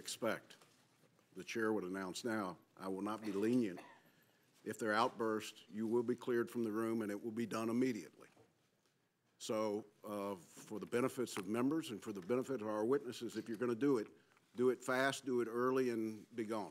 expect. The chair would announce now, I will not be lenient. If there are outbursts, you will be cleared from the room and it will be done immediately. So for the benefits of members and for the benefit of our witnesses, if you're going to do it fast, do it early, and be gone.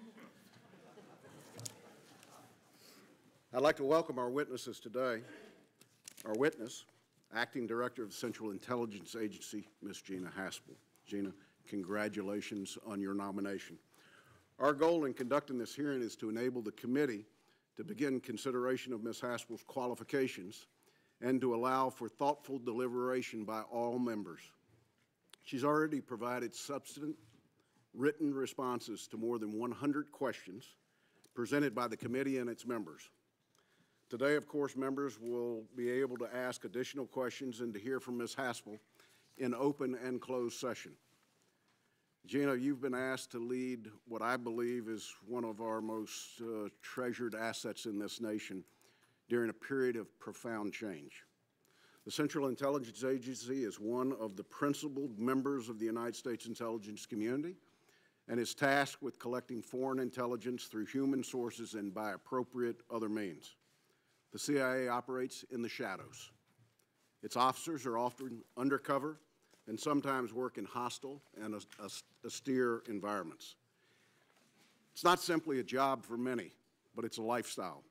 I'd like to welcome our witnesses today. Our witness, Acting Director of the Central Intelligence Agency, Ms. Gina Haspel. Gina, congratulations on your nomination. Our goal in conducting this hearing is to enable the committee to begin consideration of Ms. Haspel's qualifications and to allow for thoughtful deliberation by all members. She's already provided substantive written responses to more than 100 questions presented by the committee and its members. Today, of course, members will be able to ask additional questions and to hear from Ms. Haspel in open and closed session. Gina, you've been asked to lead what I believe is one of our most treasured assets in this nation during a period of profound change. The Central Intelligence Agency is one of the principal members of the United States intelligence community and is tasked with collecting foreign intelligence through human sources and by appropriate other means. The CIA operates in the shadows. Its officers are often undercover and sometimes work in hostile and austere environments. It's not simply a job for many, but it's a lifestyle,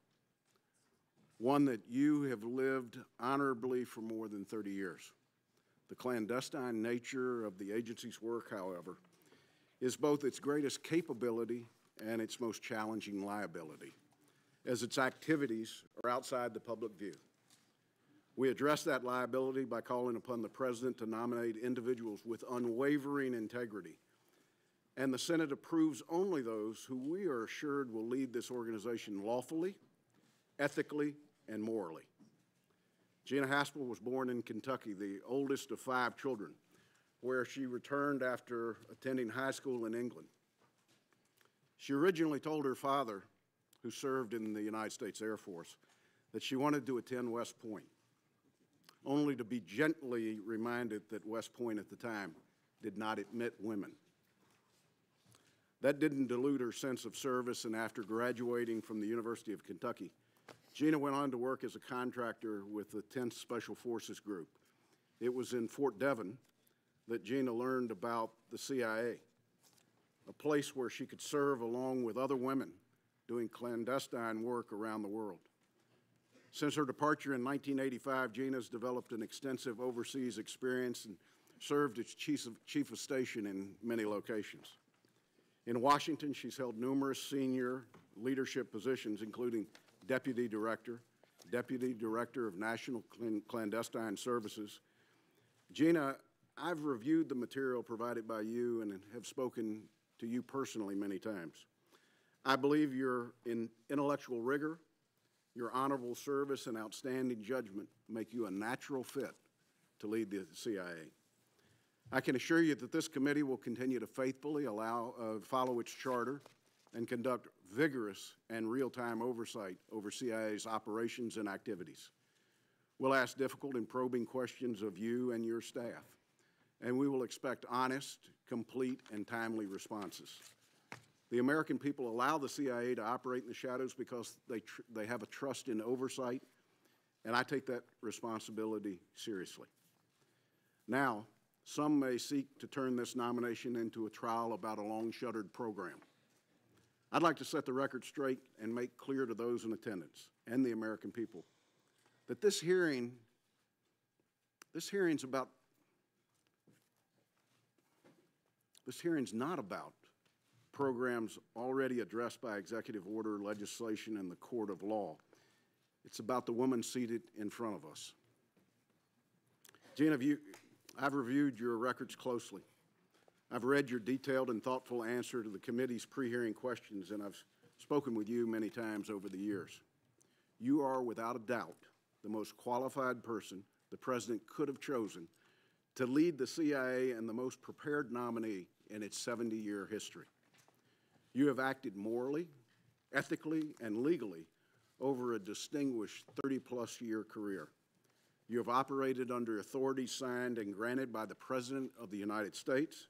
one that you have lived honorably for more than 30 years. The clandestine nature of the agency's work, however, is both its greatest capability and its most challenging liability, as its activities are outside the public view. We address that liability by calling upon the President to nominate individuals with unwavering integrity, and the Senate approves only those who we are assured will lead this organization lawfully, ethically, and morally. Gina Haspel was born in Kentucky, the oldest of 5 children, where she returned after attending high school in England. She originally told her father, who served in the United States Air Force, that she wanted to attend West Point, only to be gently reminded that West Point at the time did not admit women. That didn't dilute her sense of service, and after graduating from the University of Kentucky, Gina went on to work as a contractor with the 10th Special Forces Group. It was in Fort Devon that Gina learned about the CIA, a place where she could serve along with other women doing clandestine work around the world. Since her departure in 1985, Gina's developed an extensive overseas experience and served as chief of station in many locations. In Washington, she's held numerous senior leadership positions, including Deputy Director of National Clandestine Services. Gina, I've reviewed the material provided by you and have spoken to you personally many times. I believe your intellectual rigor, your honorable service, and outstanding judgment make you a natural fit to lead the CIA. I can assure you that this committee will continue to faithfully follow its charter and conduct vigorous and real-time oversight over CIA's operations and activities. We'll ask difficult and probing questions of you and your staff, and we will expect honest, complete, and timely responses. The American people allow the CIA to operate in the shadows because they have a trust in oversight, and I take that responsibility seriously. Now, some may seek to turn this nomination into a trial about a long-shuttered program. I'd like to set the record straight and make clear to those in attendance and the American people that this hearing's not about programs already addressed by executive order, legislation, and the court of law. It's about the woman seated in front of us. Gina, I've reviewed your records closely. I've read your detailed and thoughtful answer to the committee's pre-hearing questions, and I've spoken with you many times over the years. You are, without a doubt, the most qualified person the President could have chosen to lead the CIA and the most prepared nominee in its 70-year history. You have acted morally, ethically, and legally over a distinguished 30-plus year career. You have operated under authority signed and granted by the President of the United States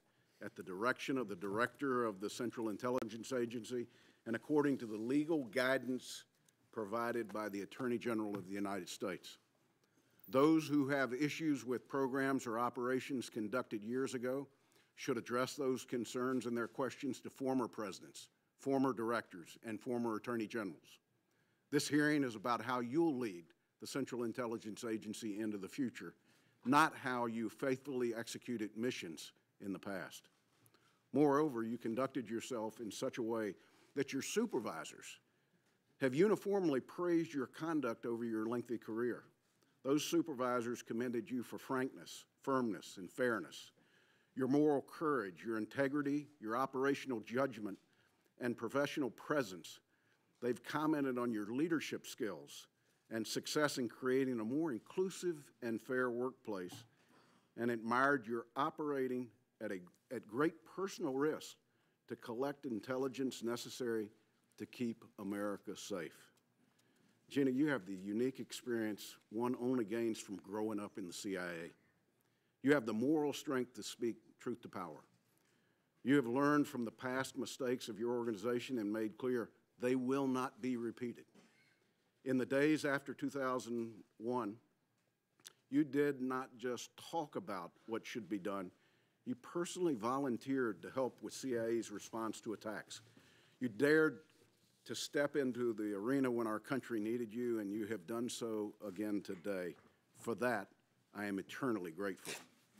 at the direction of the Director of the Central Intelligence Agency and according to the legal guidance provided by the Attorney General of the United States. Those who have issues with programs or operations conducted years ago should address those concerns and their questions to former presidents, former directors, and former attorney generals. This hearing is about how you'll lead the Central Intelligence Agency into the future, not how you faithfully executed missions in the past. Moreover, you conducted yourself in such a way that your supervisors have uniformly praised your conduct over your lengthy career. Those supervisors commended you for frankness, firmness, and fairness, your moral courage, your integrity, your operational judgment, and professional presence. They've commented on your leadership skills and success in creating a more inclusive and fair workplace, and admired your operating at great personal risk to collect intelligence necessary to keep America safe. Gina, you have the unique experience one only gains from growing up in the CIA. You have the moral strength to speak truth to power. You have learned from the past mistakes of your organization and made clear they will not be repeated. In the days after 2001, you did not just talk about what should be done, you personally volunteered to help with CIA's response to attacks. You dared to step into the arena when our country needed you, and you have done so again today. For that, I am eternally grateful.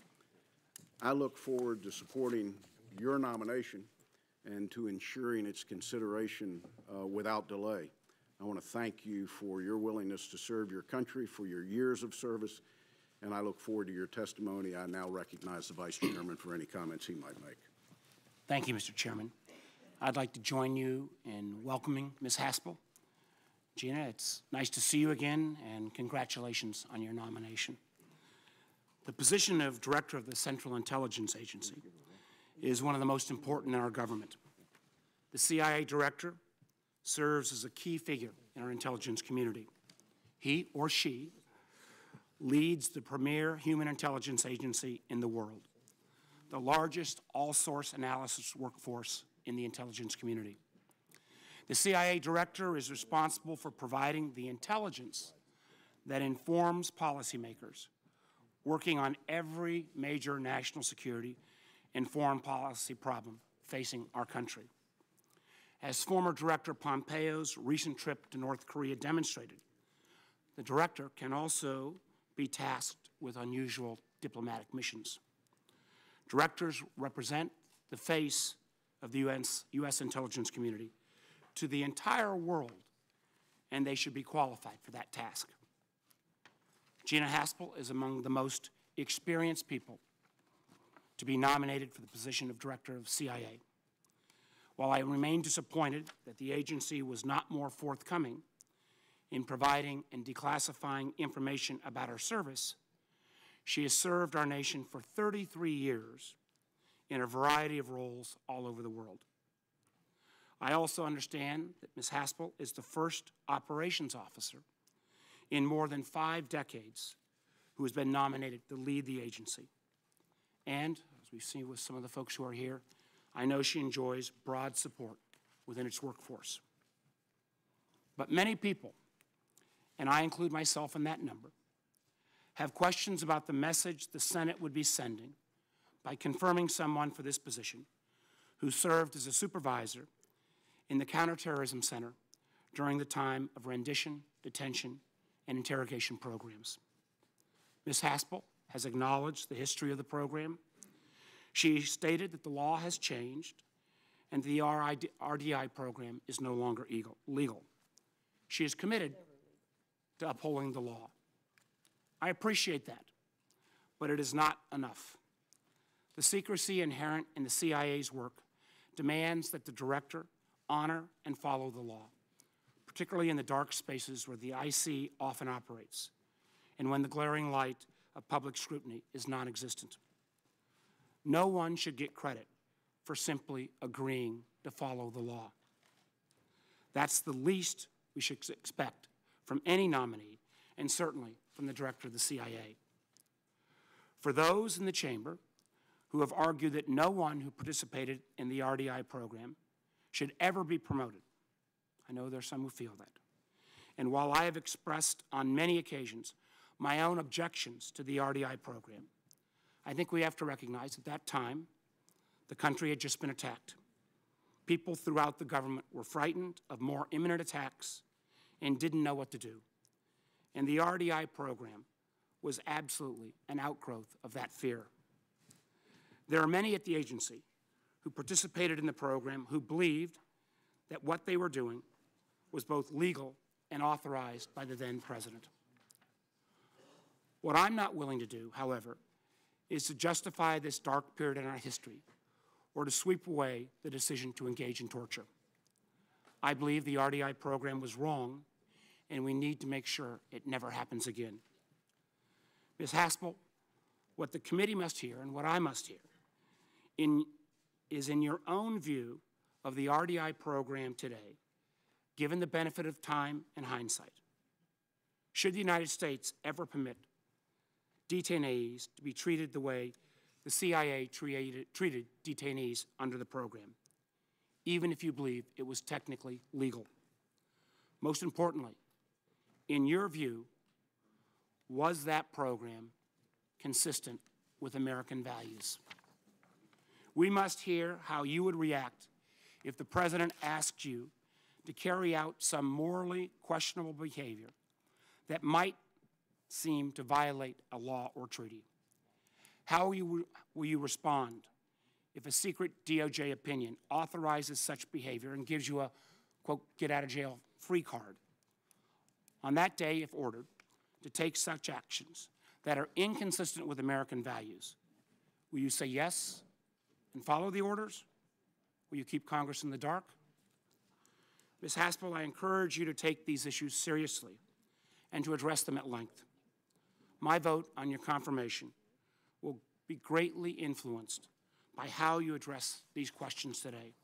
I look forward to supporting your nomination and to ensuring its consideration without delay. I want to thank you for your willingness to serve your country, for your years of service, and I look forward to your testimony. I now recognize the Vice Chairman for any comments he might make. Thank you, Mr. Chairman. I'd like to join you in welcoming Ms. Haspel. Gina, it's nice to see you again, and congratulations on your nomination. The position of Director of the Central Intelligence Agency is one of the most important in our government. The CIA Director serves as a key figure in our intelligence community. He or she leads the premier human intelligence agency in the world, the largest all-source analysis workforce in the intelligence community. The CIA Director is responsible for providing the intelligence that informs policymakers working on every major national security and foreign policy problem facing our country. As former Director Pompeo's recent trip to North Korea demonstrated, the Director can also be tasked with unusual diplomatic missions. Directors represent the face of the U.S. intelligence community to the entire world, and they should be qualified for that task. Gina Haspel is among the most experienced people to be nominated for the position of Director of CIA. While I remain disappointed that the agency was not more forthcoming in providing and declassifying information about our service, she has served our nation for 33 years in a variety of roles all over the world. I also understand that Ms. Haspel is the first operations officer in more than 5 decades who has been nominated to lead the agency. And, as we've seen with some of the folks who are here, I know she enjoys broad support within its workforce. But many people, and I include myself in that number, have questions about the message the Senate would be sending by confirming someone for this position who served as a supervisor in the Counterterrorism Center during the time of rendition, detention, and interrogation programs. Ms. Haspel has acknowledged the history of the program. She stated that the law has changed and the RDI program is no longer legal. She is committed to upholding the law. I appreciate that, but it is not enough. The secrecy inherent in the CIA's work demands that the Director honor and follow the law, particularly in the dark spaces where the IC often operates and when the glaring light of public scrutiny is non-existent. No one should get credit for simply agreeing to follow the law. That's the least we should expect from any nominee, and certainly from the Director of the CIA. For those in the chamber who have argued that no one who participated in the RDI program should ever be promoted. I know there's some who feel that. And while I have expressed on many occasions my own objections to the RDI program, I think we have to recognize at that time the country had just been attacked. People throughout the government were frightened of more imminent attacks and didn't know what to do. And the RDI program was absolutely an outgrowth of that fear. There are many at the agency who participated in the program who believed that what they were doing was both legal and authorized by the then president. What I'm not willing to do, however, is to justify this dark period in our history or to sweep away the decision to engage in torture. I believe the RDI program was wrong, and we need to make sure it never happens again. Ms. Haspel, what the committee must hear and what I must hear is in your own view of the RDI program today, given the benefit of time and hindsight, should the United States ever permit detainees to be treated the way the CIA treated detainees under the program, even if you believe it was technically legal? Most importantly, in your view, was that program consistent with American values? We must hear how you would react if the President asked you to carry out some morally questionable behavior that might seem to violate a law or treaty. How will you respond if a secret DOJ opinion authorizes such behavior and gives you a, quote, get-out-of-jail-free card? On that day, if ordered to take such actions that are inconsistent with American values, will you say yes and follow the orders? Will you keep Congress in the dark? Ms. Haspel, I encourage you to take these issues seriously and to address them at length. My vote on your confirmation will be greatly influenced by how you address these questions today.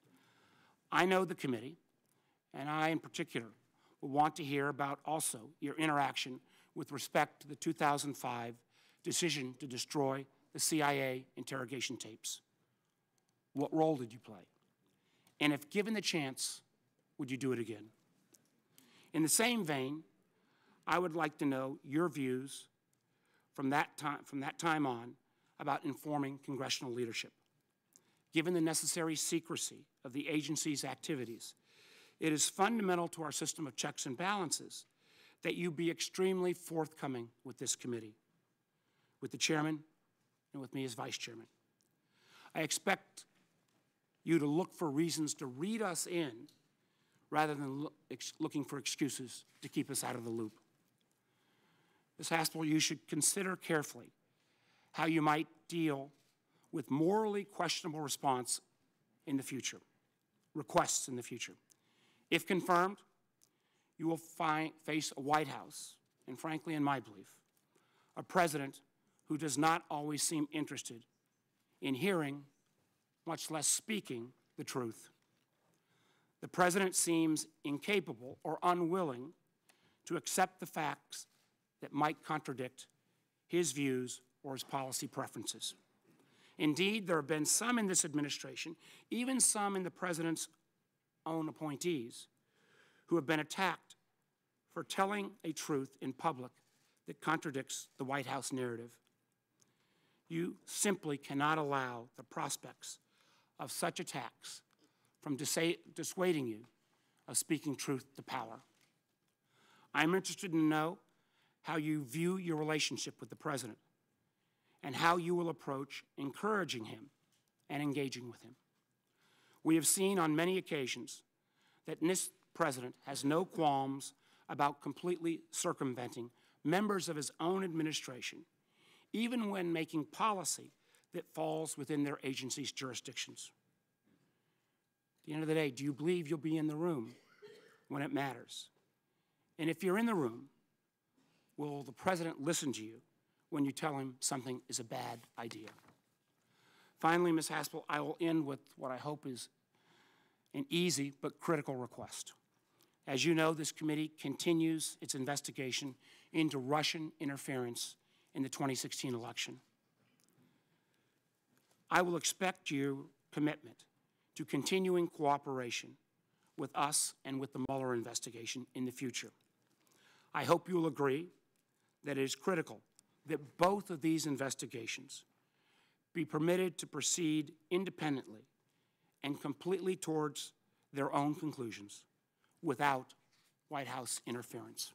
I know the committee, and I in particular, will want to hear about also your interaction with respect to the 2005 decision to destroy the CIA interrogation tapes. What role did you play? And if given the chance, would you do it again? In the same vein, I would like to know your views from that time on about informing congressional leadership. Given the necessary secrecy of the agency's activities, it is fundamental to our system of checks and balances that you be extremely forthcoming with this committee, with the chairman, and with me as vice chairman. I expect you to look for reasons to read us in rather than looking for excuses to keep us out of the loop. Ms. Haspel, you should consider carefully how you might deal with morally questionable requests in the future. If confirmed, you will face a White House, and frankly, in my belief, a president who does not always seem interested in hearing, much less speaking, the truth. The president seems incapable or unwilling to accept the facts that might contradict his views or his policy preferences. Indeed, there have been some in this administration, even some in the president's own appointees, who have been attacked for telling a truth in public that contradicts the White House narrative. You simply cannot allow the prospects of such attacks from dissuading you of speaking truth to power. I'm interested to know how you view your relationship with the president and how you will approach encouraging him and engaging with him. We have seen on many occasions that this president has no qualms about completely circumventing members of his own administration, even when making policy that falls within their agency's jurisdictions. At the end of the day, do you believe you'll be in the room when it matters? And if you're in the room, will the president listen to you when you tell him something is a bad idea? Finally, Ms. Haspel, I will end with what I hope is an easy but critical request. As you know, this committee continues its investigation into Russian interference in the 2016 election. I will expect your commitment to continuing cooperation with us and with the Mueller investigation in the future. I hope you'll agree that it is critical that both of these investigations be permitted to proceed independently and completely towards their own conclusions without White House interference.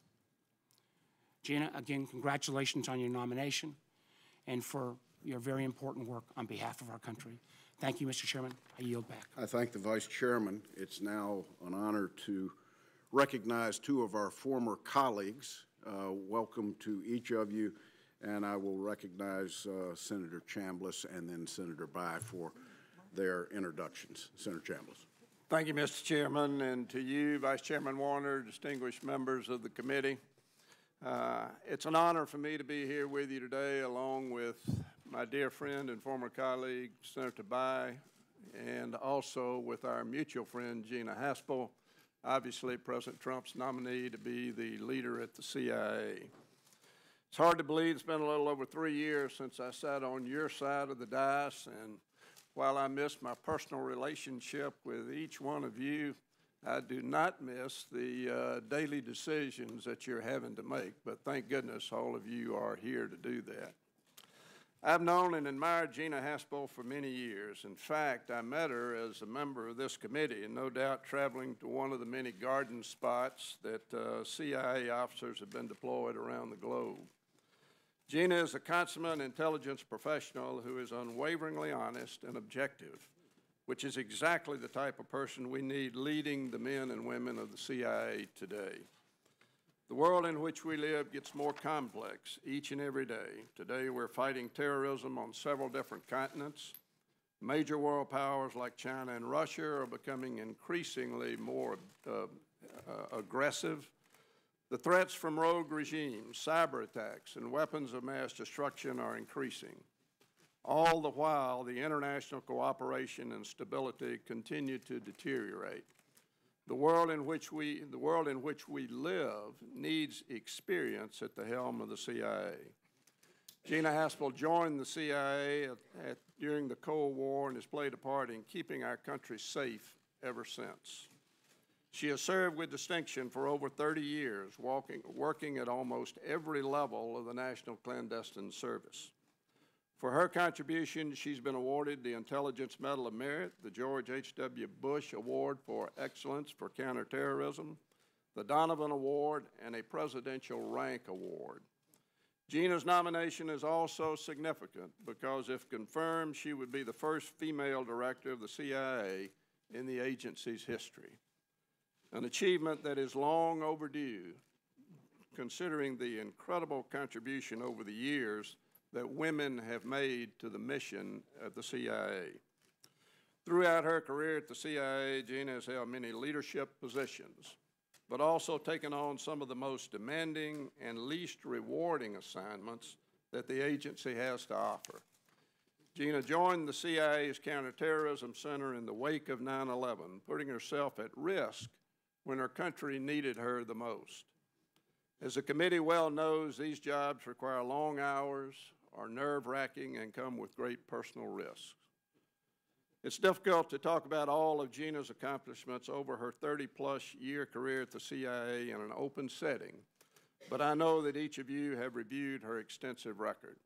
Gina, again, congratulations on your nomination and for your very important work on behalf of our country. Thank you, Mr. Chairman. I yield back. I thank the Vice Chairman. It's now an honor to recognize two of our former colleagues. Welcome to each of you, and I will recognize Senator Chambliss and then Senator Bayh for their introductions. Senator Chambliss. Thank you, Mr. Chairman, and to you, Vice Chairman Warner, distinguished members of the committee. It's an honor for me to be here with you today, along with my dear friend and former colleague, Senator Bayh, and also with our mutual friend, Gina Haspel, obviously President Trump's nominee to be the leader at the CIA. It's hard to believe it's been a little over 3 years since I sat on your side of the dais, and while I miss my personal relationship with each one of you, I do not miss the daily decisions that you're having to make, but thank goodness all of you are here to do that. I've known and admired Gina Haspel for many years. In fact, I met her as a member of this committee, and no doubt traveling to one of the many garden spots that CIA officers have been deployed around the globe. Gina is a consummate intelligence professional who is unwaveringly honest and objective, which is exactly the type of person we need leading the men and women of the CIA today. The world in which we live gets more complex each and every day. Today we're fighting terrorism on several different continents. Major world powers like China and Russia are becoming increasingly more aggressive. The threats from rogue regimes, cyber attacks, and weapons of mass destruction are increasing. All the while, the international cooperation and stability continue to deteriorate. The world in which we live needs experience at the helm of the CIA. Gina Haspel joined the CIA during the Cold War and has played a part in keeping our country safe ever since. She has served with distinction for over 30 years, working at almost every level of the National Clandestine Service. For her contribution, she's been awarded the Intelligence Medal of Merit, the George H.W. Bush Award for Excellence for Counterterrorism, the Donovan Award, and a Presidential Rank Award. Gina's nomination is also significant because, if confirmed, she would be the first female director of the CIA in the agency's history, an achievement that is long overdue, considering the incredible contribution over the years that women have made to the mission of the CIA. Throughout her career at the CIA, Gina has held many leadership positions, but also taken on some of the most demanding and least rewarding assignments that the agency has to offer. Gina joined the CIA's Counterterrorism Center in the wake of 9/11, putting herself at risk when her country needed her the most. As the committee well knows, these jobs require long hours, are nerve-wracking, and come with great personal risks. It's difficult to talk about all of Gina's accomplishments over her 30-plus year career at the CIA in an open setting, but I know that each of you have reviewed her extensive record.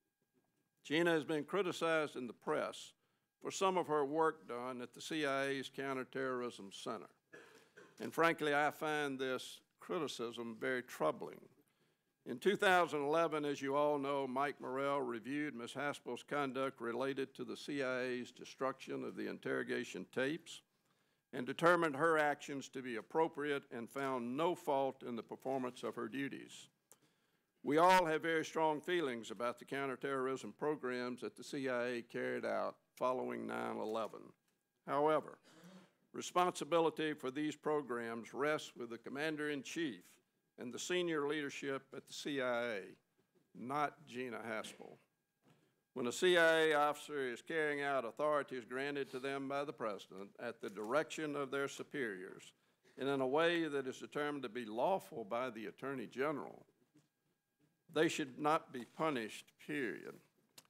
Gina has been criticized in the press for some of her work done at the CIA's Counterterrorism Center, and frankly, I find this criticism very troubling. In 2011, as you all know, Mike Morrell reviewed Ms. Haspel's conduct related to the CIA's destruction of the interrogation tapes and determined her actions to be appropriate and found no fault in the performance of her duties. We all have very strong feelings about the counterterrorism programs that the CIA carried out following 9/11. However, responsibility for these programs rests with the Commander-in-Chief and the senior leadership at the CIA, not Gina Haspel. When a CIA officer is carrying out authorities granted to them by the President at the direction of their superiors and in a way that is determined to be lawful by the Attorney General, they should not be punished, period.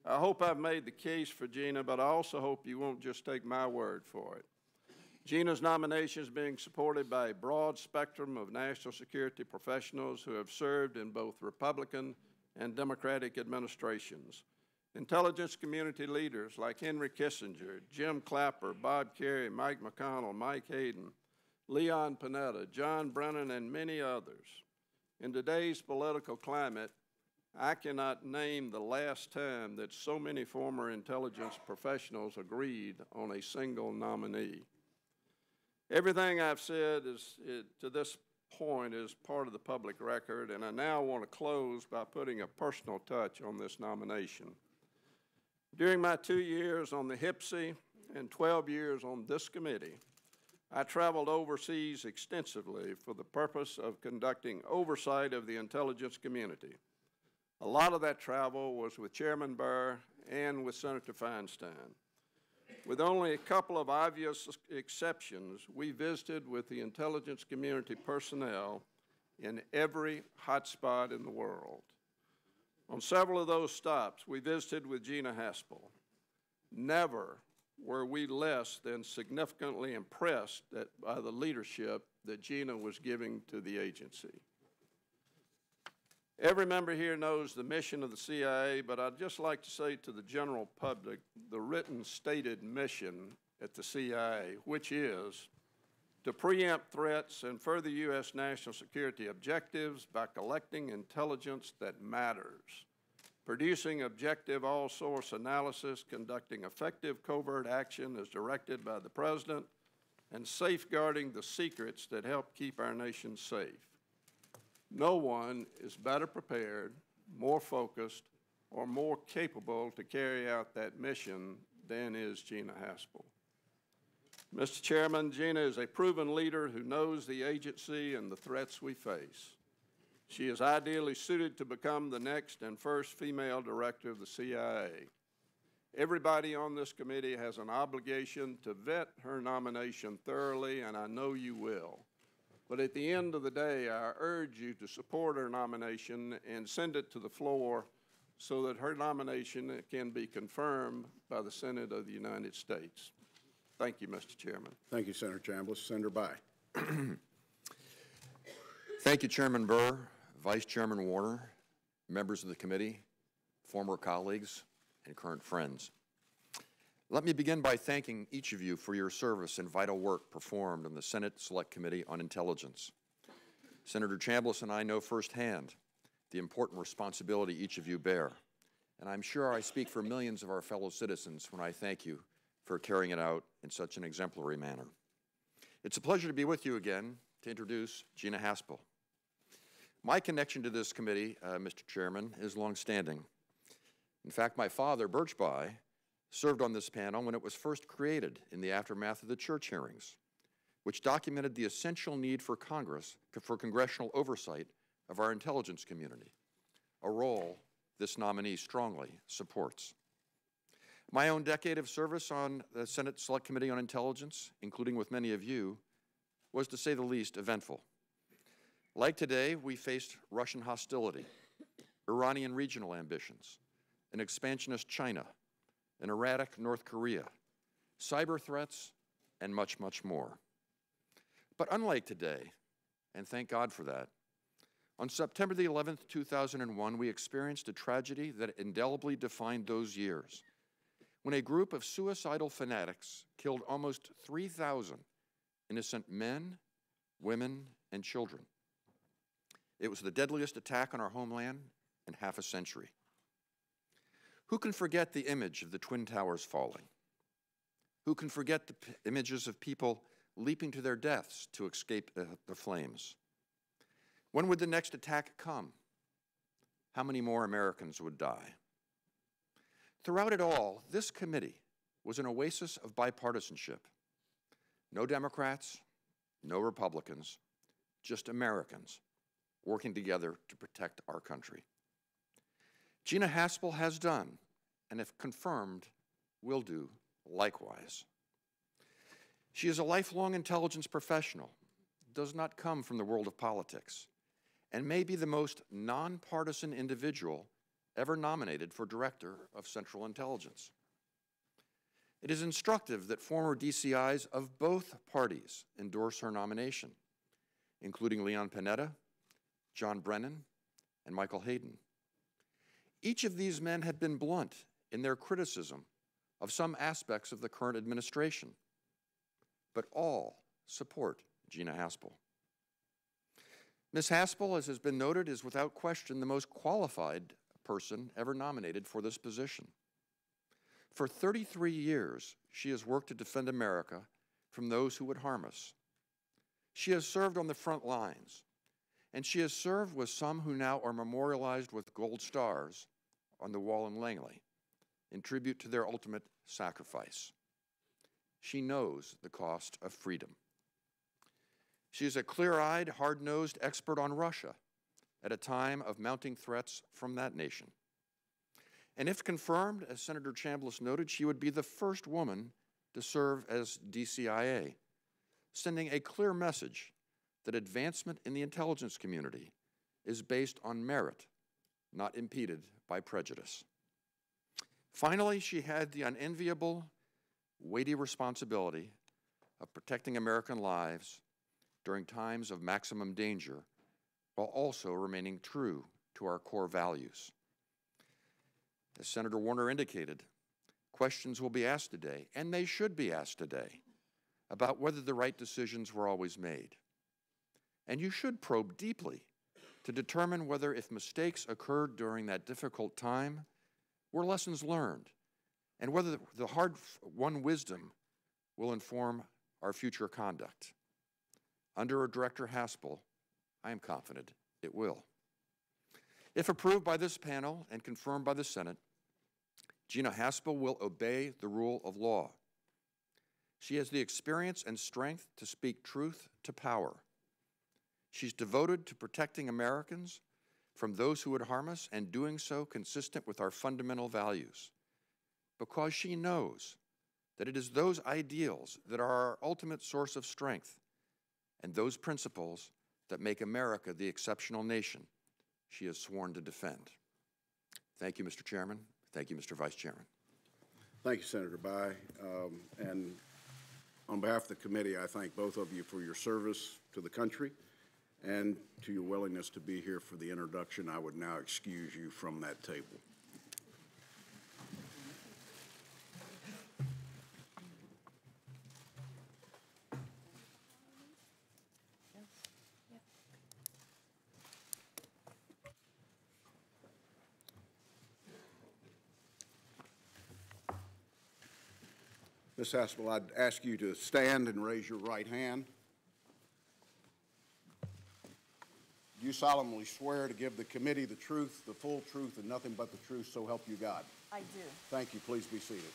I hope I've made the case for Gina, but I also hope you won't just take my word for it. Gina's nomination is being supported by a broad spectrum of national security professionals who have served in both Republican and Democratic administrations. Intelligence community leaders like Henry Kissinger, Jim Clapper, Bob Kerrey, Mike McConnell, Mike Hayden, Leon Panetta, John Brennan, and many others. In today's political climate, I cannot name the last time that so many former intelligence professionals agreed on a single nominee. Everything I've said to this point is part of the public record, and I now want to close by putting a personal touch on this nomination. During my 2 years on the HPSI and 12 years on this committee, I traveled overseas extensively for the purpose of conducting oversight of the intelligence community. A lot of that travel was with Chairman Burr and with Senator Feinstein. With only a couple of obvious exceptions, we visited with the intelligence community personnel in every hotspot in the world. On several of those stops, we visited with Gina Haspel. Never were we less than significantly impressed by the leadership that Gina was giving to the agency. Every member here knows the mission of the CIA, but I'd just like to say to the general public the written stated mission at the CIA, which is to preempt threats and further U.S. national security objectives by collecting intelligence that matters, producing objective all-source analysis, conducting effective covert action as directed by the President, and safeguarding the secrets that help keep our nation safe. No one is better prepared, more focused, or more capable to carry out that mission than is Gina Haspel. Mr. Chairman, Gina is a proven leader who knows the agency and the threats we face. She is ideally suited to become the next and first female director of the CIA. Everybody on this committee has an obligation to vet her nomination thoroughly, and I know you will. But at the end of the day, I urge you to support her nomination and send it to the floor so that her nomination can be confirmed by the Senate of the United States. Thank you, Mr. Chairman. Thank you, Senator Chambliss. Senator By. Thank you, Chairman Burr, Vice Chairman Warner, members of the committee, former colleagues, and current friends. Let me begin by thanking each of you for your service and vital work performed on the Senate Select Committee on Intelligence. Senator Chambliss and I know firsthand the important responsibility each of you bear, and I'm sure I speak for millions of our fellow citizens when I thank you for carrying it out in such an exemplary manner. It's a pleasure to be with you again to introduce Gina Haspel. My connection to this committee, Mr. Chairman, is longstanding. In fact, my father, Birch By, served on this panel when it was first created in the aftermath of the Church hearings, which documented the essential need for Congress for congressional oversight of our intelligence community, a role this nominee strongly supports. My own decade of service on the Senate Select Committee on Intelligence, including with many of you, was, to say the least, eventful. Like today, we faced Russian hostility, Iranian regional ambitions, an expansionist China, an erratic North Korea, cyber threats, and much, much more. But unlike today, and thank God for that, on September the 11th, 2001, we experienced a tragedy that indelibly defined those years, when a group of suicidal fanatics killed almost 3,000 innocent men, women, and children. It was the deadliest attack on our homeland in half a century. Who can forget the image of the Twin Towers falling? Who can forget the images of people leaping to their deaths to escape the flames? When would the next attack come? How many more Americans would die? Throughout it all, this committee was an oasis of bipartisanship. No Democrats, no Republicans, just Americans working together to protect our country. Gina Haspel has done, and if confirmed, will do likewise. She is a lifelong intelligence professional, does not come from the world of politics, and may be the most nonpartisan individual ever nominated for Director of Central Intelligence. It is instructive that former DCIs of both parties endorse her nomination, including Leon Panetta, John Brennan, and Michael Hayden. Each of these men have been blunt in their criticism of some aspects of the current administration, but all support Gina Haspel. Ms. Haspel, as has been noted, is without question the most qualified person ever nominated for this position. For 33 years, she has worked to defend America from those who would harm us. She has served on the front lines, and she has served with some who now are memorialized with gold stars on the wall in Langley in tribute to their ultimate sacrifice. She knows the cost of freedom. She is a clear-eyed, hard-nosed expert on Russia at a time of mounting threats from that nation. And if confirmed, as Senator Chambliss noted, she would be the first woman to serve as DCIA, sending a clear message that advancement in the intelligence community is based on merit, not impeded by prejudice. Finally, she had the unenviable, weighty responsibility of protecting American lives during times of maximum danger, while also remaining true to our core values. As Senator Warner indicated, questions will be asked today, and they should be asked today, about whether the right decisions were always made. And you should probe deeply to determine whether, if mistakes occurred during that difficult time, were lessons learned, and whether the hard-won wisdom will inform our future conduct. Under Director Haspel, I am confident it will. If approved by this panel and confirmed by the Senate, Gina Haspel will obey the rule of law. She has the experience and strength to speak truth to power. She's devoted to protecting Americans from those who would harm us, and doing so consistent with our fundamental values, because she knows that it is those ideals that are our ultimate source of strength, and those principles that make America the exceptional nation she has sworn to defend. Thank you, Mr. Chairman. Thank you, Mr. Vice Chairman. Thank you, Senator Bayh. And on behalf of the committee, I thank both of you for your service to the country and to your willingness to be here for the introduction. I would now excuse you from that table. Ms. Haspel, I'd ask you to stand and raise your right hand. Do you solemnly swear to give the committee the truth, the full truth, and nothing but the truth, so help you God? I do. Thank you. Please be seated.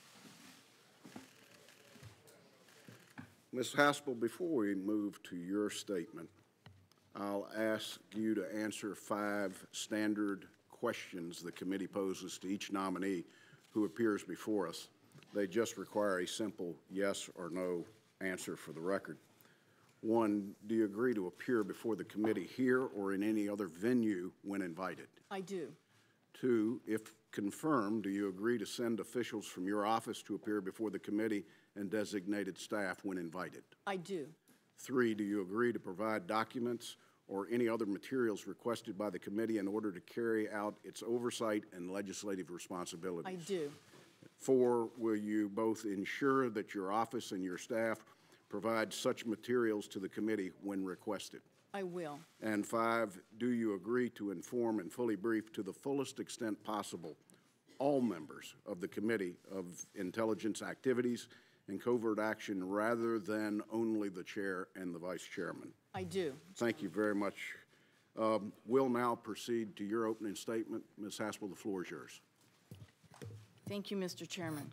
Ms. Haspel, before we move to your statement, I'll ask you to answer 5 standard questions the committee poses to each nominee who appears before us. They just require a simple yes or no answer for the record. 1, do you agree to appear before the committee here or in any other venue when invited? I do. 2, if confirmed, do you agree to send officials from your office to appear before the committee and designated staff when invited? I do. 3, do you agree to provide documents or any other materials requested by the committee in order to carry out its oversight and legislative responsibilities? I do. 4, will you both ensure that your office and your staff provide such materials to the committee when requested? I will. And 5, do you agree to inform and fully brief to the fullest extent possible all members of the Committee of Intelligence Activities and Covert Action rather than only the chair and the vice chairman? I do. Thank you very much. We'll now proceed to your opening statement. Ms. Haspel, the floor is yours. Thank you, Mr. Chairman.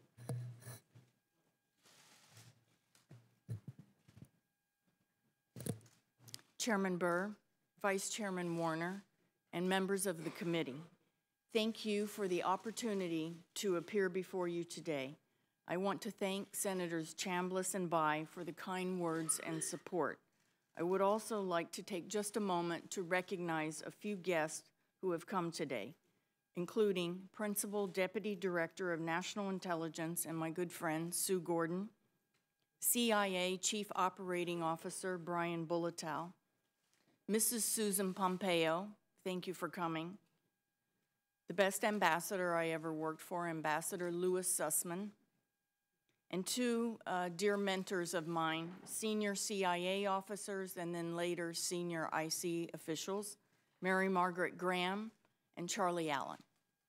Chairman Burr, Vice Chairman Warner, and members of the committee, thank you for the opportunity to appear before you today. I want to thank Senators Chambliss and Bayh for the kind words and support. I would also like to take just a moment to recognize a few guests who have come today. including Principal Deputy Director of National Intelligence and my good friend Sue Gordon, CIA Chief Operating Officer Brian Bulletow, Mrs. Susan Pompeo, thank you for coming, the best ambassador I ever worked for, Ambassador Louis Sussman, and two dear mentors of mine, senior CIA officers and then later senior IC officials, Mary Margaret Graham and Charlie Allen.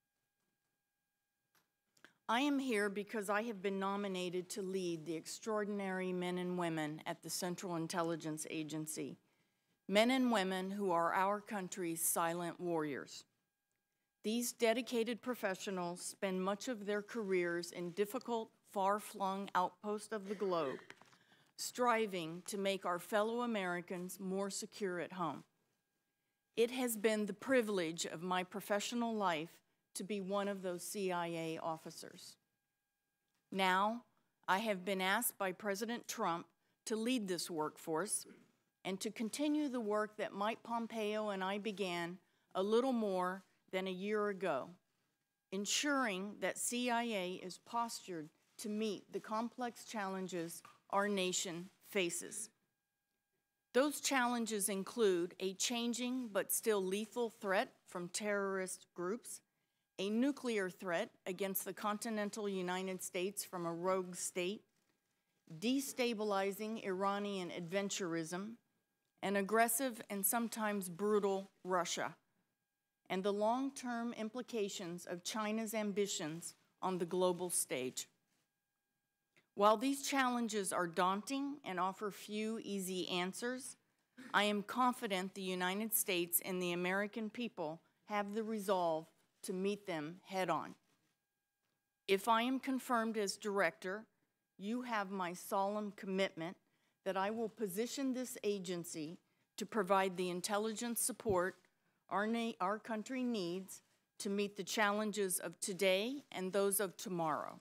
I am here because I have been nominated to lead the extraordinary men and women at the Central Intelligence Agency, men and women who are our country's silent warriors. These dedicated professionals spend much of their careers in difficult, far-flung outposts of the globe, striving to make our fellow Americans more secure at home. It has been the privilege of my professional life to be one of those CIA officers. Now, I have been asked by President Trump to lead this workforce and to continue the work that Mike Pompeo and I began a little more than a year ago, ensuring that CIA is postured to meet the complex challenges our nation faces. Those challenges include a changing but still lethal threat from terrorist groups, a nuclear threat against the continental United States from a rogue state, destabilizing Iranian adventurism, an aggressive and sometimes brutal Russia, and the long-term implications of China's ambitions on the global stage. While these challenges are daunting and offer few easy answers, I am confident the United States and the American people have the resolve to meet them head-on. If I am confirmed as director, you have my solemn commitment that I will position this agency to provide the intelligence support our country needs to meet the challenges of today and those of tomorrow.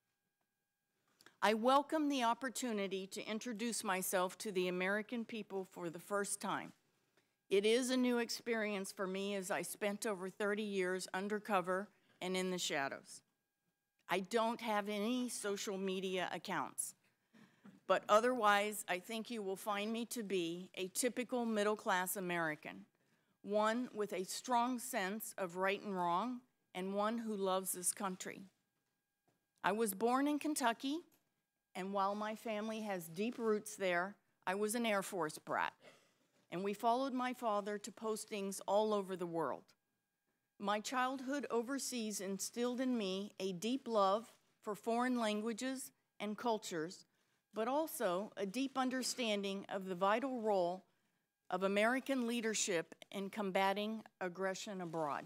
I welcome the opportunity to introduce myself to the American people for the first time. It is a new experience for me as I spent over 30 years undercover and in the shadows. I don't have any social media accounts, but otherwise I think you will find me to be a typical middle-class American, one with a strong sense of right and wrong, and one who loves this country. I was born in Kentucky, and while my family has deep roots there, I was an Air Force brat. And we followed my father to postings all over the world. My childhood overseas instilled in me a deep love for foreign languages and cultures, but also a deep understanding of the vital role of American leadership in combating aggression abroad.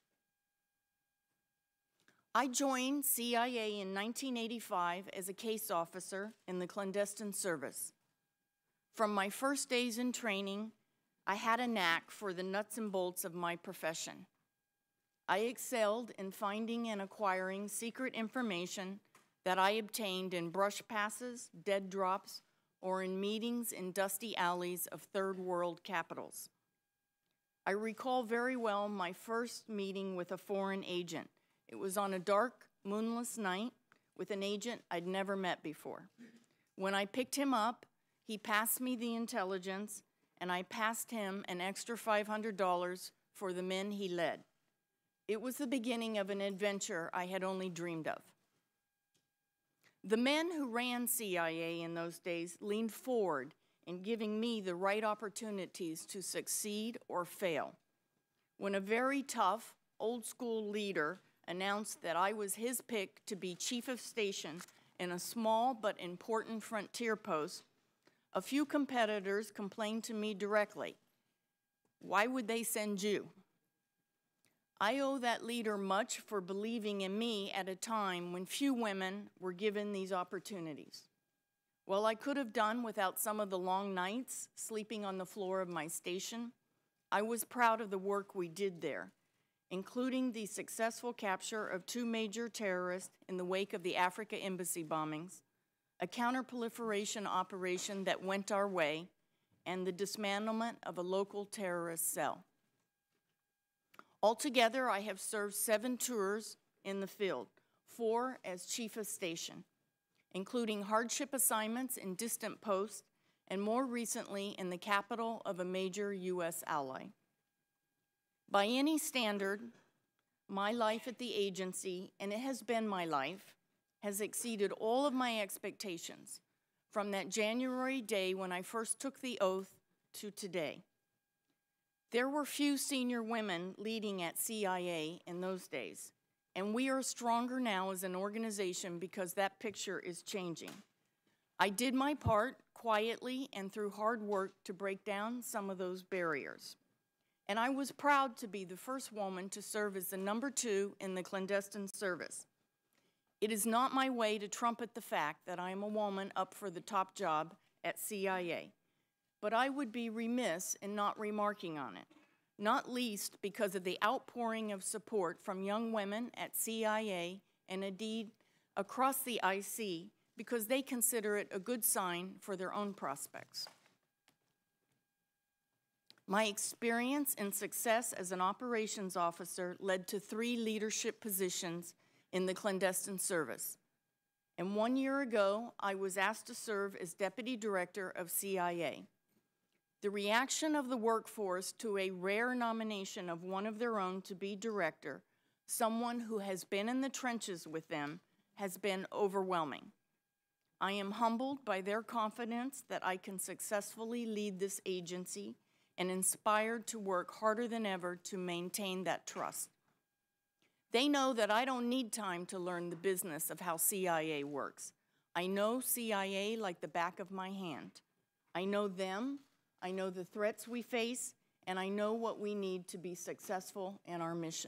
I joined CIA in 1985 as a case officer in the clandestine service. From my first days in training, I had a knack for the nuts and bolts of my profession. I excelled in finding and acquiring secret information that I obtained in brush passes, dead drops, or in meetings in dusty alleys of third world capitals. I recall very well my first meeting with a foreign agent. It was on a dark, moonless night with an agent I'd never met before. When I picked him up, he passed me the intelligence, and I passed him an extra $500 for the men he led. It was the beginning of an adventure I had only dreamed of. The men who ran CIA in those days leaned forward in giving me the right opportunities to succeed or fail. When a very tough, old-school leader announced that I was his pick to be chief of station in a small but important frontier post, a few competitors complained to me directly. Why would they send you? I owe that leader much for believing in me at a time when few women were given these opportunities. While I could have done without some of the long nights sleeping on the floor of my station, I was proud of the work we did there, including the successful capture of 2 major terrorists in the wake of the Africa embassy bombings, a counterproliferation operation that went our way, and the dismantlement of a local terrorist cell. Altogether, I have served 7 tours in the field, 4 as chief of station, including hardship assignments in distant posts and more recently in the capital of a major U.S. ally. By any standard, my life at the agency, and it has been my life, has exceeded all of my expectations from that January day when I first took the oath to today. There were few senior women leading at CIA in those days, and we are stronger now as an organization because that picture is changing. I did my part quietly and through hard work to break down some of those barriers. And I was proud to be the first woman to serve as the number 2 in the clandestine service. It is not my way to trumpet the fact that I am a woman up for the top job at CIA, but I would be remiss in not remarking on it, not least because of the outpouring of support from young women at CIA and indeed across the IC because they consider it a good sign for their own prospects. My experience and success as an operations officer led to 3 leadership positions in the clandestine service. And 1 year ago, I was asked to serve as Deputy Director of CIA. The reaction of the workforce to a rare nomination of one of their own to be director, someone who has been in the trenches with them, has been overwhelming. I am humbled by their confidence that I can successfully lead this agency and inspired to work harder than ever to maintain that trust. They know that I don't need time to learn the business of how CIA works. I know CIA like the back of my hand. I know them, I know the threats we face, and I know what we need to be successful in our mission.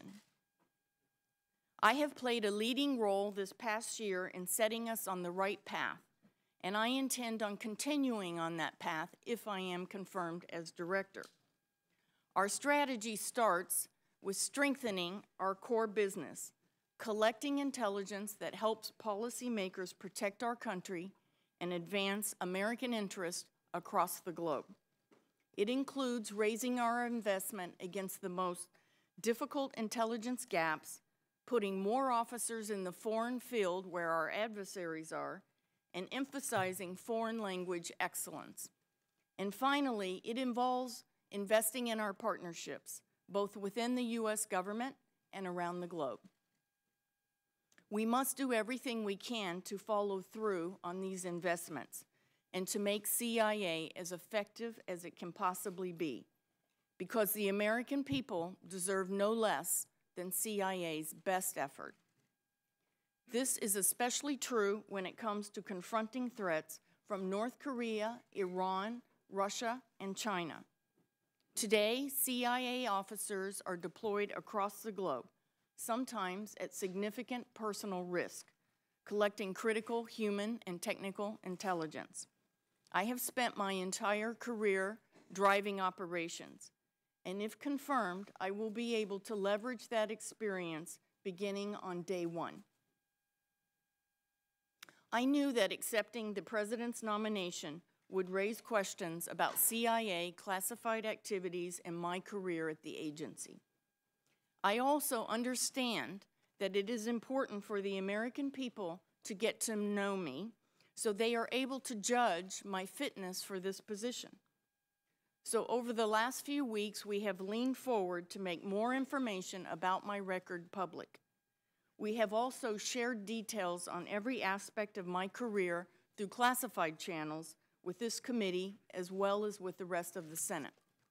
I have played a leading role this past year in setting us on the right path, and I intend on continuing on that path if I am confirmed as director. Our strategy starts with strengthening our core business, collecting intelligence that helps policymakers protect our country and advance American interests across the globe. It includes raising our investment against the most difficult intelligence gaps, putting more officers in the foreign field where our adversaries are, and emphasizing foreign language excellence. And finally, it involves investing in our partnerships, both within the U.S. government and around the globe. We must do everything we can to follow through on these investments and to make CIA as effective as it can possibly be, because the American people deserve no less than CIA's best effort. This is especially true when it comes to confronting threats from North Korea, Iran, Russia, and China. Today, CIA officers are deployed across the globe, sometimes at significant personal risk, collecting critical human and technical intelligence. I have spent my entire career driving operations, and if confirmed, I will be able to leverage that experience beginning on day 1. I knew that accepting the President's nomination would raise questions about CIA classified activities in my career at the agency. I also understand that it is important for the American people to get to know me so they are able to judge my fitness for this position. So over the last few weeks, we have leaned forward to make more information about my record public. We have also shared details on every aspect of my career through classified channels with this committee as well as with the rest of the Senate.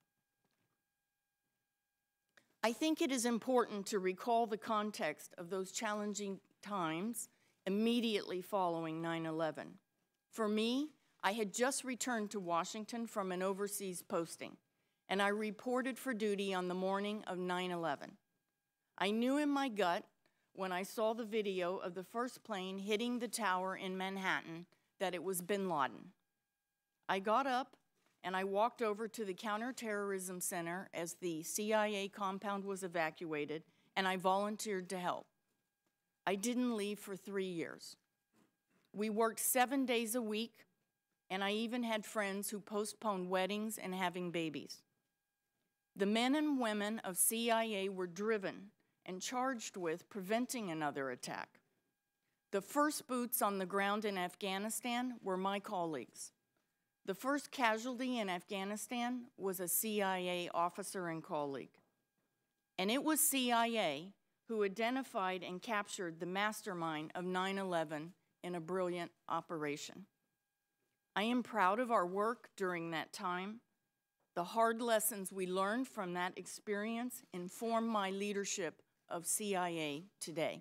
I think it is important to recall the context of those challenging times immediately following 9/11. For me, I had just returned to Washington from an overseas posting, and I reported for duty on the morning of 9/11. I knew in my gut when I saw the video of the first plane hitting the tower in Manhattan that it was bin Laden. I got up and I walked over to the Counterterrorism Center as the CIA compound was evacuated, and I volunteered to help. I didn't leave for 3 years. We worked 7 days a week, and I even had friends who postponed weddings and having babies. The men and women of CIA were driven and charged with preventing another attack. The first boots on the ground in Afghanistan were my colleagues. The first casualty in Afghanistan was a CIA officer and colleague. And it was CIA who identified and captured the mastermind of 9/11 in a brilliant operation. I am proud of our work during that time. The hard lessons we learned from that experience inform my leadership of CIA today.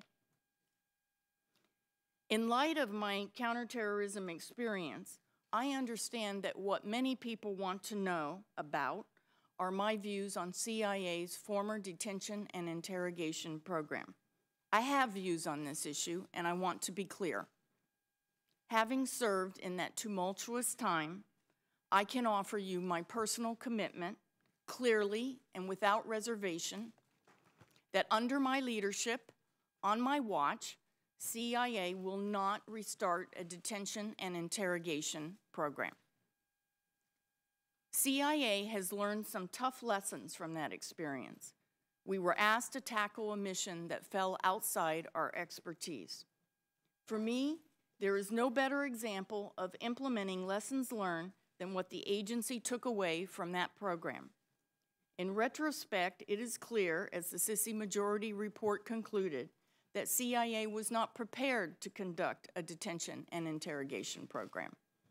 In light of my counterterrorism experience, I understand that what many people want to know about are my views on CIA's former detention and interrogation program. I have views on this issue, and I want to be clear. Having served in that tumultuous time, I can offer you my personal commitment, clearly and without reservation, that under my leadership, on my watch, CIA will not restart a detention and interrogation program. CIA has learned some tough lessons from that experience. We were asked to tackle a mission that fell outside our expertise. For me, there is no better example of implementing lessons learned than what the agency took away from that program. In retrospect, it is clear, as the Sissy Majority Report concluded, that CIA was not prepared to conduct a detention and interrogation program.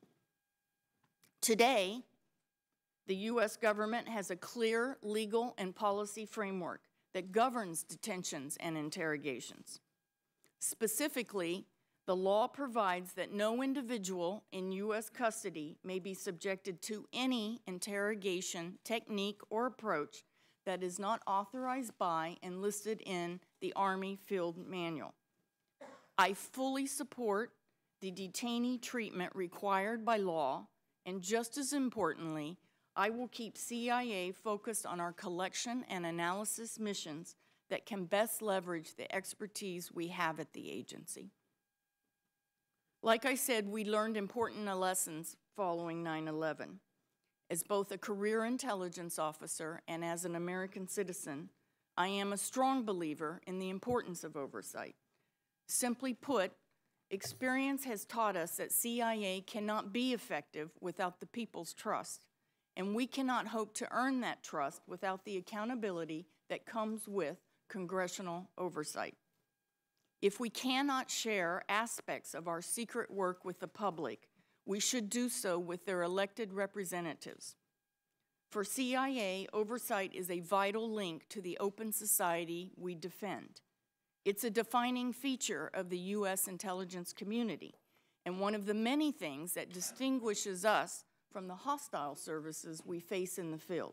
Today, the U.S. government has a clear legal and policy framework that governs detentions and interrogations. Specifically, the law provides that no individual in U.S. custody may be subjected to any interrogation technique or approach that is not authorized by and listed in the Army Field Manual. I fully support the detainee treatment required by law, and just as importantly, I will keep CIA focused on our collection and analysis missions that can best leverage the expertise we have at the agency. Like I said, we learned important lessons following 9/11. As both a career intelligence officer and as an American citizen, I am a strong believer in the importance of oversight. Simply put, experience has taught us that CIA cannot be effective without the people's trust, and we cannot hope to earn that trust without the accountability that comes with congressional oversight. If we cannot share aspects of our secret work with the public, we should do so with their elected representatives. For CIA, oversight is a vital link to the open society we defend. It's a defining feature of the U.S. intelligence community, and one of the many things that distinguishes us from the hostile services we face in the field.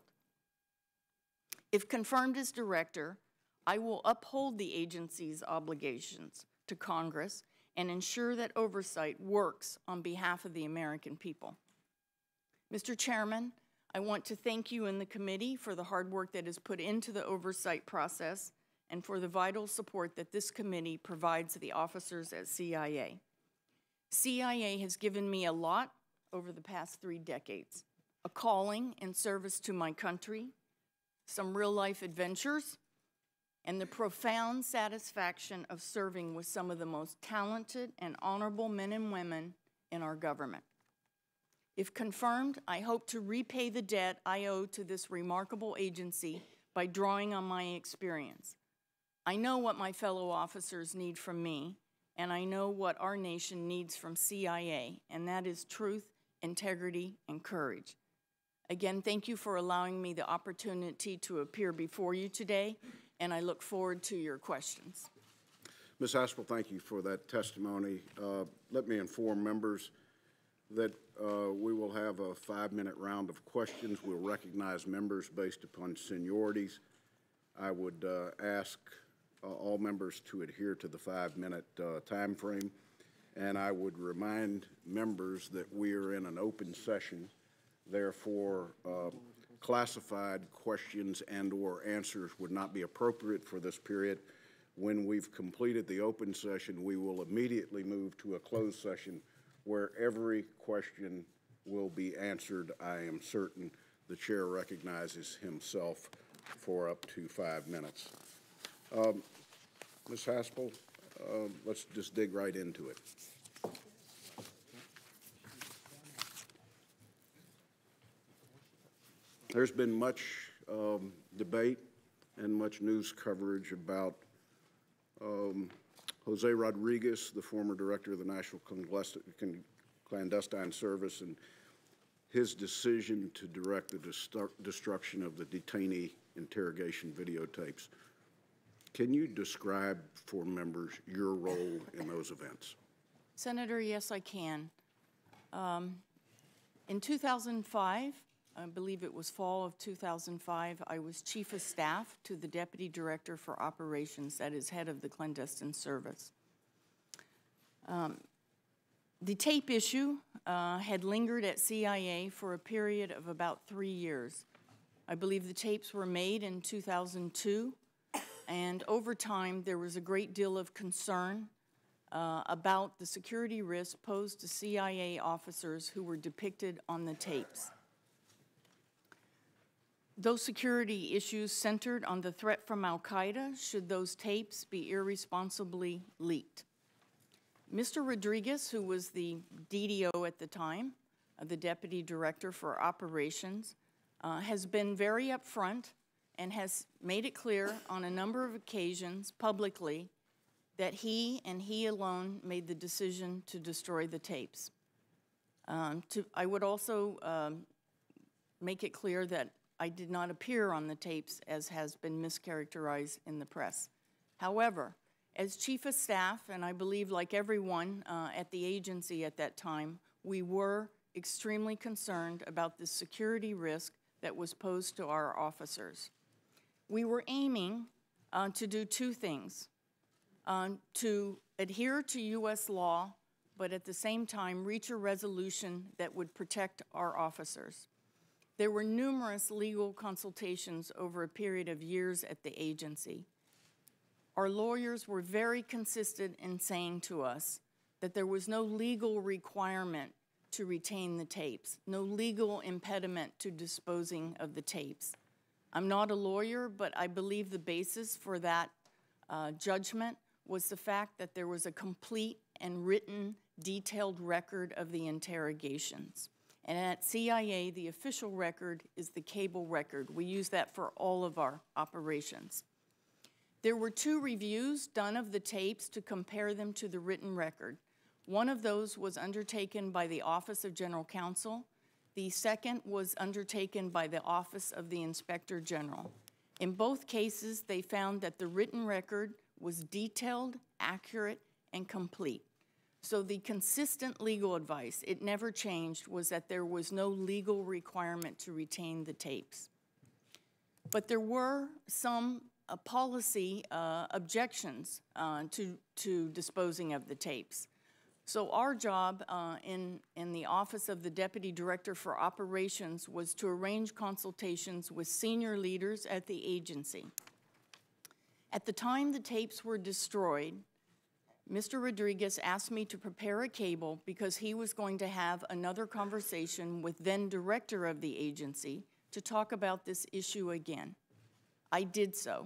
If confirmed as director, I will uphold the agency's obligations to Congress and ensure that oversight works on behalf of the American people. Mr. Chairman, I want to thank you and the committee for the hard work that is put into the oversight process and for the vital support that this committee provides the officers at CIA. CIA has given me a lot over the past 3 decades, a calling in service to my country, some real-life adventures, and the profound satisfaction of serving with some of the most talented and honorable men and women in our government. If confirmed, I hope to repay the debt I owe to this remarkable agency by drawing on my experience. I know what my fellow officers need from me, and I know what our nation needs from CIA, and that is truth, integrity, and courage. Again, thank you for allowing me the opportunity to appear before you today, and I look forward to your questions. Ms. Haspel, thank you for that testimony. Let me inform members that we will have a 5-minute round of questions. We'll recognize members based upon seniorities. I would ask all members to adhere to the 5-minute time frame, and I would remind members that we are in an open session. Therefore, classified questions and/or answers would not be appropriate for this period. When we've completed the open session, we will immediately move to a closed session where every question will be answered, I am certain. the chair recognizes himself for up to 5 minutes. Ms. Haspel, let's just dig right into it. There's been much debate and much news coverage about Jose Rodriguez, the former director of the National Clandestine Service, and his decision to direct the destruction of the detainee interrogation videotapes. Can you describe for members your role in those events? Senator, yes, I can. In 2005, I believe it was fall of 2005, I was Chief of Staff to the Deputy Director for Operations, that is head of the Clandestine Service. The tape issue had lingered at CIA for a period of about 3 years. I believe the tapes were made in 2002, and over time there was a great deal of concern about the security risk posed to CIA officers who were depicted on the tapes. Those security issues centered on the threat from Al-Qaeda should those tapes be irresponsibly leaked. Mr. Rodriguez, who was the DDO at the time, the Deputy Director for Operations, has been very upfront and has made it clear on a number of occasions publicly that he and he alone made the decision to destroy the tapes. I would also make it clear that I did not appear on the tapes, as has been mischaracterized in the press. However, as Chief of Staff, and I believe like everyone at the agency at that time, we were extremely concerned about the security risk that was posed to our officers. We were aiming to do two things: to adhere to U.S. law, but at the same time reach a resolution that would protect our officers. There were numerous legal consultations over a period of years at the agency. Our lawyers were very consistent in saying to us that there was no legal requirement to retain the tapes, no legal impediment to disposing of the tapes. I'm not a lawyer, but I believe the basis for that judgment was the fact that there was a complete and written, detailed record of the interrogations. And at CIA, the official record is the cable record. We use that for all of our operations. There were 2 reviews done of the tapes to compare them to the written record. One of those was undertaken by the Office of General Counsel. The second was undertaken by the Office of the Inspector General. In both cases, they found that the written record was detailed, accurate, and complete. So the consistent legal advice, it never changed, was that there was no legal requirement to retain the tapes. But there were some policy objections to disposing of the tapes. So our job in the Office of the Deputy Director for Operations was to arrange consultations with senior leaders at the agency. At the time the tapes were destroyed, Mr. Rodriguez asked me to prepare a cable because he was going to have another conversation with then director of the agency to talk about this issue again. I did so.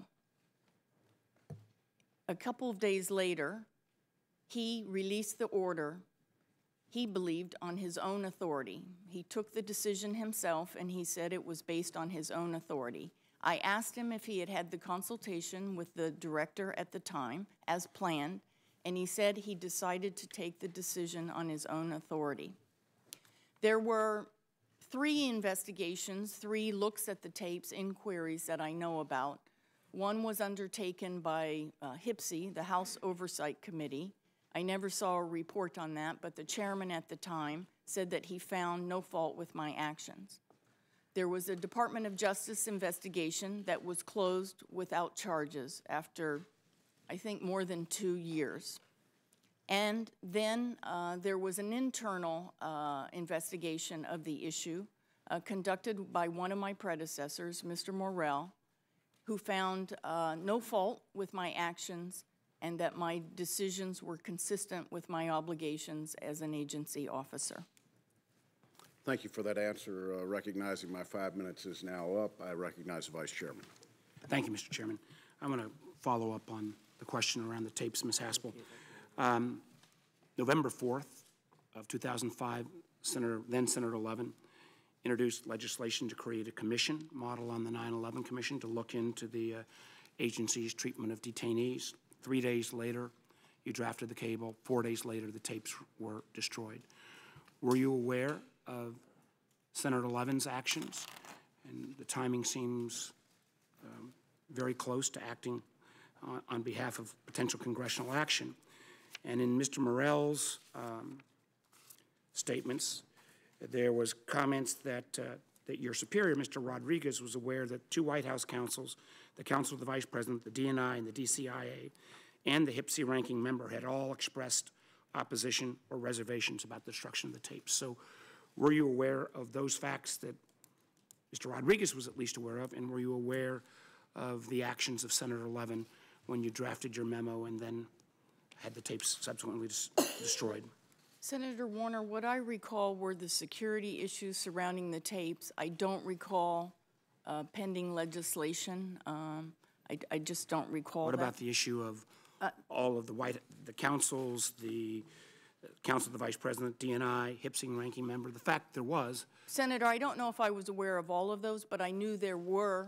A couple of days later, he released the order he believed on his own authority. He took the decision himself, and he said it was based on his own authority. I asked him if he had had the consultation with the director at the time, as planned, and he said he decided to take the decision on his own authority. There were 3 investigations, 3 looks at the tapes, inquiries that I know about. One was undertaken by HPSI, the House Oversight Committee. I never saw a report on that, but the chairman at the time said that he found no fault with my actions. There was a Department of Justice investigation that was closed without charges after, I think, more than 2 years. And then there was an internal investigation of the issue conducted by one of my predecessors, Mr. Morrell, who found no fault with my actions and that my decisions were consistent with my obligations as an agency officer. Thank you for that answer. Recognizing my 5 minutes is now up, I recognize the Vice Chairman. Thank you, Mr. Chairman. I'm going to follow up on the question around the tapes, Ms. Haspel. November 4th of 2005, then Senator Levin introduced legislation to create a commission, model on the 9/11 Commission, to look into the agency's treatment of detainees. 3 days later, you drafted the cable. 4 days later, the tapes were destroyed. Were you aware of Senator Levin's actions? And the timing seems very close to acting on behalf of potential congressional action. And in Mr. Morell's statements, there was comments that that your superior, Mr. Rodriguez, was aware that 2 White House counsels, the Counsel of the Vice President, the DNI, and the DCIA, and the HPSI ranking member had all expressed opposition or reservations about the destruction of the tapes. So were you aware of those facts that Mr. Rodriguez was at least aware of, and were you aware of the actions of Senator Levin when you drafted your memo and then had the tapes subsequently destroyed? Senator Warner, what I recall were the security issues surrounding the tapes. I don't recall pending legislation. I just don't recall What that. about the issue of all of the councils, the Counsel of the Vice President, DNI, HPSI ranking member? The fact there was. Senator, I don't know if I was aware of all of those, but I knew there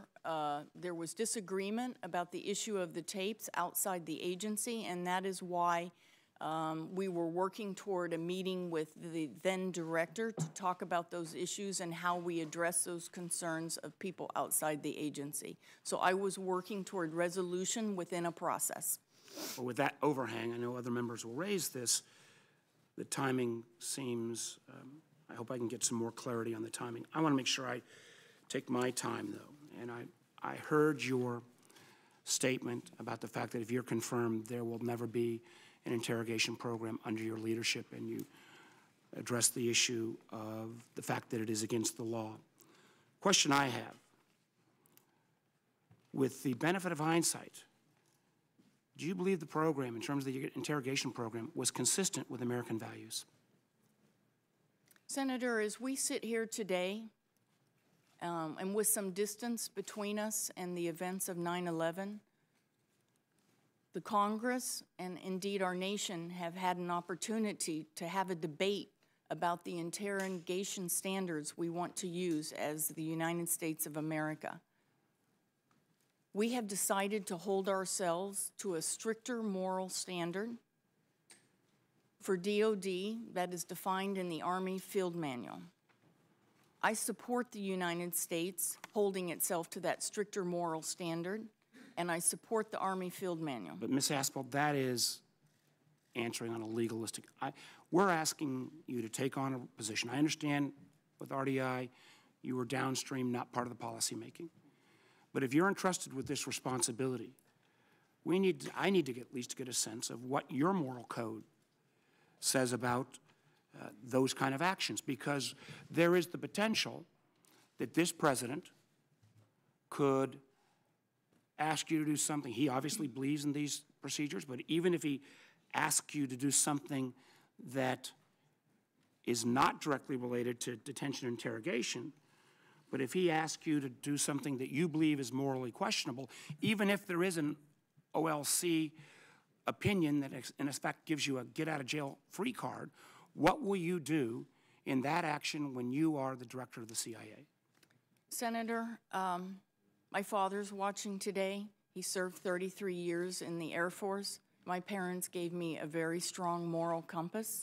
was disagreement about the issue of the tapes outside the agency, and that is why we were working toward a meeting with the then director to talk about those issues and how we address those concerns of people outside the agency. So I was working toward resolution within a process. Well, with that overhang, I know other members will raise this, the timing seems, I hope I can get some more clarity on the timing. I want to make sure I take my time, though. And I heard your statement about the fact that if you're confirmed, there will never be an interrogation program under your leadership, and you address the issue of the fact that it is against the law. Question I have, with the benefit of hindsight, do you believe the program, in terms of the interrogation program, was consistent with American values? Senator, as we sit here today, and with some distance between us and the events of 9/11, the Congress and indeed our nation have had an opportunity to have a debate about the interrogation standards we want to use as the United States of America. We have decided to hold ourselves to a stricter moral standard for DOD that is defined in the Army Field Manual. I support the United States holding itself to that stricter moral standard, and I support the Army Field Manual. But Ms. Haspel, that is answering on a legalistic. We're asking you to take on a position. I understand with RDI, you were downstream, not part of the policy making. But if you're entrusted with this responsibility, I need to at least get a sense of what your moral code says about those kind of actions, because there is the potential that this president could ask you to do something. He obviously believes in these procedures, but even if he asks you to do something that is not directly related to detention and interrogation, but if he asks you to do something that you believe is morally questionable, even if there is an OLC opinion that in effect gives you a get-out-of-jail-free card, what will you do in that action when you are the director of the CIA? Senator, my father's watching today. He served 33 years in the Air Force. My parents gave me a very strong moral compass.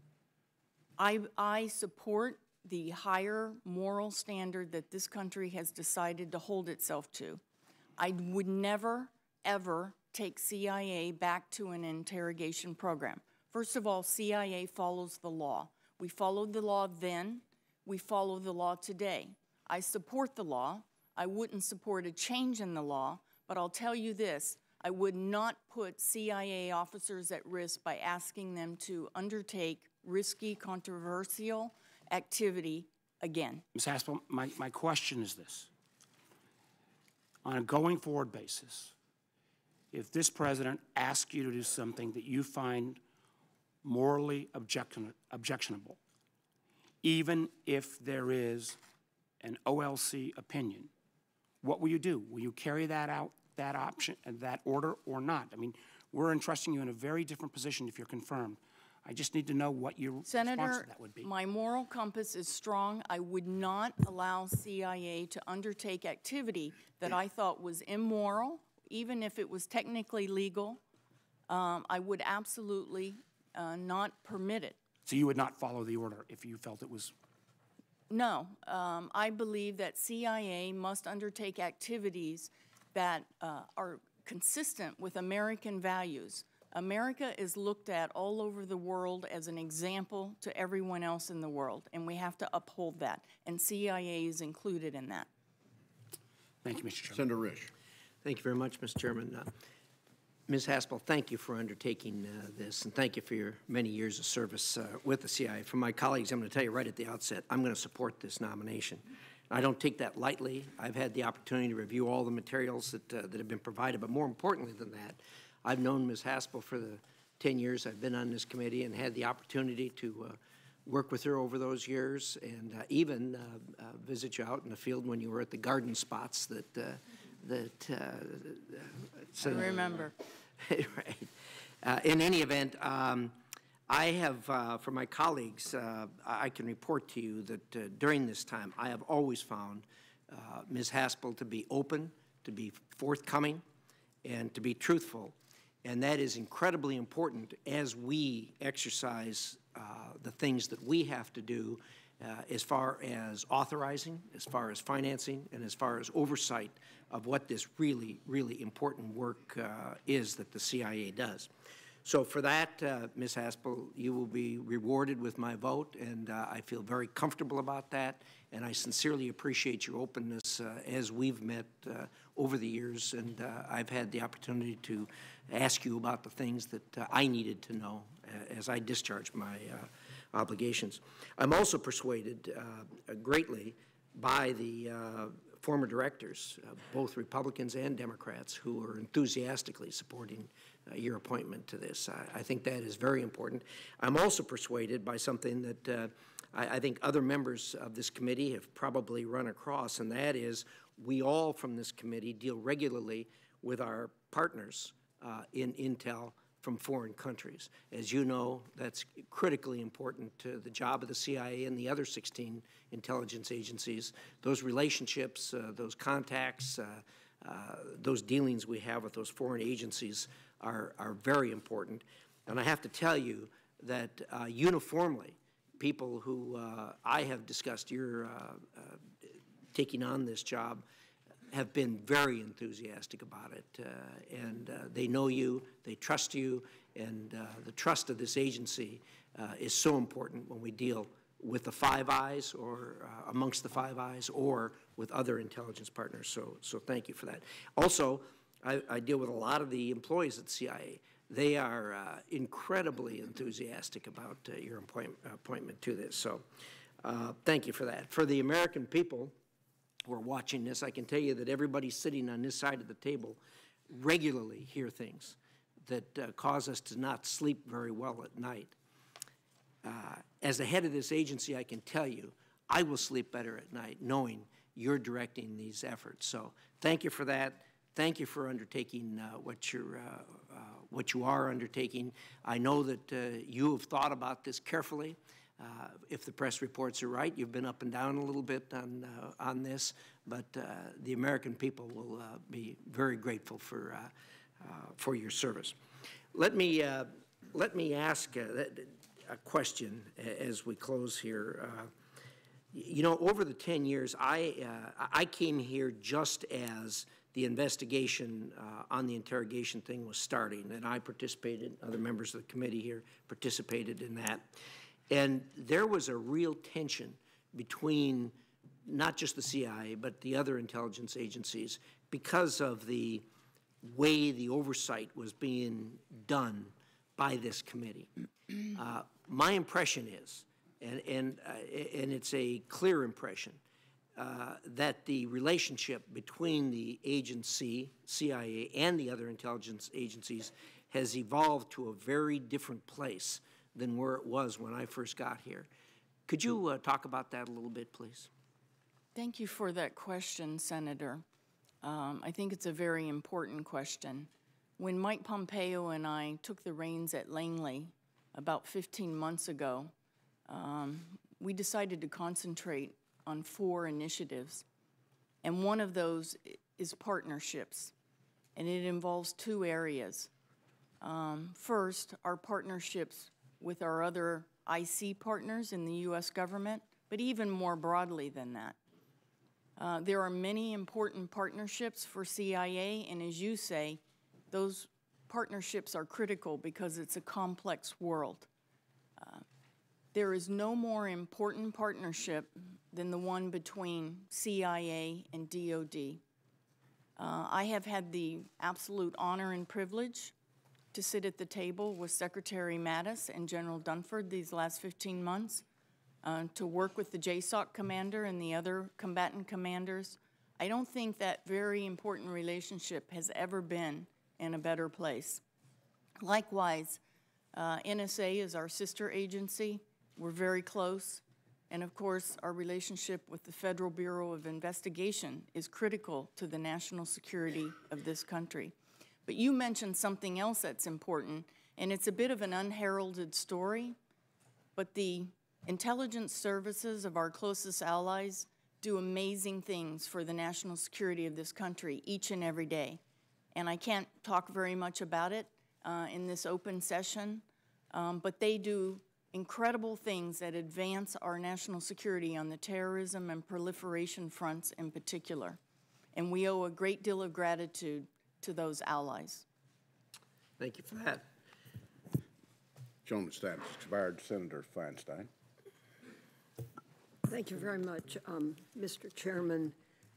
I support the higher moral standard that this country has decided to hold itself to. I would never, ever take CIA back to an interrogation program. First of all, CIA follows the law. We followed the law then. We follow the law today. I support the law. I wouldn't support a change in the law, but I'll tell you this, I would not put CIA officers at risk by asking them to undertake risky, controversial activity again. Ms. Haspel, my question is this. On a going forward basis, if this president asks you to do something that you find morally objectionable, even if there is an OLC opinion, what will you do? Will you carry that out, that option, that order, or not? I mean, we're entrusting you in a very different position if you're confirmed. I just need to know what your response Senator, to that would be. my moral compass is strong. I would not allow CIA to undertake activity that I thought was immoral, even if it was technically legal. I would absolutely not permit it. So you would not follow the order if you felt it was? No, I believe that CIA must undertake activities that are consistent with American values. America is looked at all over the world as an example to everyone else in the world, and we have to uphold that, and CIA is included in that. Thank you, Mr. Chairman. Senator Risch. Thank you very much, Mr. Chairman. Ms. Haspel, thank you for undertaking this, and thank you for your many years of service with the CIA. From my colleagues, I'm going to tell you right at the outset, I'm going to support this nomination. I don't take that lightly. I've had the opportunity to review all the materials that have been provided, but more importantly than that, I've known Ms. Haspel for the 10 years I've been on this committee and had the opportunity to work with her over those years and even visit you out in the field when you were at the garden spots that I remember. Right. In any event, I have, for my colleagues, I can report to you that during this time, I have always found Ms. Haspel to be open, to be forthcoming, and to be truthful. And that is incredibly important as we exercise the things that we have to do as far as authorizing, as far as financing, and as far as oversight of what this really, really important work is that the CIA does. So for that, Ms. Haspel, you will be rewarded with my vote, and I feel very comfortable about that, and I sincerely appreciate your openness as we've met over the years, and I've had the opportunity to ask you about the things that I needed to know as I discharged my obligations. I'm also persuaded greatly by the former directors, both Republicans and Democrats, who are enthusiastically supporting your appointment to this. I think that is very important. I'm also persuaded by something that I think other members of this committee have probably run across, and that is we all from this committee deal regularly with our partners in intel from foreign countries. As you know, that's critically important to the job of the CIA and the other 16 intelligence agencies. Those relationships, those contacts, those dealings we have with those foreign agencies are very important. And I have to tell you that uniformly, people who I have discussed your taking on this job have been very enthusiastic about it, and they know you, they trust you, and the trust of this agency is so important when we deal with the Five Eyes or amongst the Five Eyes or with other intelligence partners, so thank you for that. Also, I deal with a lot of the employees at CIA. They are incredibly enthusiastic about your appointment to this, so thank you for that. For the American people who are watching this, I can tell you that everybody sitting on this side of the table regularly hear things that cause us to not sleep very well at night. As the head of this agency, I can tell you, I will sleep better at night knowing you're directing these efforts. So thank you for that. Thank you for undertaking what you are undertaking. I know that you have thought about this carefully. If the press reports are right, you've been up and down a little bit on this, but the American people will be very grateful for your service. Let me ask a question as we close here. You know, over the 10 years, I came here just as the investigation on the interrogation thing was starting, and I participated, other members of the committee here participated in that. And there was a real tension between not just the CIA, but the other intelligence agencies because of the way the oversight was being done by this committee. My impression is, and it's a clear impression, that the relationship between the agency, CIA, and the other intelligence agencies has evolved to a very different place than where it was when I first got here. Could you talk about that a little bit, please? Thank you for that question, Senator. I think it's a very important question. When Mike Pompeo and I took the reins at Langley about 15 months ago, we decided to concentrate on 4 initiatives. And one of those is partnerships, and it involves 2 areas. First, our partnerships with our other IC partners in the U.S. government, but even more broadly than that. There are many important partnerships for CIA, and as you say, those partnerships are critical because it's a complex world. There is no more important partnership than the one between CIA and DOD. I have had the absolute honor and privilege to sit at the table with Secretary Mattis and General Dunford these last 15 months, to work with the JSOC commander and the other combatant commanders. I don't think that very important relationship has ever been in a better place. Likewise, NSA is our sister agency. We're very close. And of course, our relationship with the Federal Bureau of Investigation is critical to the national security of this country. But you mentioned something else that's important, and it's a bit of an unheralded story, but the intelligence services of our closest allies do amazing things for the national security of this country each and every day. And I can't talk very much about it in this open session, but they do incredible things that advance our national security on the terrorism and proliferation fronts in particular. And we owe a great deal of gratitude to those allies. Thank you for that. Gentleman's status expired. Senator Feinstein. Thank you very much, Mr. Chairman.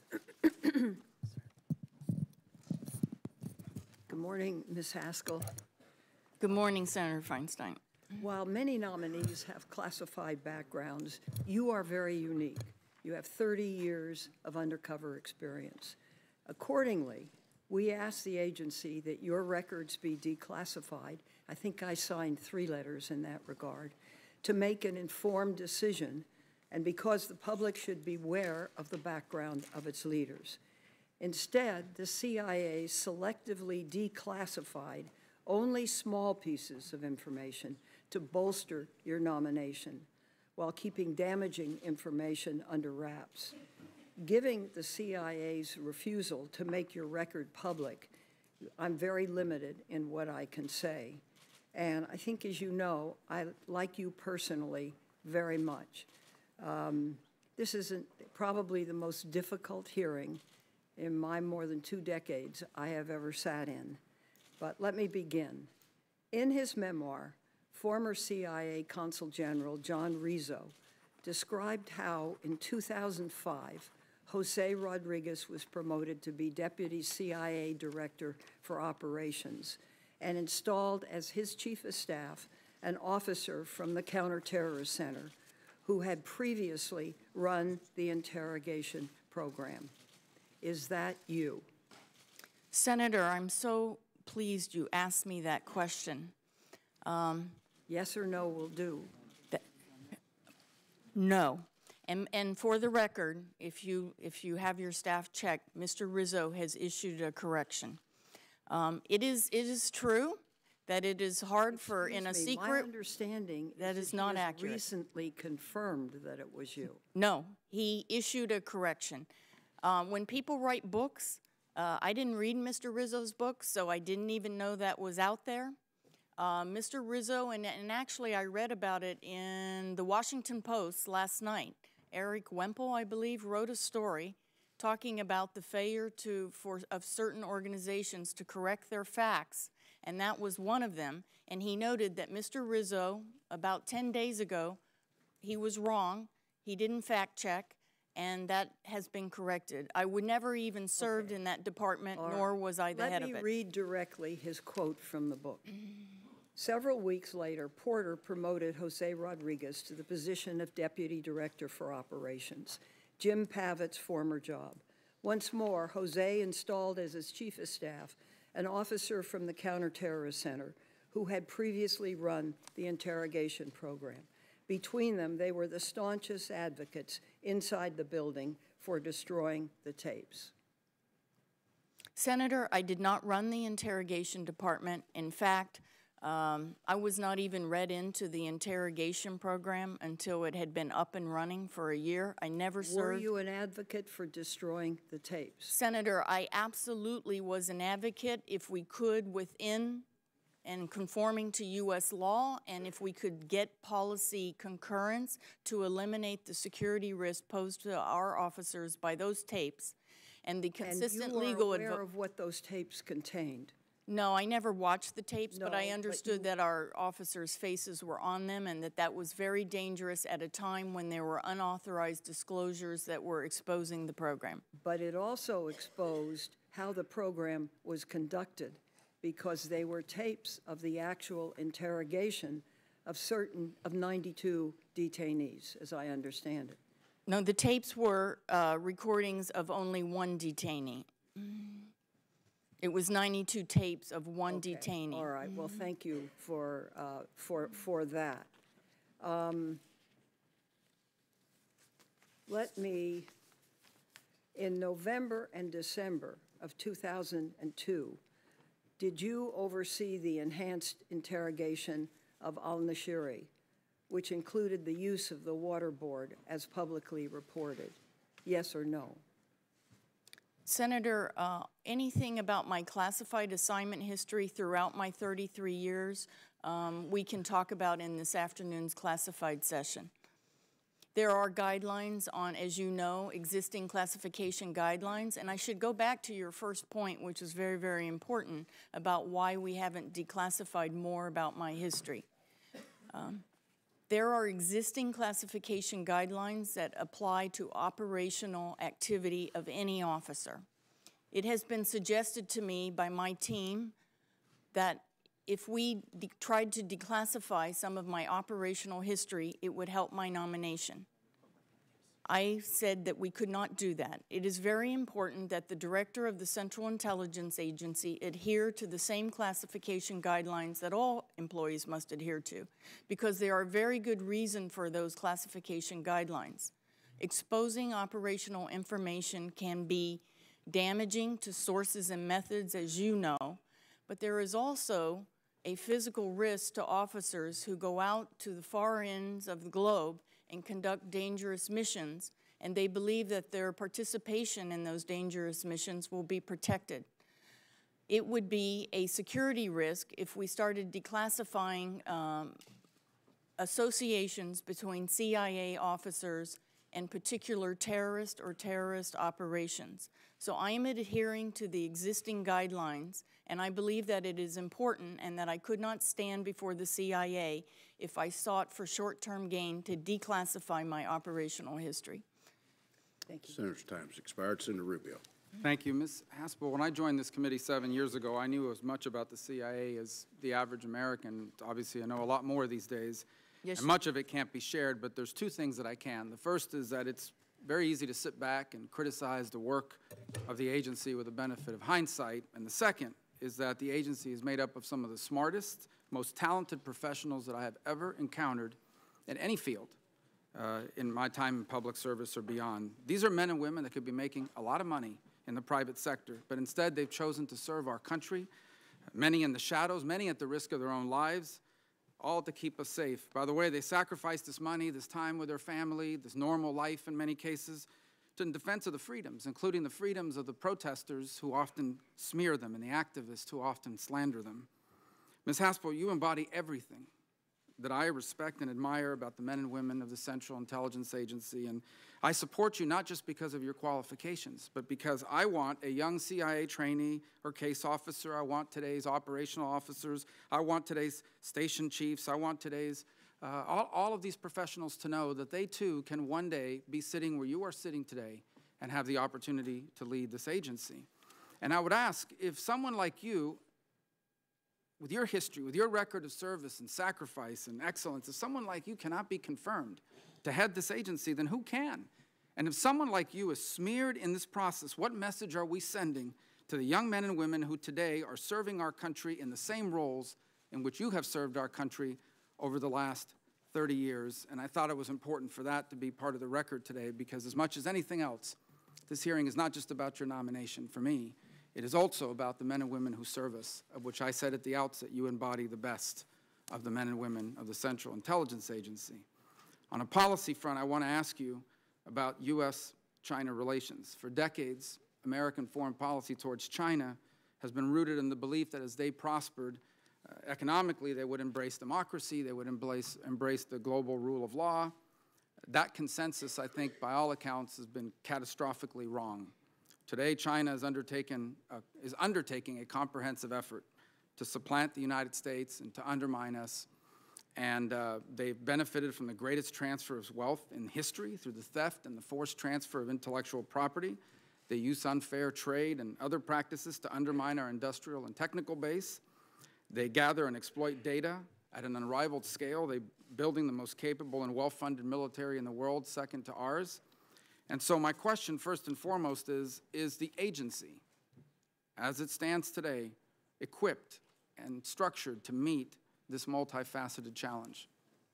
Good morning, Ms. Haskell. Good morning, Senator Feinstein. While many nominees have classified backgrounds, you are very unique. You have 30 years of undercover experience. Accordingly, we ask the agency that your records be declassified. I think I signed 3 letters in that regard, to make an informed decision, and because the public should be aware of the background of its leaders. Instead, the CIA selectively declassified only small pieces of information to bolster your nomination, while keeping damaging information under wraps. Giving the CIA's refusal to make your record public, I'm very limited in what I can say. And I think, as you know, I like you personally very much. This isn't probably the most difficult hearing in my more than 2 decades I have ever sat in. But let me begin. In his memoir, former CIA Consul General John Rizzo described how in 2005, Jose Rodriguez was promoted to be Deputy CIA Director for Operations and installed as his Chief of Staff an officer from the Counterterrorist Center who had previously run the interrogation program. Is that you? Senator, I'm so pleased you asked me that question. Yes or no will do. No. And for the record, if you have your staff check, Mr. Rizzo has issued a correction. It is true that it is hard for, in a secret. My understanding that is not accurate. Recently confirmed that it was you. No, he issued a correction. When people write books, I didn't read Mr. Rizzo's book, so I didn't even know that was out there. Mr. Rizzo, and actually I read about it in the Washington Post last night. Eric Wemple, I believe, wrote a story talking about the failure of certain organizations to correct their facts, and that was one of them. And he noted that Mr. Rizzo, about 10 days ago, he was wrong. He didn't fact check, and that has been corrected. I would never even served in that department, nor was I the head of it. Let me read directly his quote from the book. Several weeks later, Porter promoted Jose Rodriguez to the position of Deputy Director for Operations, Jim Pavitt's former job. Once more, Jose installed as his Chief of Staff an officer from the Counterterrorist Center who had previously run the interrogation program. Between them, they were the staunchest advocates inside the building for destroying the tapes. Senator, I did not run the interrogation department. In fact, I was not even read into the interrogation program until it had been up and running for a year. I never served. Were you an advocate for destroying the tapes? Senator, I absolutely was an advocate if we could within and conforming to U.S. law, and if we could get policy concurrence to eliminate the security risk posed to our officers by those tapes, and the consistent legal advice. And you were aware of what those tapes contained? No, I never watched the tapes, No, but I understood that our officers' faces were on them and that that was very dangerous at a time when there were unauthorized disclosures that were exposing the program. But it also exposed how the program was conducted, because they were tapes of the actual interrogation of 92 detainees, as I understand it. No, the tapes were recordings of only one detainee. It was 92 tapes of one detainee. All right. Well, thank you for that. Let me, in November and December of 2002, did you oversee the enhanced interrogation of al-Nashiri, which included the use of the waterboard as publicly reported? Yes or no? Senator, anything about my classified assignment history throughout my 33 years, we can talk about in this afternoon's classified session. There are guidelines on, as you know, existing classification guidelines, and I should go back to your first point, which is very, very important, about why we haven't declassified more about my history. There are existing classification guidelines that apply to operational activity of any officer. It has been suggested to me by my team that if we tried to declassify some of my operational history, it would help my nomination. I said that we could not do that. It is very important that the director of the Central Intelligence Agency adhere to the same classification guidelines that all employees must adhere to, because there are very good reason for those classification guidelines. Exposing operational information can be damaging to sources and methods, as you know, but there is also a physical risk to officers who go out to the far ends of the globe and conduct dangerous missions, and they believe that their participation in those dangerous missions will be protected. It would be a security risk if we started declassifying associations between CIA officers and particular terrorist or terrorist operations. So I am adhering to the existing guidelines, and I believe that it is important and that I could not stand before the CIA if I sought for short-term gain to declassify my operational history. Thank you. Senator's time's expired. Senator Rubio. Thank you. Ms. Haspel, when I joined this committee 7 years ago, I knew as much about the CIA as the average American. Obviously, I know a lot more these days. Yes. And much of it can't be shared, but there's two things that I can. The first is that it's very easy to sit back and criticize the work of the agency with the benefit of hindsight. And the second is that the agency is made up of some of the smartest, most talented professionals that I have ever encountered in any field in my time in public service or beyond. These are men and women that could be making a lot of money in the private sector, but instead they've chosen to serve our country, many in the shadows, many at the risk of their own lives, all to keep us safe. By the way, they sacrifice this money, this time with their family, this normal life in many cases, in defense of the freedoms, including the freedoms of the protesters who often smear them and the activists who often slander them. Ms. Haspel, you embody everything that I respect and admire about the men and women of the Central Intelligence Agency, and I support you not just because of your qualifications, but because I want a young CIA trainee or case officer, I want today's operational officers, I want today's station chiefs, I want today's, all of these professionals to know that they too can one day be sitting where you are sitting today and have the opportunity to lead this agency. And I would ask, if someone like you, with your history, with your record of service and sacrifice and excellence, if someone like you cannot be confirmed to head this agency, then who can? And if someone like you is smeared in this process, what message are we sending to the young men and women who today are serving our country in the same roles in which you have served our country over the last 30 years, and I thought it was important for that to be part of the record today, because as much as anything else, this hearing is not just about your nomination for me. It is also about the men and women who serve us, of which I said at the outset, you embody the best of the men and women of the Central Intelligence Agency. On a policy front, I want to ask you about U.S.-China relations. For decades, American foreign policy towards China has been rooted in the belief that as they prospered economically, they would embrace democracy, they would embrace the global rule of law. That consensus, I think, by all accounts, has been catastrophically wrong. Today, China is undertaking a comprehensive effort to supplant the United States and to undermine us. And they've benefited from the greatest transfer of wealth in history through the theft and the forced transfer of intellectual property. They use unfair trade and other practices to undermine our industrial and technical base. They gather and exploit data at an unrivaled scale. They're building the most capable and well-funded military in the world, second to ours. And so my question, first and foremost, is the agency, as it stands today, equipped and structured to meet this multifaceted challenge?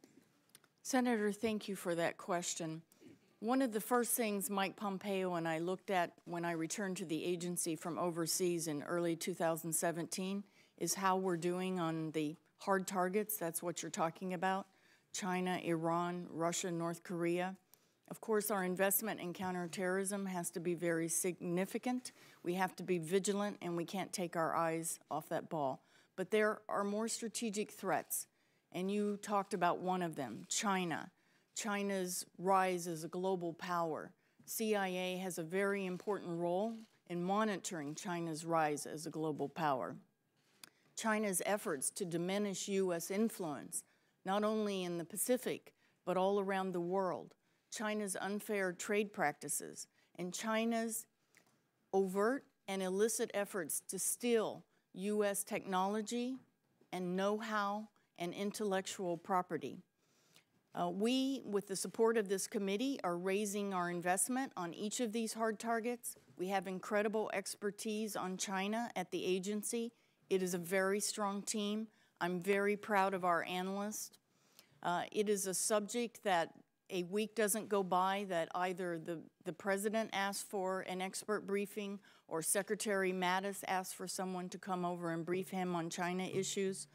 Senator, thank you for that question. One of the first things Mike Pompeo and I looked at when I returned to the agency from overseas in early 2017 is how we're doing on the hard targets. That's what you're talking about: China, Iran, Russia, North Korea. Of course, our investment in counterterrorism has to be very significant. We have to be vigilant, and we can't take our eyes off that ball. But there are more strategic threats, and you talked about one of them, China. China's rise as a global power. CIA has a very important role in monitoring China's rise as a global power. China's efforts to diminish U.S. influence, not only in the Pacific, but all around the world. China's unfair trade practices, and China's overt and illicit efforts to steal U.S. technology and know-how and intellectual property. We, with the support of this committee, are raising our investment on each of these hard targets. We have incredible expertise on China at the agency. It is a very strong team. I'm very proud of our analysts. It is a subject that a week doesn't go by that either the President asks for an expert briefing or Secretary Mattis asks for someone to come over and brief him on China issues.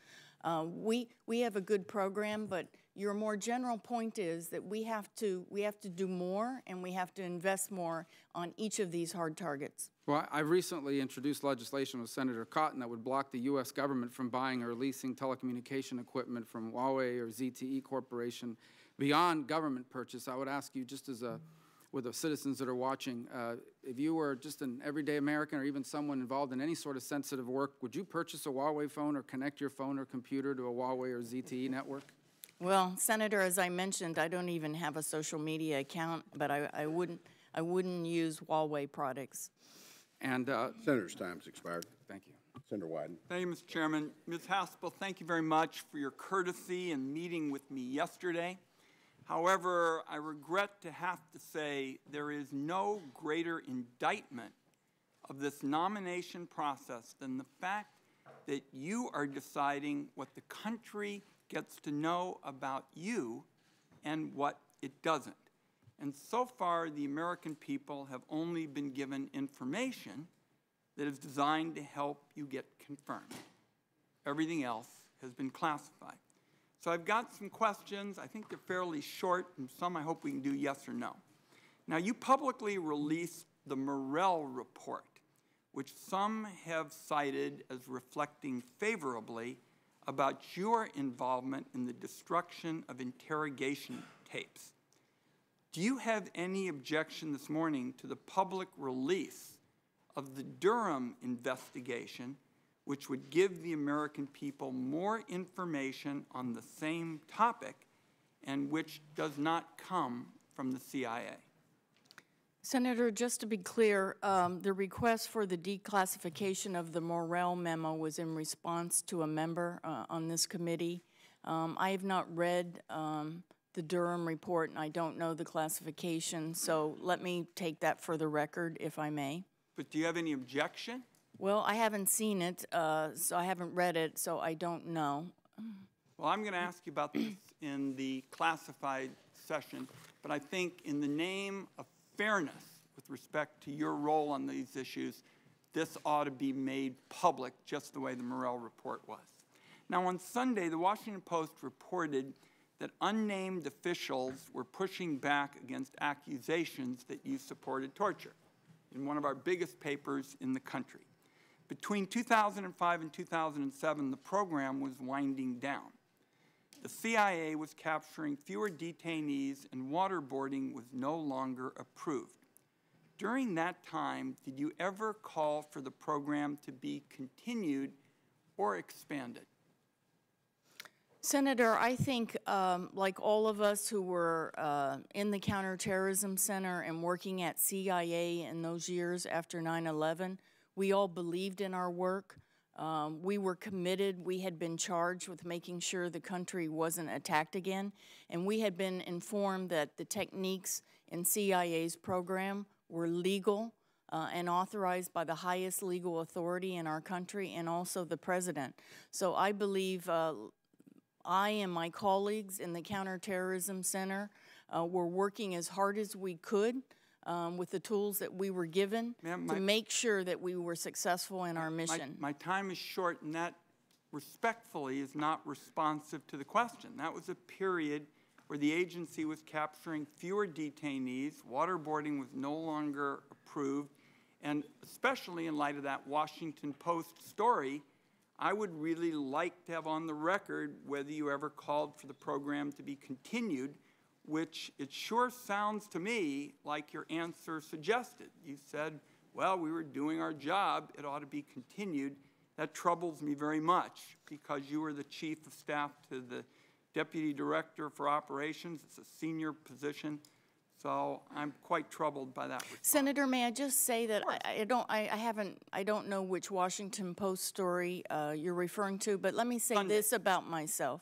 We have a good program, but your more general point is that we have to do more, and we have to invest more on each of these hard targets. Well, I recently introduced legislation with Senator Cotton that would block the U.S. government from buying or leasing telecommunication equipment from Huawei or ZTE Corporation beyond government purchase. I would ask you, just as with the citizens that are watching, if you were just an everyday American or even someone involved in any sort of sensitive work, would you purchase a Huawei phone or connect your phone or computer to a Huawei or ZTE network? Well, Senator, as I mentioned, I don't even have a social media account, but I wouldn't use Huawei products. And Senator's time's expired. thank you. Senator Wyden. Thank you, Mr. Chairman. Ms. Haspel, thank you very much for your courtesy in meeting with me yesterday. However, I regret to have to say there is no greater indictment of this nomination process than the fact that you are deciding what the country gets to know about you and what it doesn't. And so far, the American people have only been given information that is designed to help you get confirmed. Everything else has been classified. So I've got some questions. I think they're fairly short, and some I hope we can do yes or no. Now, you publicly released the Morell report, which some have cited as reflecting favorably about your involvement in the destruction of interrogation tapes. Do you have any objection this morning to the public release of the Durham investigation, which would give the American people more information on the same topic and which does not come from the CIA? Senator, just to be clear, the request for the declassification of the Morell memo was in response to a member on this committee. I have not read the Durham report, and I don't know the classification, so let me take that for the record, if I may. But do you have any objection? Well, I haven't seen it, so I haven't read it, so I don't know. Well, I'm going to ask you about this in the classified session, but I think in the name of fairness with respect to your role on these issues, this ought to be made public just the way the Morrell report was. Now, on Sunday, the Washington Post reported that unnamed officials were pushing back against accusations that you supported torture in one of our biggest papers in the country. Between 2005 and 2007, the program was winding down. The CIA was capturing fewer detainees and waterboarding was no longer approved. During that time, did you ever call for the program to be continued or expanded? Senator, I think like all of us who were in the Counterterrorism Center and working at CIA in those years after 9/11, we all believed in our work. We were committed. We had been charged with making sure the country wasn't attacked again, and we had been informed that the techniques in CIA's program were legal and authorized by the highest legal authority in our country and also the president. So I believe I and my colleagues in the Counterterrorism Center were working as hard as we could with the tools that we were given to make sure that we were successful in our mission. My time is short, and that respectfully is not responsive to the question. That was a period where the agency was capturing fewer detainees, waterboarding was no longer approved, and especially in light of that Washington Post story, I would really like to have on the record whether you ever called for the program to be continued, which it sure sounds to me like your answer suggested. You said, well, we were doing our job, it ought to be continued. That troubles me very much because you were the chief of staff to the Deputy Director for Operations. It's a senior position. So I'm quite troubled by that response. Senator, may I just say that I don't know which Washington Post story you're referring to, but let me say this about myself.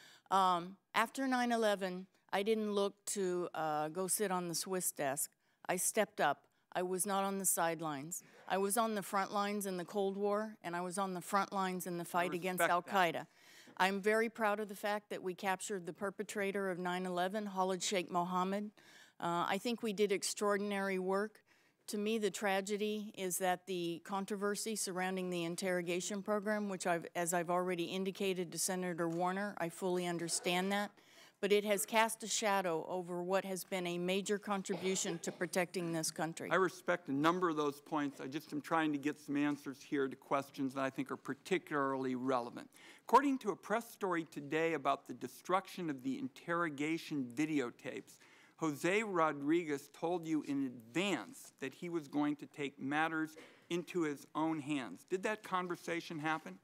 After 9/11, I didn't look to go sit on the Swiss desk. I stepped up. I was not on the sidelines. I was on the front lines in the Cold War, and I was on the front lines in the fight against Al-Qaeda. I'm very proud of the fact that we captured the perpetrator of 9/11, Khalid Sheikh Mohammed. I think we did extraordinary work. To me, the tragedy is that the controversy surrounding the interrogation program, which as I've already indicated to Senator Warner, I fully understand that, but it has cast a shadow over what has been a major contribution to protecting this country. I respect a number of those points. I just am trying to get some answers here to questions that I think are particularly relevant. According to a press story today about the destruction of the interrogation videotapes, Jose Rodriguez told you in advance that he was going to take matters into his own hands. Did that conversation happen?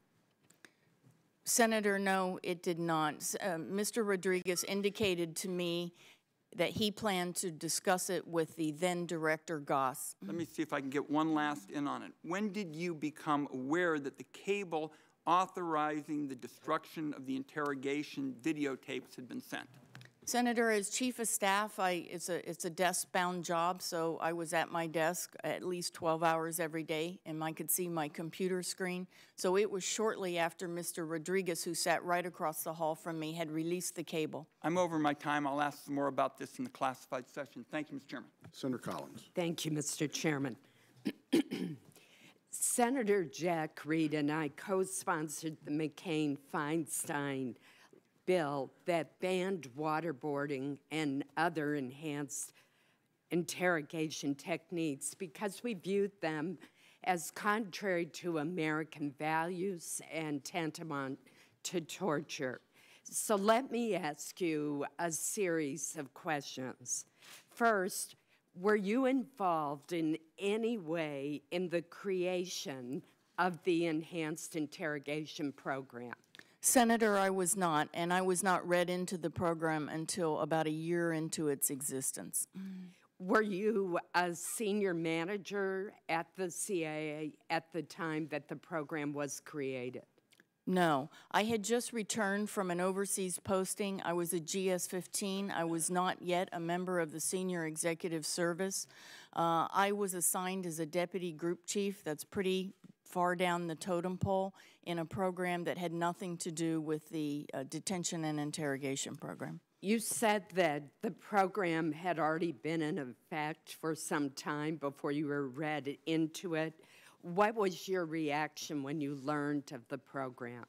Senator, no, it did not. Mr. Rodriguez indicated to me that he planned to discuss it with the then Director Goss. Let me see if I can get one last in on it. When did you become aware that the cable authorizing the destruction of the interrogation videotapes had been sent? Senator, as Chief of Staff, it's a desk-bound job, so I was at my desk at least 12 hours every day, and I could see my computer screen. So it was shortly after Mr. Rodriguez, who sat right across the hall from me, had released the cable. I'm over my time. I'll ask some more about this in the classified session. Thank you, Mr. Chairman. Senator Collins. Thank you, Mr. Chairman. Senator Jack Reed and I co-sponsored the McCain-Feinstein bill that banned waterboarding and other enhanced interrogation techniques because we viewed them as contrary to American values and tantamount to torture. So let me ask you a series of questions. First, were you involved in any way in the creation of the enhanced interrogation program? Senator, I was not, and I was not read into the program until about a year into its existence. Were you a senior manager at the CIA at the time that the program was created? No. I had just returned from an overseas posting. I was a GS-15. I was not yet a member of the Senior Executive Service. I was assigned as a deputy group chief. That's pretty far down the totem pole in a program that had nothing to do with the detention and interrogation program. You said that the program had already been in effect for some time before you were read into it. What was your reaction when you learned of the program?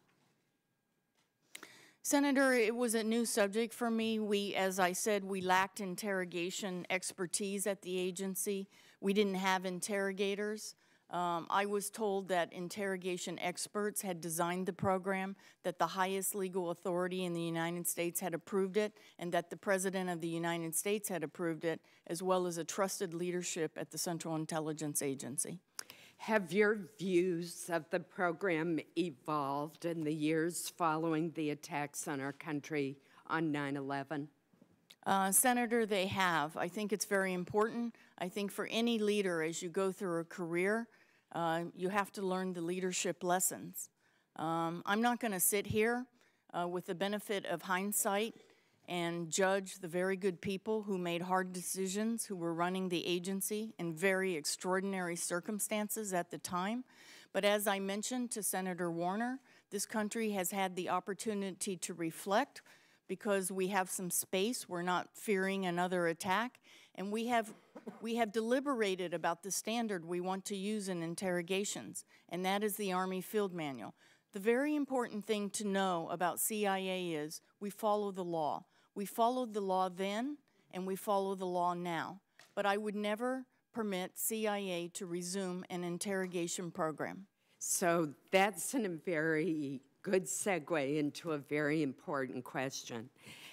Senator, it was a new subject for me. We, as I said, we lacked interrogation expertise at the agency. We didn't have interrogators. I was told that interrogation experts had designed the program, that the highest legal authority in the United States had approved it, and that the President of the United States had approved it, as well as a trusted leadership at the Central Intelligence Agency. Have your views of the program evolved in the years following the attacks on our country on 9/11? Senator, they have. I think it's very important. I think for any leader, as you go through a career, you have to learn the leadership lessons. I'm not going to sit here with the benefit of hindsight and judge the very good people who made hard decisions, who were running the agency in very extraordinary circumstances at the time. But as I mentioned to Senator Warner, this country has had the opportunity to reflect because we have some space. We're not fearing another attack. And we have deliberated about the standard we want to use in interrogations, and that is the Army Field Manual. The very important thing to know about CIA is we follow the law. We followed the law then, and we follow the law now. But I would never permit CIA to resume an interrogation program. So that's a very good segue into a very important question.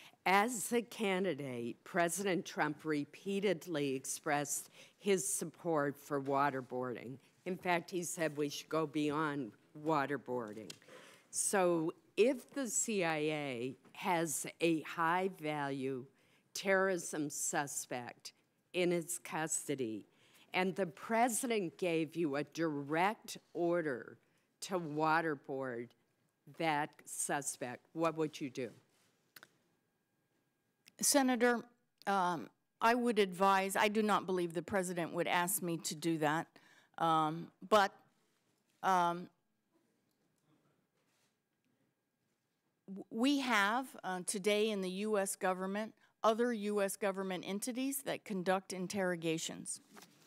As a candidate, President Trump repeatedly expressed his support for waterboarding. In fact, he said we should go beyond waterboarding. So if the CIA has a high-value terrorism suspect in its custody, and the president gave you a direct order to waterboard that suspect, what would you do? Senator, I would advise, I do not believe the president would ask me to do that, but we have today in the U.S. government other U.S. government entities that conduct interrogations.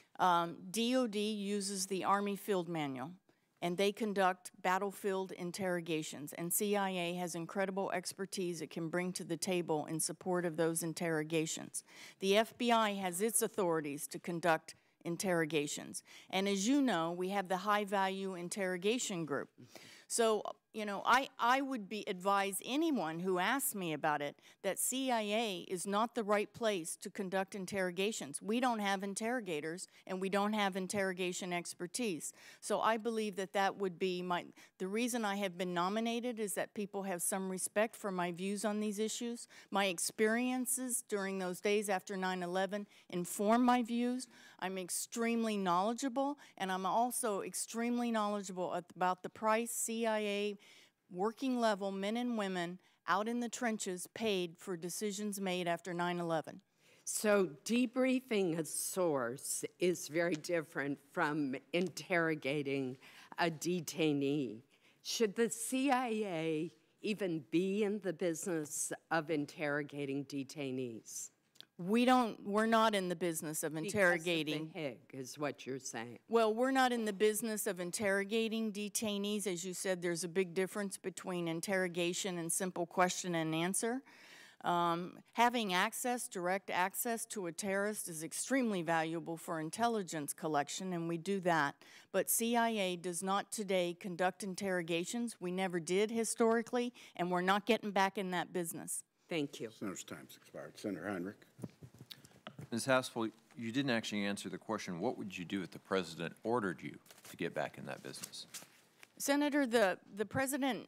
DOD uses the Army Field Manual, and they conduct battlefield interrogations, and CIA has incredible expertise it can bring to the table in support of those interrogations. The FBI has its authorities to conduct interrogations, and as you know, we have the high-value interrogation group. So, you know, I would advise anyone who asks me about it that CIA is not the right place to conduct interrogations. We don't have interrogators, and we don't have interrogation expertise. So I believe that that would be the reason I have been nominated is that people have some respect for my views on these issues. My experiences during those days after 9/11 inform my views. I'm extremely knowledgeable, and I'm also extremely knowledgeable about the price CIA working level men and women out in the trenches paid for decisions made after 9/11. So debriefing a source is very different from interrogating a detainee. Should the CIA even be in the business of interrogating detainees? We're not in the business of interrogating. Because of the Hague is what you're saying. Well, we're not in the business of interrogating detainees. As you said, there's a big difference between interrogation and simple question and answer. Having direct access to a terrorist is extremely valuable for intelligence collection, and we do that. But CIA does not today conduct interrogations. We never did historically, and we're not getting back in that business. Thank you. Senator's time's expired. Senator Heinrich. Ms. Haspel, you didn't actually answer the question. What would you do if the president ordered you to get back in that business? Senator, the president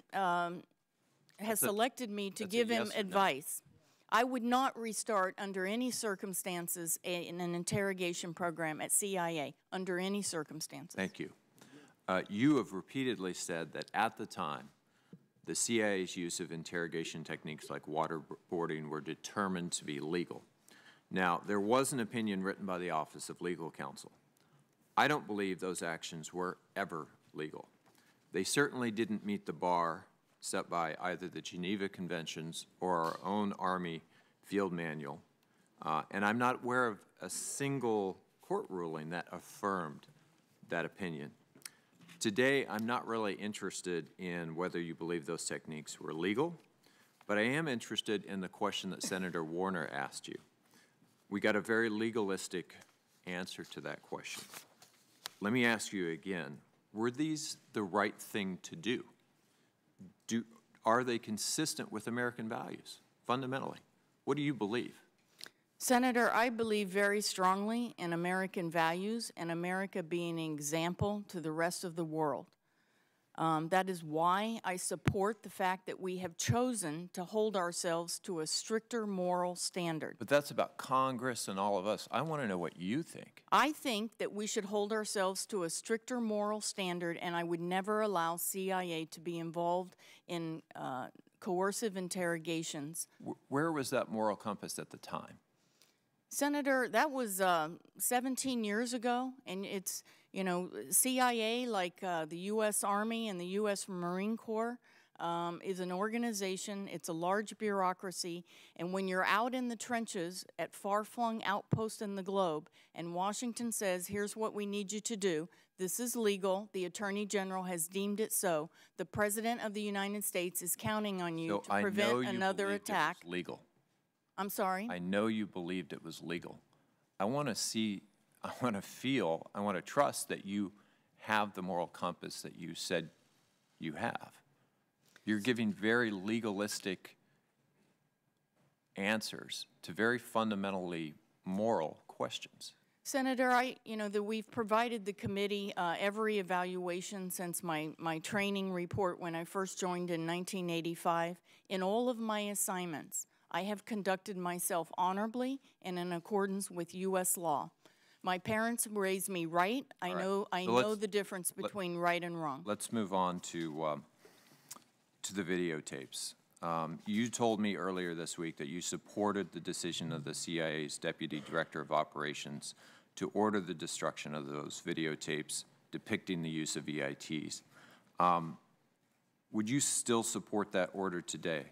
has selected me to give him advice. I would not restart under any circumstances in an interrogation program at CIA, under any circumstances. Thank you. You have repeatedly said that at the time, the CIA's use of interrogation techniques like waterboarding were determined to be legal. Now, there was an opinion written by the Office of Legal Counsel. I don't believe those actions were ever legal. They certainly didn't meet the bar set by either the Geneva Conventions or our own Army field manual. And I'm not aware of a single court ruling that affirmed that opinion. Today, I'm not really interested in whether you believe those techniques were legal, but I am interested in the question that Senator Warner asked you. We got a very legalistic answer to that question. Let me ask you again, were these the right thing to do? Are they consistent with American values, fundamentally? What do you believe? Senator, I believe very strongly in American values and America being an example to the rest of the world. That is why I support the fact that we have chosen to hold ourselves to a stricter moral standard. But that's about Congress and all of us. I want to know what you think. I think that we should hold ourselves to a stricter moral standard, and I would never allow CIA to be involved in coercive interrogations. Where was that moral compass at the time? Senator, that was 17 years ago, and it's, you know, CIA, like the U.S. Army and the U.S. Marine Corps, is an organization. It's a large bureaucracy, and when you're out in the trenches at far-flung outposts in the globe, and Washington says, here's what we need you to do, this is legal, the Attorney General has deemed it so, the President of the United States is counting on you to prevent another attack. It was legal. I'm sorry? I know you believed it was legal. I want to see, I want to feel, I want to trust that you have the moral compass that you said you have. You're giving very legalistic answers to very fundamentally moral questions. Senator, we've provided the committee every evaluation since my training report when I first joined in 1985. In all of my assignments, I have conducted myself honorably and in accordance with U.S. law. My parents raised me right. I know the difference between right and wrong. Let's move on to the videotapes. You told me earlier this week that you supported the decision of the CIA's Deputy Director of Operations to order the destruction of those videotapes depicting the use of EITs. Would you still support that order today?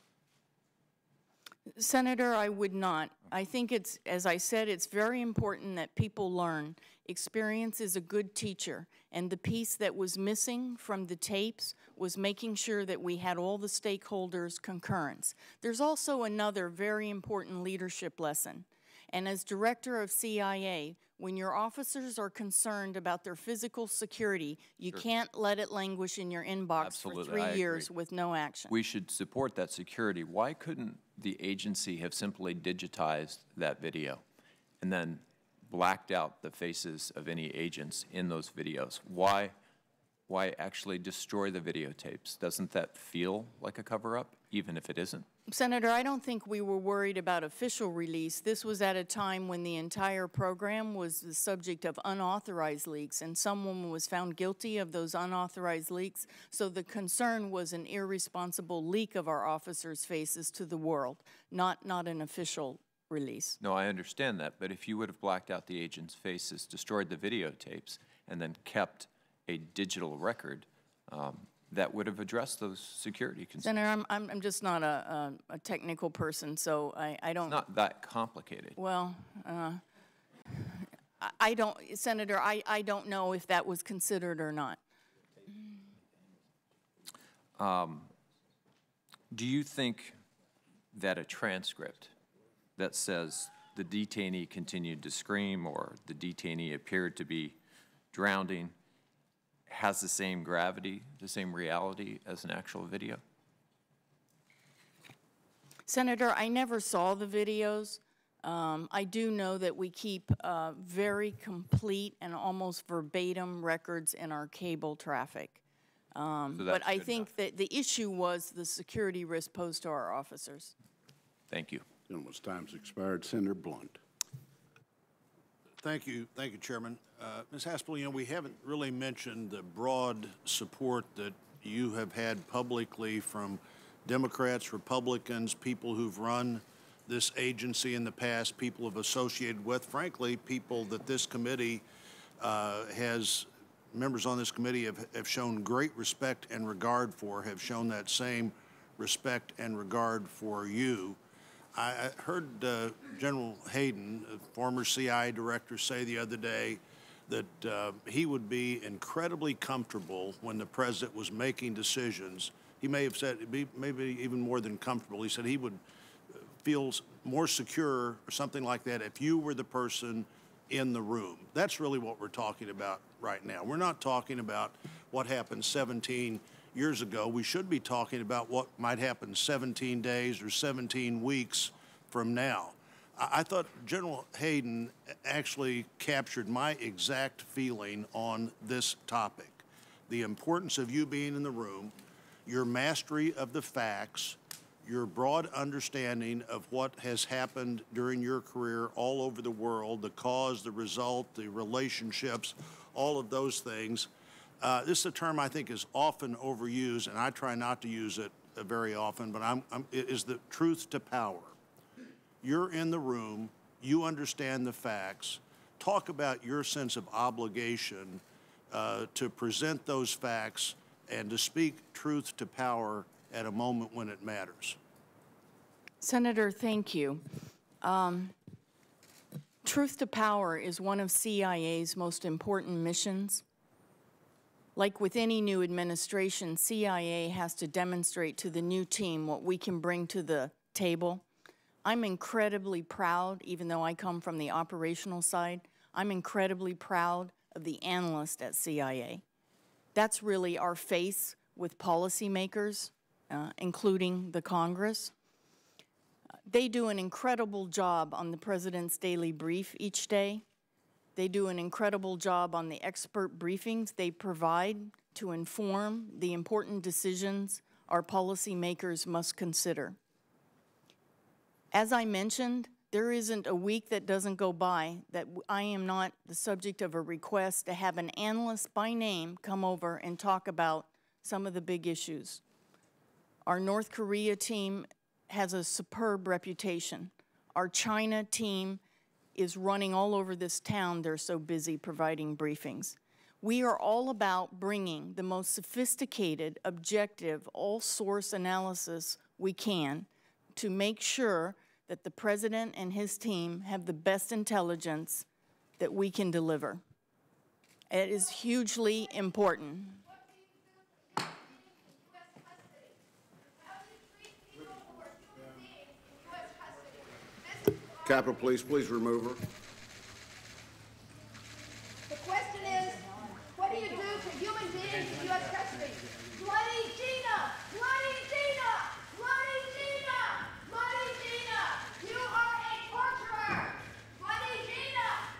Senator, I would not. I think it's, as I said, it's very important that people learn. Experience is a good teacher, and the piece that was missing from the tapes was making sure that we had all the stakeholders' concurrence. There's also another very important leadership lesson. And as director of CIA, when your officers are concerned about their physical security, you can't let it languish in your inbox for 3 years with no action. We should support that security. Why couldn't the agency have simply digitized that video and then blacked out the faces of any agents in those videos? Why actually destroy the videotapes? Doesn't that feel like a cover-up, even if it isn't? Senator, I don't think we were worried about official release. This was at a time when the entire program was the subject of unauthorized leaks, and someone was found guilty of those unauthorized leaks. So the concern was an irresponsible leak of our officers' faces to the world, not an official release. No, I understand that, but if you would have blacked out the agents' faces, destroyed the videotapes, and then kept a digital record, that would have addressed those security concerns. Senator, I'm just not a technical person, so I don't. It's not that complicated. Well, I don't, Senator, I don't know if that was considered or not. Do you think that a transcript that says the detainee continued to scream or the detainee appeared to be drowning has the same gravity, the same reality as an actual video? Senator, I never saw the videos. I do know that we keep very complete and almost verbatim records in our cable traffic. But I think that the issue was the security risk posed to our officers. Thank you. Gentleman's time's expired. Senator Blunt. Thank you, Chairman. Ms. Haspel, you know, we haven't really mentioned the broad support that you have had publicly from Democrats, Republicans, people who've run this agency in the past, people have associated with, frankly, people that this committee has members on this committee have shown great respect and regard for, have shown that same respect and regard for you. I heard General Hayden, former CIA director, say the other day that he would be incredibly comfortable when the president was making decisions. He may have said, maybe even more than comfortable, he said he would feel more secure or something like that if you were the person in the room. That's really what we're talking about right now. We're not talking about what happened 17 years ago. We should be talking about what might happen 17 days or 17 weeks from now. I thought General Hayden actually captured my exact feeling on this topic. The importance of you being in the room, your mastery of the facts, your broad understanding of what has happened during your career all over the world, the cause, the result, the relationships, all of those things. This is a term I think is often overused, and I try not to use it very often, but it is the truth to power. You're in the room, you understand the facts. Talk about your sense of obligation to present those facts and to speak truth to power at a moment when it matters. Senator, thank you. Truth to power is one of CIA's most important missions. Like with any new administration, CIA has to demonstrate to the new team what we can bring to the table. I'm incredibly proud, even though I come from the operational side, I'm incredibly proud of the analysts at CIA. That's really our face with policymakers, including the Congress. They do an incredible job on the President's daily brief each day. They do an incredible job on the expert briefings they provide to inform the important decisions our policymakers must consider. As I mentioned, there isn't a week that doesn't go by that I am not the subject of a request to have an analyst by name come over and talk about some of the big issues. Our North Korea team has a superb reputation. Our China team is running all over this town. They're so busy providing briefings. We are all about bringing the most sophisticated, objective, all-source analysis we can to make sure that the President and his team have the best intelligence that we can deliver. It is hugely important. Capitol Police, please remove her. The question is, what do you do to human beings in U.S. custody? Bloody Gina! Bloody Gina! Bloody Gina! Bloody Gina! You are a torturer! Bloody Gina!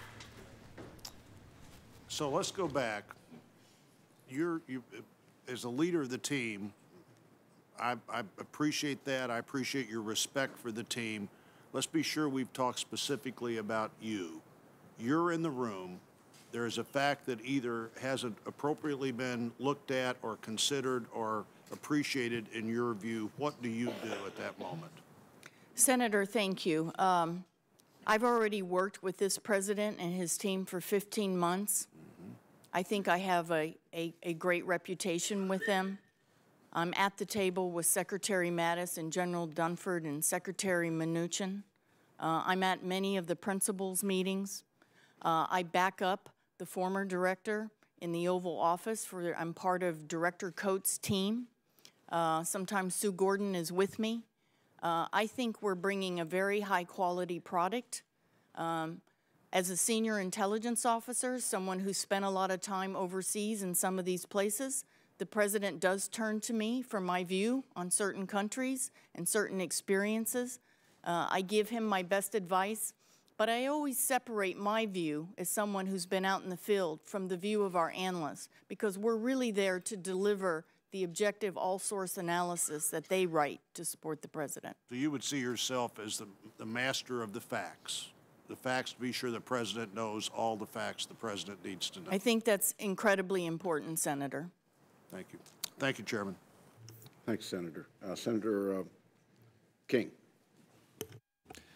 So let's go back. You, as a leader of the team, I appreciate that. I appreciate your respect for the team. Let's be sure we've talked specifically about you. You're in the room. There is a fact that either hasn't appropriately been looked at or considered or appreciated in your view. What do you do at that moment? Senator, thank you. I've already worked with this president and his team for 15 months. I think I have a great reputation with them. I'm at the table with Secretary Mattis and General Dunford and Secretary Mnuchin. I'm at many of the principals' meetings. I back up the former director in the Oval Office. I'm part of Director Coates' team. Sometimes Sue Gordon is with me. I think we're bringing a very high-quality product. As a senior intelligence officer, someone who spent a lot of time overseas in some of these places, the President does turn to me for my view on certain countries and certain experiences. I give him my best advice, but I always separate my view as someone who's been out in the field from the view of our analysts, because we're really there to deliver the objective all-source analysis that they write to support the President. So you would see yourself as the master of the facts to be sure the President knows all the facts the President needs to know. I think that's incredibly important, Senator. Thank you. Thank you, Chairman. Thanks, Senator. Senator King.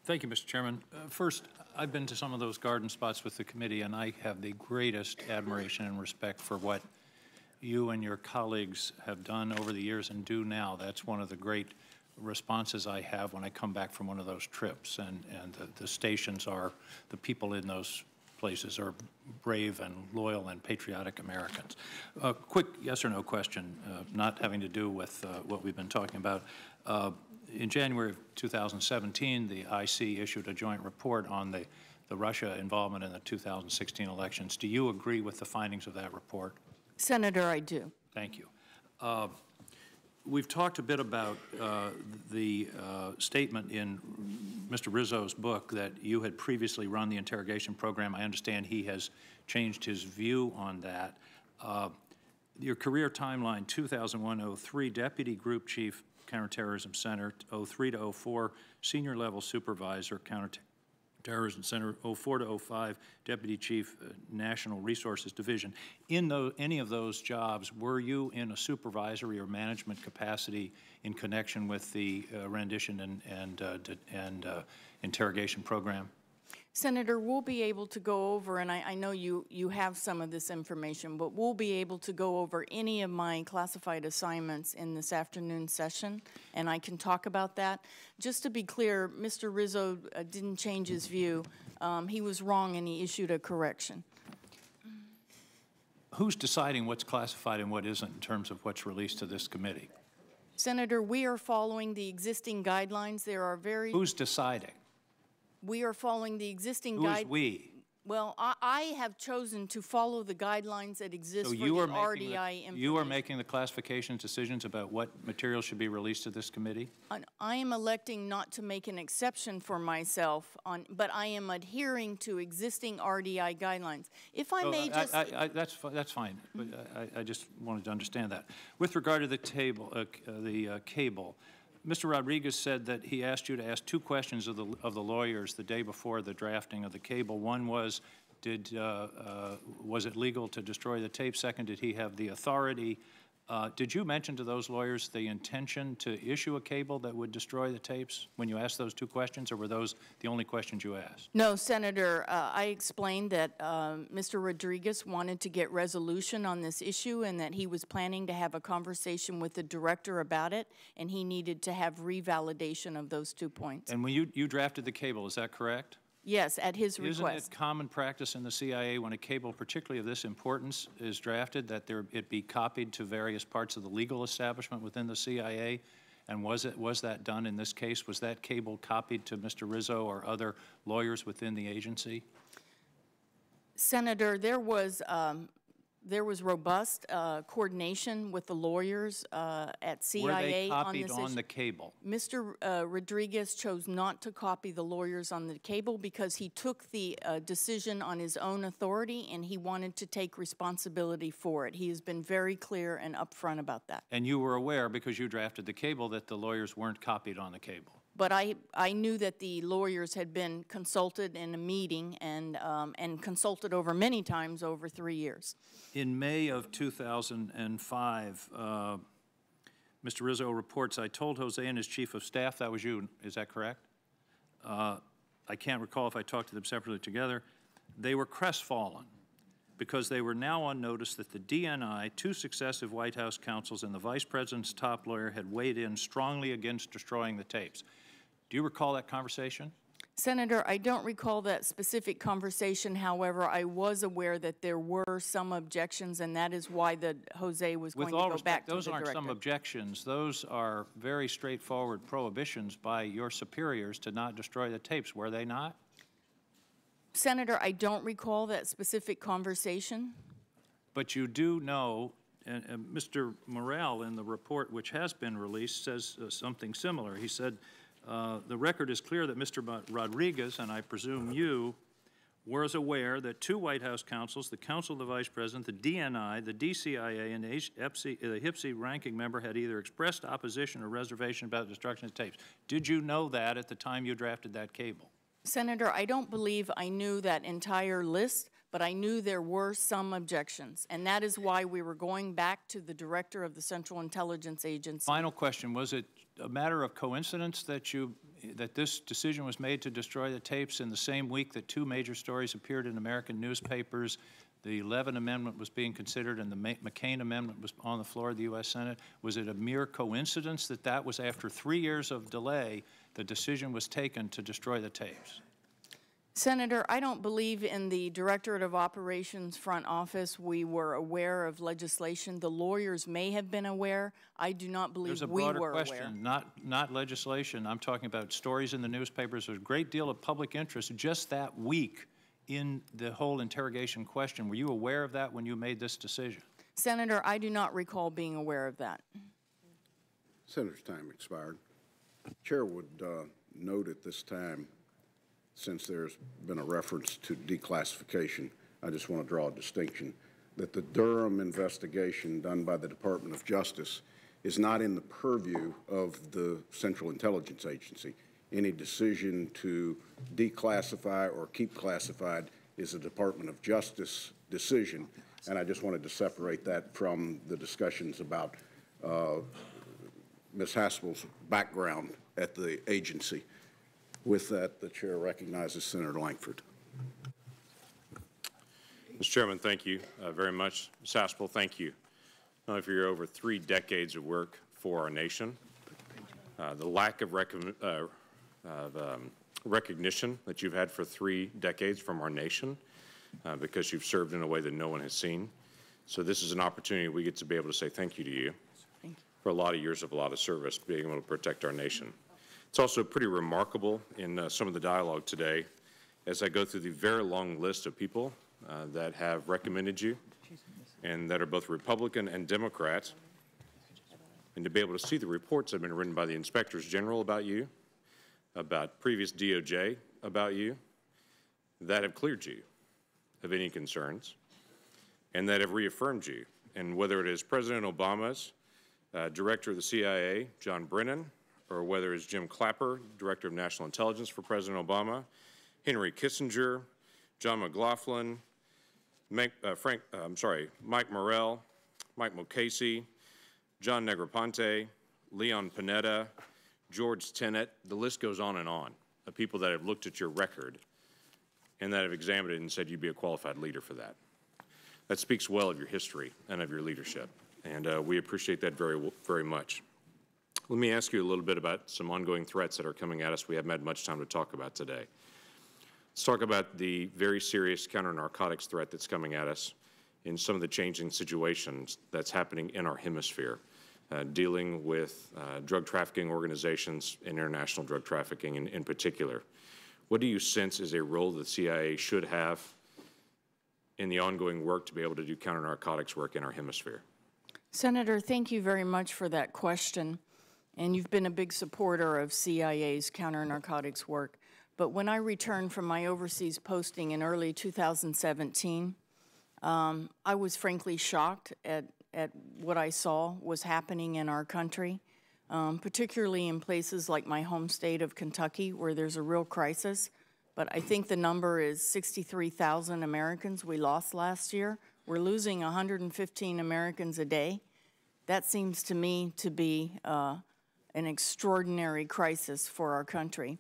Thank you, Mr. Chairman. First, I've been to some of those garden spots with the committee, and I have the greatest admiration and respect for what you and your colleagues have done over the years and do now. That's one of the great responses I have when I come back from one of those trips. And the stations are, the people in those places are brave and loyal and patriotic Americans. A quick yes or no question, not having to do with what we've been talking about. In January of 2017, the IC issued a joint report on the Russia involvement in the 2016 elections. Do you agree with the findings of that report? Senator, I do. Thank you. We've talked a bit about the statement in Mr. Rizzo's book that you had previously run the interrogation program. I understand he has changed his view on that. Your career timeline, 2001-03, Deputy Group Chief, Counterterrorism Center, 03 to 04, Senior Level Supervisor, Counterterrorism Center, 04 to 05, Deputy Chief, National Resources Division. In any of those jobs, were you in a supervisory or management capacity in connection with the rendition and interrogation program? Senator, we'll be able to go over, and I know you have some of this information, but we'll be able to go over any of my classified assignments in this afternoon session, and I can talk about that. Just to be clear, Mr. Rizzo didn't change his view. He was wrong, and he issued a correction. Who's deciding what's classified and what isn't in terms of what's released to this committee? Senator, we are following the existing guidelines. There are very... Who's deciding? We are following the existing Who is we? Well, I have chosen to follow the guidelines that exist for the RDI information. You are making the classification decisions about what material should be released to this committee? I am electing not to make an exception for myself, but I am adhering to existing RDI guidelines. If I may just... That's fine, but I just wanted to understand that. With regard to the cable, Mr. Rodriguez said that he asked you to ask two questions of the lawyers the day before the drafting of the cable. One was, was it legal to destroy the tape? Second, did he have the authority? Did you mention to those lawyers the intention to issue a cable that would destroy the tapes when you asked those two questions, or were those the only questions you asked? No, Senator. I explained that Mr. Rodriguez wanted to get resolution on this issue and that he was planning to have a conversation with the director about it, and he needed to have revalidation of those 2 points. And when you drafted the cable, is that correct? Yes, at his request. Isn't it common practice in the CIA when a cable, particularly of this importance, is drafted that it be copied to various parts of the legal establishment within the CIA? And was that done in this case? Was that cable copied to Mr. Rizzo or other lawyers within the agency? Senator, there was robust coordination with the lawyers at CIA on this issue. Were they copied on the cable? Mr. Rodriguez chose not to copy the lawyers on the cable because he took the decision on his own authority and he wanted to take responsibility for it. He has been very clear and upfront about that. And you were aware, because you drafted the cable, that the lawyers weren't copied on the cable? But I knew that the lawyers had been consulted in a meeting and consulted over many times over 3 years. In May of 2005, Mr. Rizzo reports, I told Jose and his chief of staff, that was you, is that correct? I can't recall if I talked to them separately or together. They were crestfallen because they were now on notice that the DNI, 2 successive White House counsels, and the vice president's top lawyer had weighed in strongly against destroying the tapes. Do you recall that conversation? Senator, I don't recall that specific conversation. However, I was aware that there were some objections, and that is why Jose was going to go back to the director. Those aren't some objections. Those are very straightforward prohibitions by your superiors to not destroy the tapes, were they not? Senator, I don't recall that specific conversation. But you do know, and Mr. Morrell in the report which has been released says something similar. He said, the record is clear that Mr. Rodriguez, and I presume you, was aware that 2 White House counsels, the Counsel of the Vice President, the DNI, the DCIA, and the HPSI ranking member had either expressed opposition or reservation about the destruction of tapes. Did you know that at the time you drafted that cable? Senator, I don't believe I knew that entire list, but I knew there were some objections, and that is why we were going back to the director of the Central Intelligence Agency. Final question, was it a matter of coincidence that you that this decision was made to destroy the tapes in the same week that two major stories appeared in American newspapers? The 11th Amendment was being considered and the McCain Amendment was on the floor of the U.S. Senate. Was it a mere coincidence that that was after 3 years of delay, the decision was taken to destroy the tapes? Senator, I don't believe in the Directorate of Operations front office we were aware of legislation. The lawyers may have been aware. I do not believe we were aware. There's a broader question, not legislation. I'm talking about stories in the newspapers. There's a great deal of public interest just that week in the whole interrogation question. Were you aware of that when you made this decision? Senator, I do not recall being aware of that. Senator's time expired. Chair would note at this time, since there's been a reference to declassification, I just want to draw a distinction that the Durham investigation done by the Department of Justice is not in the purview of the Central Intelligence Agency. Any decision to declassify or keep classified is a Department of Justice decision, and I just wanted to separate that from the discussions about Ms. Haspel's background at the agency. With that, the chair recognizes Senator Lankford. Mr. Chairman, thank you very much. Ms. Haspel, thank you not only for your over 3 decades of work for our nation, the lack of recognition that you've had for 3 decades from our nation because you've served in a way that no one has seen. So this is an opportunity we get to be able to say thank you to you for a lot of years of a lot of service, being able to protect our nation. It's also pretty remarkable in some of the dialogue today as I go through the very long list of people that have recommended you and that are both Republican and Democrat, and to be able to see the reports that have been written by the inspectors general about you, about previous DOJ about you, that have cleared you of any concerns and that have reaffirmed you. And whether it is President Obama's Director of the CIA, John Brennan, or whether it's Jim Clapper, Director of National Intelligence for President Obama, Henry Kissinger, John McLaughlin, Mike Morrell, Mike Mukasey, John Negroponte, Leon Panetta, George Tenet, the list goes on of people that have looked at your record and that have examined it and said you'd be a qualified leader for that. That speaks well of your history and of your leadership, and we appreciate that very, very much. Let me ask you a little bit about some ongoing threats that are coming at us we haven't had much time to talk about today. Let's talk about the very serious counter-narcotics threat that's coming at us in some of the changing situations that's happening in our hemisphere, dealing with drug trafficking organizations and international drug trafficking in particular. What do you sense is a role the CIA should have in the ongoing work to be able to do counter-narcotics work in our hemisphere? Senator, thank you very much for that question. And you've been a big supporter of CIA's counter-narcotics work. But when I returned from my overseas posting in early 2017, I was frankly shocked at what I saw was happening in our country, particularly in places like my home state of Kentucky, where there's a real crisis. But I think the number is 63,000 Americans we lost last year. We're losing 115 Americans a day. That seems to me to be an extraordinary crisis for our country.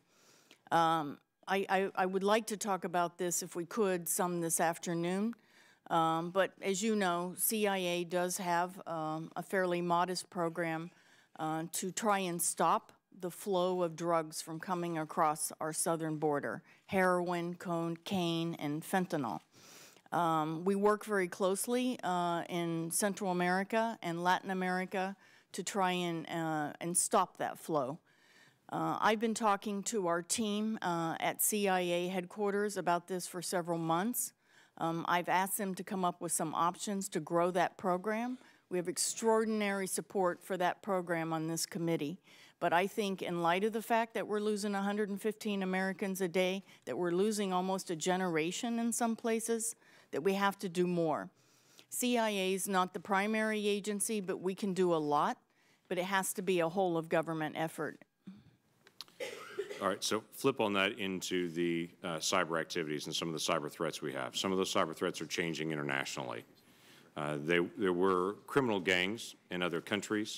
I would like to talk about this, if we could, some this afternoon. But as you know, CIA does have a fairly modest program to try and stop the flow of drugs from coming across our southern border: heroin, cocaine, and fentanyl. We work very closely in Central America and Latin America to try and stop that flow. I've been talking to our team at CIA headquarters about this for several months. I've asked them to come up with some options to grow that program. We have extraordinary support for that program on this committee. But I think in light of the fact that we're losing 115 Americans a day, that we're losing almost a generation in some places, that we have to do more. CIA is not the primary agency, but we can do a lot, but it has to be a whole of government effort. All right, so flip on that into the cyber activities and some of the cyber threats we have. Some of those cyber threats are changing internationally. There were criminal gangs in other countries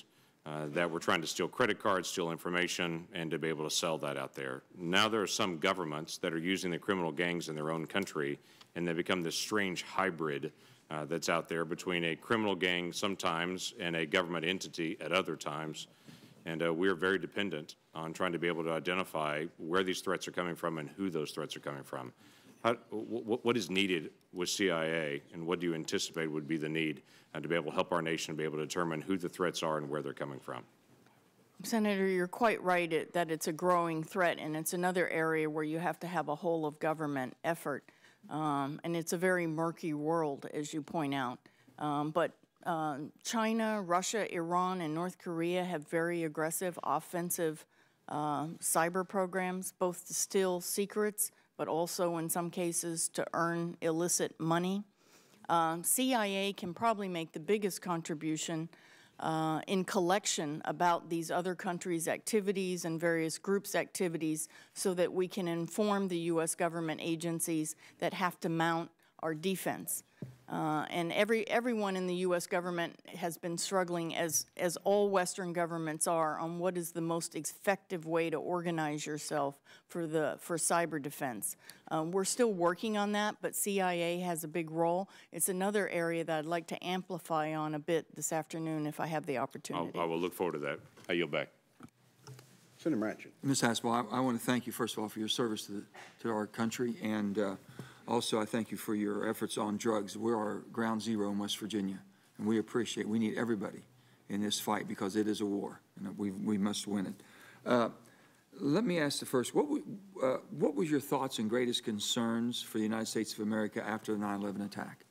that were trying to steal credit cards, steal information, and to be able to sell that out there. Now there are some governments that are using the criminal gangs in their own country, and they become this strange hybrid that's out there between a criminal gang sometimes and a government entity at other times. And we're very dependent on trying to be able to identify where these threats are coming from and who those threats are coming from. What is needed with CIA, and what do you anticipate would be the need to be able to help our nation be able to determine who the threats are and where they're coming from? Senator, you're quite right that it's a growing threat, and it's another area where you have to have a whole of government effort. And it's a very murky world, as you point out. But China, Russia, Iran, and North Korea have very aggressive offensive cyber programs, both to steal secrets, but also in some cases to earn illicit money. CIA can probably make the biggest contribution in collection about these other countries' activities and various groups' activities so that we can inform the U.S. government agencies that have to mount our defense. And everyone in the U.S. government has been struggling, as all Western governments are, on what is the most effective way to organize yourself for cyber defense. We're still working on that, but CIA has a big role. It's another area that I'd like to amplify on a bit this afternoon if I have the opportunity. I will look forward to that. I yield back. Senator Manchin. Ms. Haspel, I want to thank you, first of all, for your service to our country, and also I thank you for your efforts on drugs. We're our ground zero in West Virginia, and we need everybody in this fight because it is a war, and we must win it. Let me ask the first, what was your thoughts and greatest concerns for the United States of America after the 9/11 attack?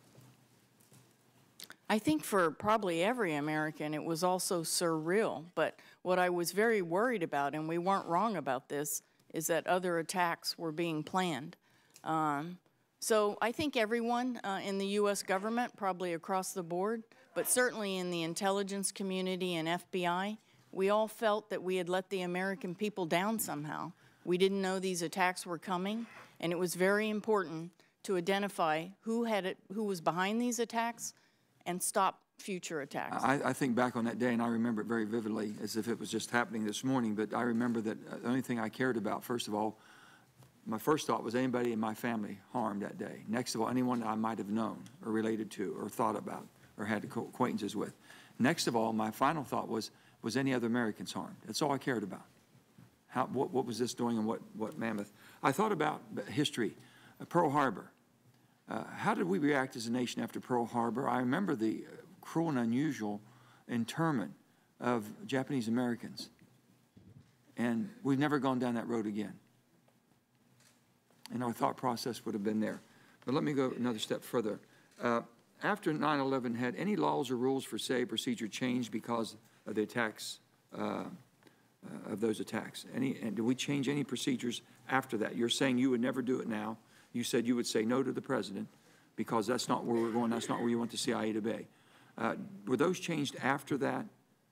I think for probably every American, it was also surreal. But what I was very worried about, and we weren't wrong about this, is that other attacks were being planned. So I think everyone in the U.S. government, probably across the board, but certainly in the intelligence community and FBI, we all felt that we had let the American people down somehow. We didn't know these attacks were coming, and it was very important to identify who was behind these attacks and stop future attacks. I think back on that day, and I remember it very vividly as if it was just happening this morning, but I remember that the only thing I cared about, first of all, my first thought was anybody in my family harmed that day. Next of all, anyone that I might have known or related to or thought about or had acquaintances with. Next of all, my final thought was any other Americans harmed? That's all I cared about. What was this doing and what mammoth? I thought about history, Pearl Harbor. How did we react as a nation after Pearl Harbor? I remember the cruel and unusual internment of Japanese Americans. And we've never gone down that road again. And our thought process would have been there. But let me go another step further. After 9/11, had any laws or rules for CIA procedure changed because of the attacks, of those attacks? And did we change any procedures after that? You're saying you would never do it now. You said you would say no to the president because that's not where we're going, that's not where you want the CIA to be. Were those changed after that?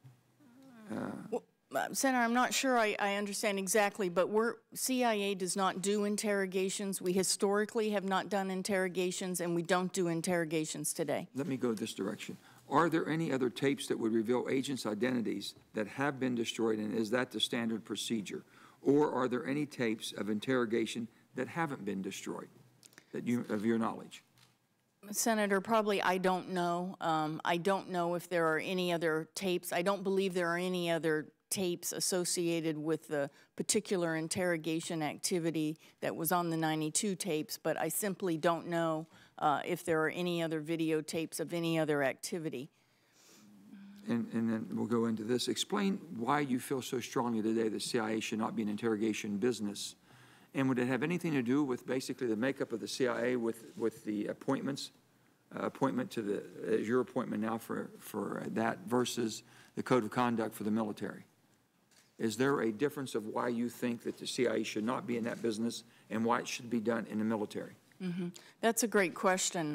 Well, Senator, I'm not sure I understand exactly, but CIA does not do interrogations. We historically have not done interrogations, and we don't do interrogations today. Let me go this direction. Are there any other tapes that would reveal agents' identities that have been destroyed, and is that the standard procedure? Or are there any tapes of interrogation that haven't been destroyed, of your knowledge? Senator, probably I don't know. I don't know if there are any other tapes. I don't believe there are any other tapes associated with the particular interrogation activity that was on the 92 tapes, but I simply don't know if there are any other videotapes of any other activity. And then we'll go into this. Explain why you feel so strongly today that CIA should not be an interrogation business. And would it have anything to do with basically the makeup of the CIA with the appointments, appointment to the, your appointment now for that versus the code of conduct for the military? Is there a difference of why you think that the CIA should not be in that business and why it should be done in the military? Mm-hmm. That's a great question.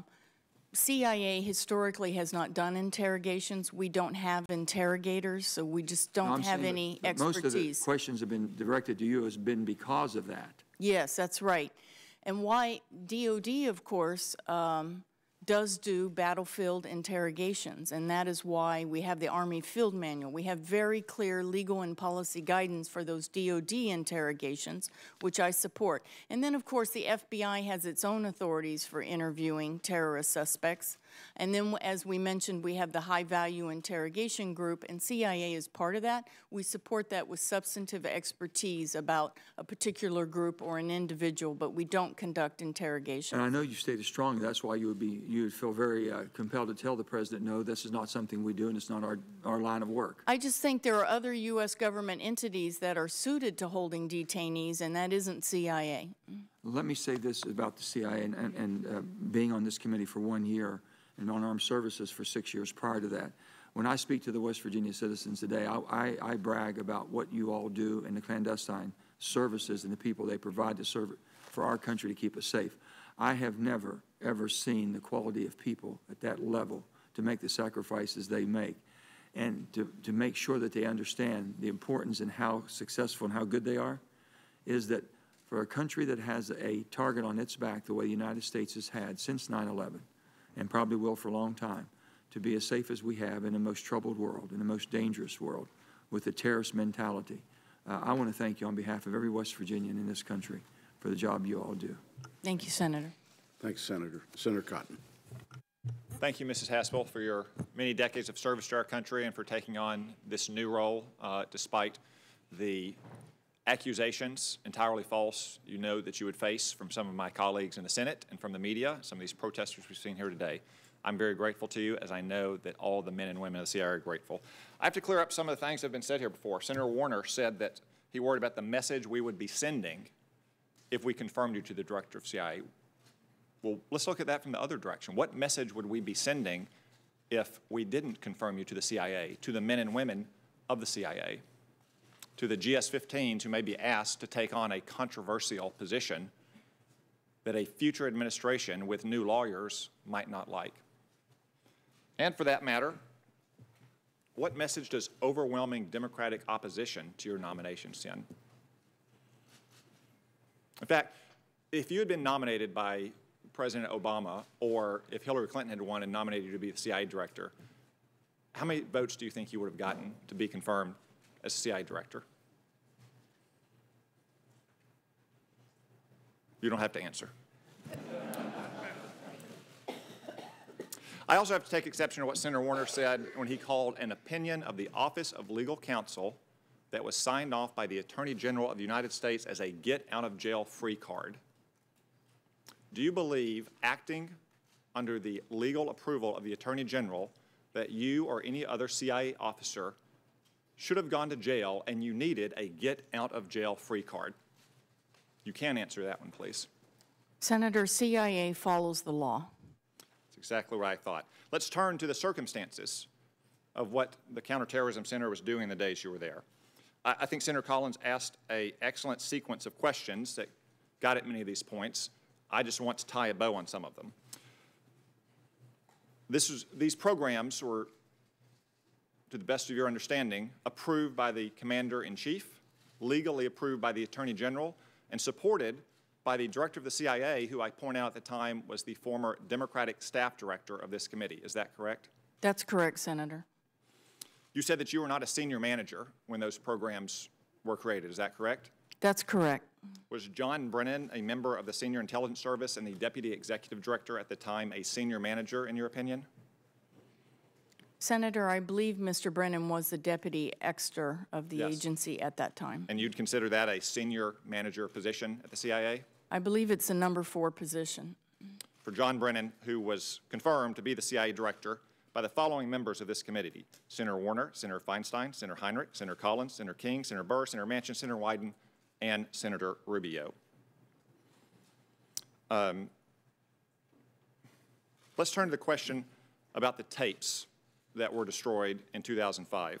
CIA historically has not done interrogations. We don't have interrogators, so we just don't have any expertise. Most of the questions have been directed to you has been because of that. Yes, that's right. And why DOD, of course, does do battlefield interrogations, and that is why we have the Army Field Manual. We have very clear legal and policy guidance for those DOD interrogations, which I support. And then, of course, the FBI has its own authorities for interviewing terrorist suspects. And then, as we mentioned, we have the high-value interrogation group, and CIA is part of that. We support that with substantive expertise about a particular group or an individual, but we don't conduct interrogations. And I know you stated strongly, that's why you would feel very compelled to tell the President, no, this is not something we do and it's not our line of work. I just think there are other U.S. government entities that are suited to holding detainees, and that isn't CIA. Let me say this about the CIA and being on this committee for 1 year and on armed services for 6 years prior to that. When I speak to the West Virginia citizens today, I brag about what you all do in the clandestine services and the people they provide to serve for our country to keep us safe. I have never, ever seen the quality of people at that level to make the sacrifices they make and to make sure that they understand the importance and how successful and how good they are, is that for a country that has a target on its back the way the United States has had since 9/11, and probably will for a long time, to be as safe as we have in the most troubled world, in the most dangerous world, with the terrorist mentality. I want to thank you on behalf of every West Virginian in this country for the job you all do. Thank you, Senator. Thanks, Senator. Senator Cotton. Thank you, Mrs. Haspel, for your many decades of service to our country and for taking on this new role despite the accusations, entirely false, you know that you would face from some of my colleagues in the Senate and from the media, some of these protesters we've seen here today. I'm very grateful to you, as I know that all the men and women of the CIA are grateful. I have to clear up some of the things that have been said here before. Senator Warner said that he worried about the message we would be sending if we confirmed you to the director of CIA. Well, let's look at that from the other direction. What message would we be sending if we didn't confirm you to the CIA, to the men and women of the CIA, to the GS-15s who may be asked to take on a controversial position that a future administration with new lawyers might not like? And for that matter, what message does overwhelming Democratic opposition to your nomination send? In fact, if you had been nominated by President Obama, or if Hillary Clinton had won and nominated you to be the CIA director, how many votes do you think you would have gotten to be confirmed as CIA director? You don't have to answer. I also have to take exception to what Senator Warner said when he called an opinion of the Office of Legal Counsel that was signed off by the Attorney General of the United States as a get-out-of-jail-free card. Do you believe, acting under the legal approval of the Attorney General, that you or any other CIA officer should have gone to jail and you needed a get-out-of-jail-free card? You can answer that one, please. Senator, CIA follows the law. That's exactly what I thought. Let's turn to the circumstances of what the Counterterrorism Center was doing in the days you were there. I think Senator Collins asked an excellent sequence of questions that got at many of these points. I just want to tie a bow on some of them. These programs were, to the best of your understanding, approved by the Commander-in-Chief, legally approved by the Attorney General, and supported by the Director of the CIA, who I point out at the time was the former Democratic staff director of this committee. Is that correct? That's correct, Senator. You said that you were not a senior manager when those programs were created. Is that correct? That's correct. Was John Brennan a member of the Senior Intelligence Service and the Deputy Executive Director at the time a senior manager, in your opinion? Senator, I believe Mr. Brennan was the deputy exter of the agency at that time. And you'd consider that a senior manager position at the CIA? I believe it's a number 4 position. For John Brennan, who was confirmed to be the CIA director by the following members of this committee: Senator Warner, Senator Feinstein, Senator Heinrich, Senator Collins, Senator King, Senator Burr, Senator Manchin, Senator Wyden, and Senator Rubio. Let's turn to the question about the tapes that were destroyed in 2005.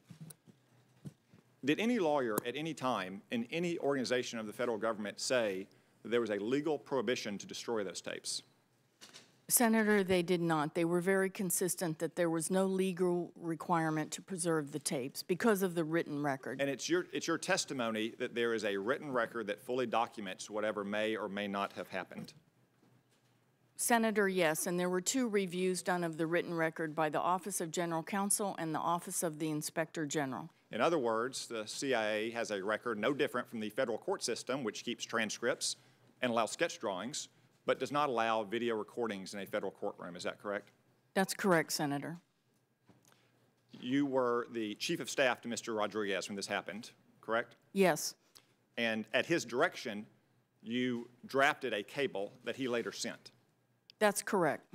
Did any lawyer at any time in any organization of the federal government say that there was a legal prohibition to destroy those tapes? Senator, they did not. They were very consistent that there was no legal requirement to preserve the tapes because of the written record. And it's your testimony that there is a written record that fully documents whatever may or may not have happened. Senator, yes, and there were 2 reviews done of the written record by the Office of General Counsel and the Office of the Inspector General. In other words, the CIA has a record no different from the federal court system, which keeps transcripts and allows sketch drawings, but does not allow video recordings in a federal courtroom. Is that correct? That's correct, Senator. You were the chief of staff to Mr. Rodriguez when this happened, correct? Yes. And at his direction, you drafted a cable that he later sent. That's correct.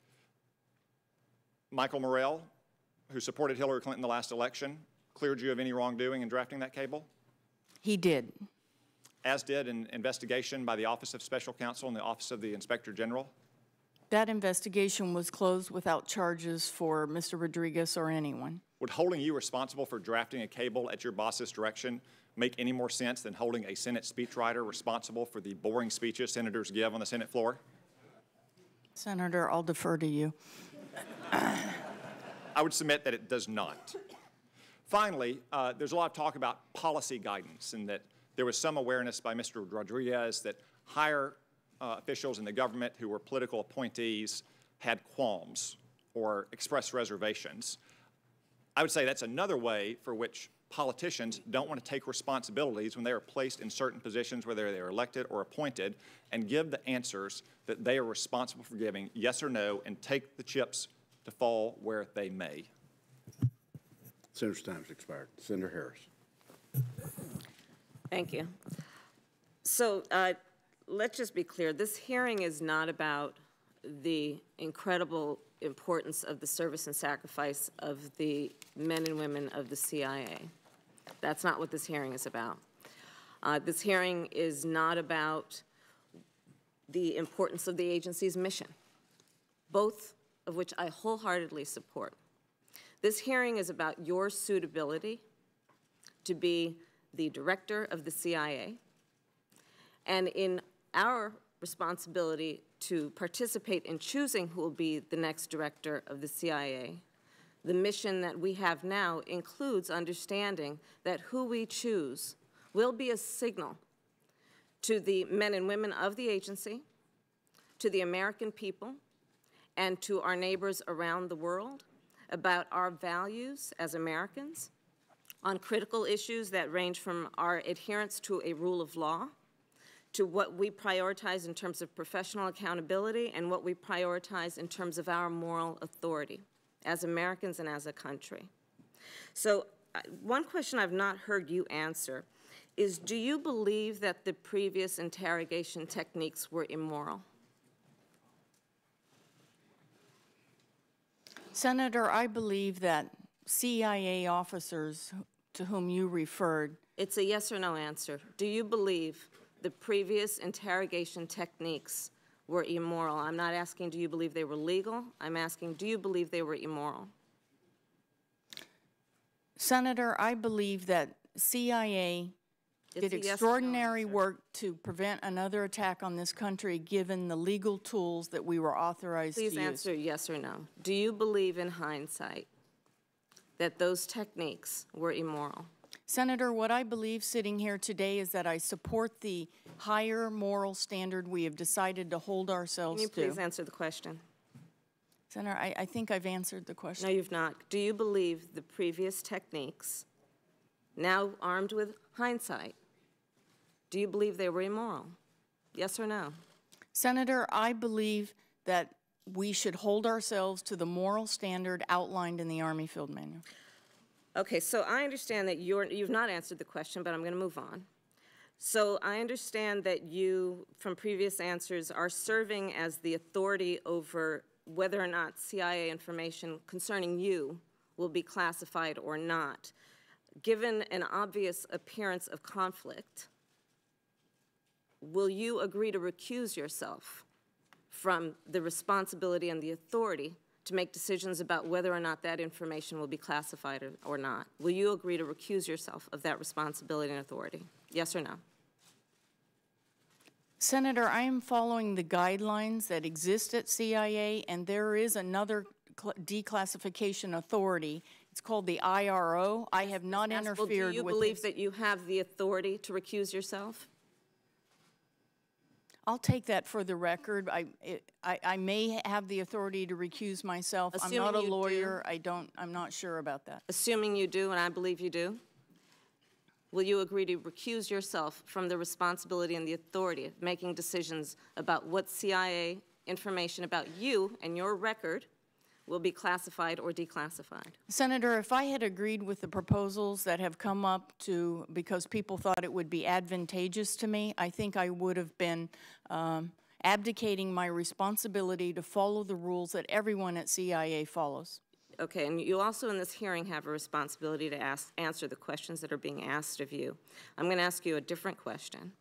Michael Morrell, who supported Hillary Clinton in the last election, cleared you of any wrongdoing in drafting that cable? He did. As did an investigation by the Office of Special Counsel and the Office of the Inspector General? That investigation was closed without charges for Mr. Rodriguez or anyone. Would holding you responsible for drafting a cable at your boss's direction make any more sense than holding a Senate speechwriter responsible for the boring speeches senators give on the Senate floor? Senator, I'll defer to you. I would submit that it does not. Finally, there's a lot of talk about policy guidance and that there was some awareness by Mr. Rodriguez that higher officials in the government who were political appointees had qualms or expressed reservations. I would say that's another way for which politicians don't want to take responsibilities when they are placed in certain positions, whether they are elected or appointed, and give the answers that they are responsible for giving, yes or no, and take the chips to fall where they may. Senator's time's expired. Senator Harris. Thank you. So let's just be clear. This hearing is not about the incredible importance of the service and sacrifice of the men and women of the CIA. That's not what this hearing is about. This hearing is not about the importance of the agency's mission, both of which I wholeheartedly support. This hearing is about your suitability to be the director of the CIA, and in our responsibility to participate in choosing who will be the next director of the CIA. The mission that we have now includes understanding that who we choose will be a signal to the men and women of the agency, to the American people, and to our neighbors around the world about our values as Americans on critical issues that range from our adherence to a rule of law to what we prioritize in terms of professional accountability and what we prioritize in terms of our moral authority as Americans and as a country. So one question I've not heard you answer is, do you believe that the previous interrogation techniques were immoral? Senator, I believe that CIA officers to whom you referred. It's a yes or no answer. Do you believe the previous interrogation techniques were immoral? I'm not asking, do you believe they were legal? I'm asking, do you believe they were immoral? Senator, I believe that CIA did extraordinary work to prevent another attack on this country given the legal tools that we were authorized to use. Please answer yes or no. Do you believe in hindsight that those techniques were immoral? Senator, what I believe sitting here today is that I support the higher moral standard we have decided to hold ourselves to. Can you please answer the question? Senator, I think I've answered the question. No, you've not. Do you believe the previous techniques, now armed with hindsight, do you believe they were immoral? Yes or no? Senator, I believe that we should hold ourselves to the moral standard outlined in the Army Field Manual. Okay, so I understand that you've not answered the question, but I'm going to move on. So I understand that you, from previous answers, are serving as the authority over whether or not CIA information concerning you will be classified or not. Given an obvious appearance of conflict, will you agree to recuse yourself from the responsibility and the authority to make decisions about whether or not that information will be classified or not? Will you agree to recuse yourself of that responsibility and authority? Yes or no? Senator, I am following the guidelines that exist at CIA, and there is another declassification authority. It's called the IRO. I have not interfered with it. Do you believe that you have the authority to recuse yourself? I'll take that for the record. I may have the authority to recuse myself. I'm not a lawyer. I'm not sure about that. Assuming you do, and I believe you do, will you agree to recuse yourself from the responsibility and the authority of making decisions about what CIA information about you and your record will be classified or declassified? Senator, if I had agreed with the proposals that have come up because people thought it would be advantageous to me, I think I would have been abdicating my responsibility to follow the rules that everyone at CIA follows. Okay, and you also in this hearing have a responsibility to answer the questions that are being asked of you. I'm going to ask you a different question.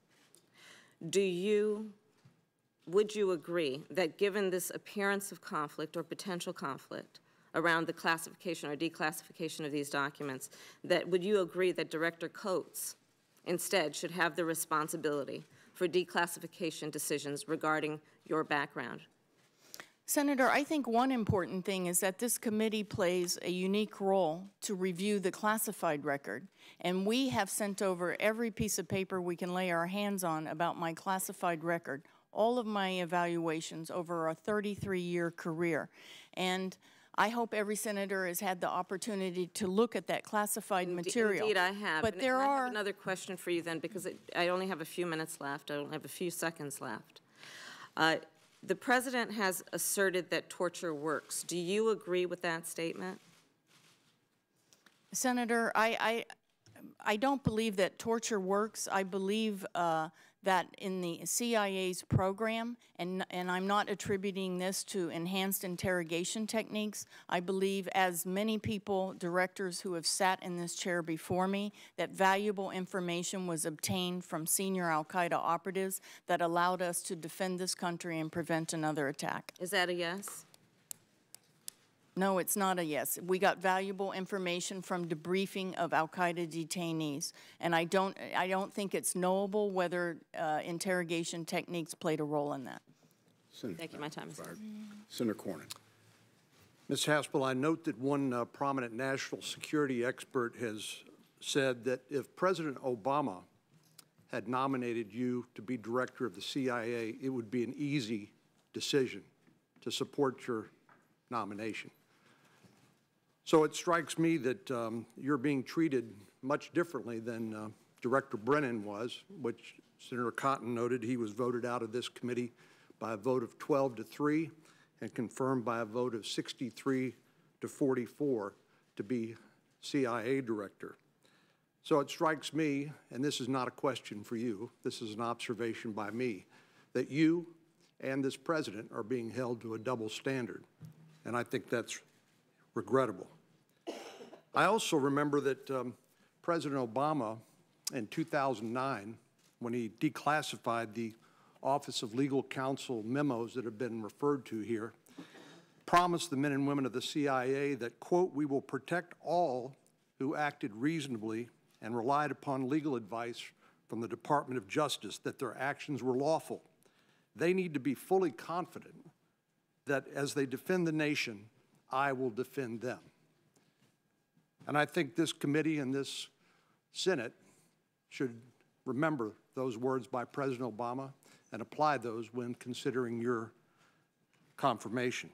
Would you agree that given this appearance of conflict or potential conflict around the classification or declassification of these documents, would you agree that Director Coates instead should have the responsibility for declassification decisions regarding your background? Senator, I think one important thing is that this committee plays a unique role to review the classified record, and we have sent over every piece of paper we can lay our hands on about my classified record, all of my evaluations over a 33-year career. And I hope every senator has had the opportunity to look at that classified material. Indeed, I have. But I have another question for you then, because I only have a few minutes left. I only have a few seconds left. The President has asserted that torture works. Do you agree with that statement? Senator, I don't believe that torture works. I believe that in the CIA's program, and I'm not attributing this to enhanced interrogation techniques, I believe, as many people, directors who have sat in this chair before me, that valuable information was obtained from senior al-Qaeda operatives that allowed us to defend this country and prevent another attack. Is that a yes? No, it's not a yes. We got valuable information from debriefing of al-Qaeda detainees, and I don't think it's knowable whether interrogation techniques played a role in that. Thank you. My time is up. Senator Cornyn. Ms. Haspel, I note that one prominent national security expert has said that if President Obama had nominated you to be director of the CIA, it would be an easy decision to support your nomination. So it strikes me that you're being treated much differently than Director Brennan was, which Senator Cotton noted he was voted out of this committee by a vote of 12-3 and confirmed by a vote of 63-44 to be CIA director. So it strikes me, and this is not a question for you, this is an observation by me, that you and this president are being held to a double standard, and I think that's regrettable. I also remember that President Obama in 2009, when he declassified the Office of Legal Counsel memos that have been referred to here, promised the men and women of the CIA that, quote, "We will protect all who acted reasonably and relied upon legal advice from the Department of Justice, that their actions were lawful. They need to be fully confident that as they defend the nation, I will defend them." And I think this committee and this Senate should remember those words by President Obama and apply those when considering your confirmation.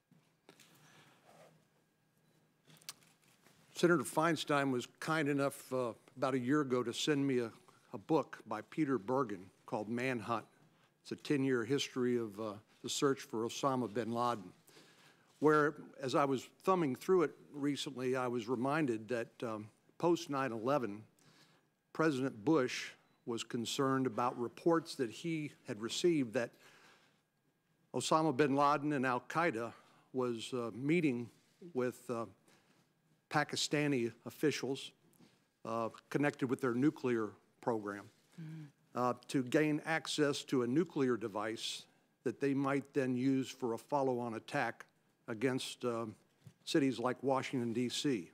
Senator Feinstein was kind enough about a year ago to send me a book by Peter Bergen called Manhunt. It's a 10-year history of the search for Osama bin Laden, where, as I was thumbing through it recently, I was reminded that post 9/11, President Bush was concerned about reports that he had received that Osama bin Laden and al-Qaeda was meeting with Pakistani officials connected with their nuclear program to gain access to a nuclear device that they might then use for a follow-on attack against cities like Washington, D.C.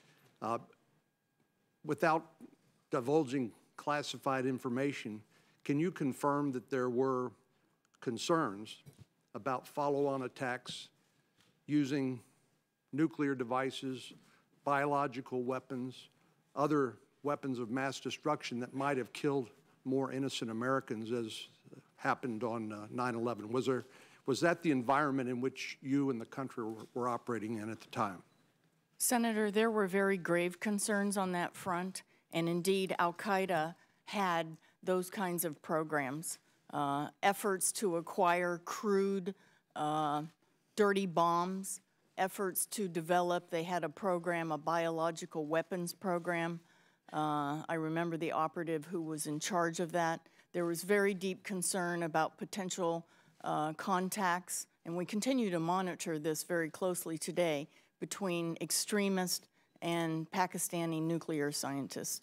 Without divulging classified information, can you confirm that there were concerns about follow-on attacks using nuclear devices, biological weapons, other weapons of mass destruction that might have killed more innocent Americans, as happened on 9/11. Was that the environment in which you and the country were operating in at the time? Senator, there were very grave concerns on that front, and indeed Al-Qaeda had those kinds of programs, efforts to acquire crude, dirty bombs, efforts to develop. They had a program, a biological weapons program. I remember the operative who was in charge of that. There was very deep concern about potential contacts, and we continue to monitor this very closely today, between extremist and Pakistani nuclear scientists.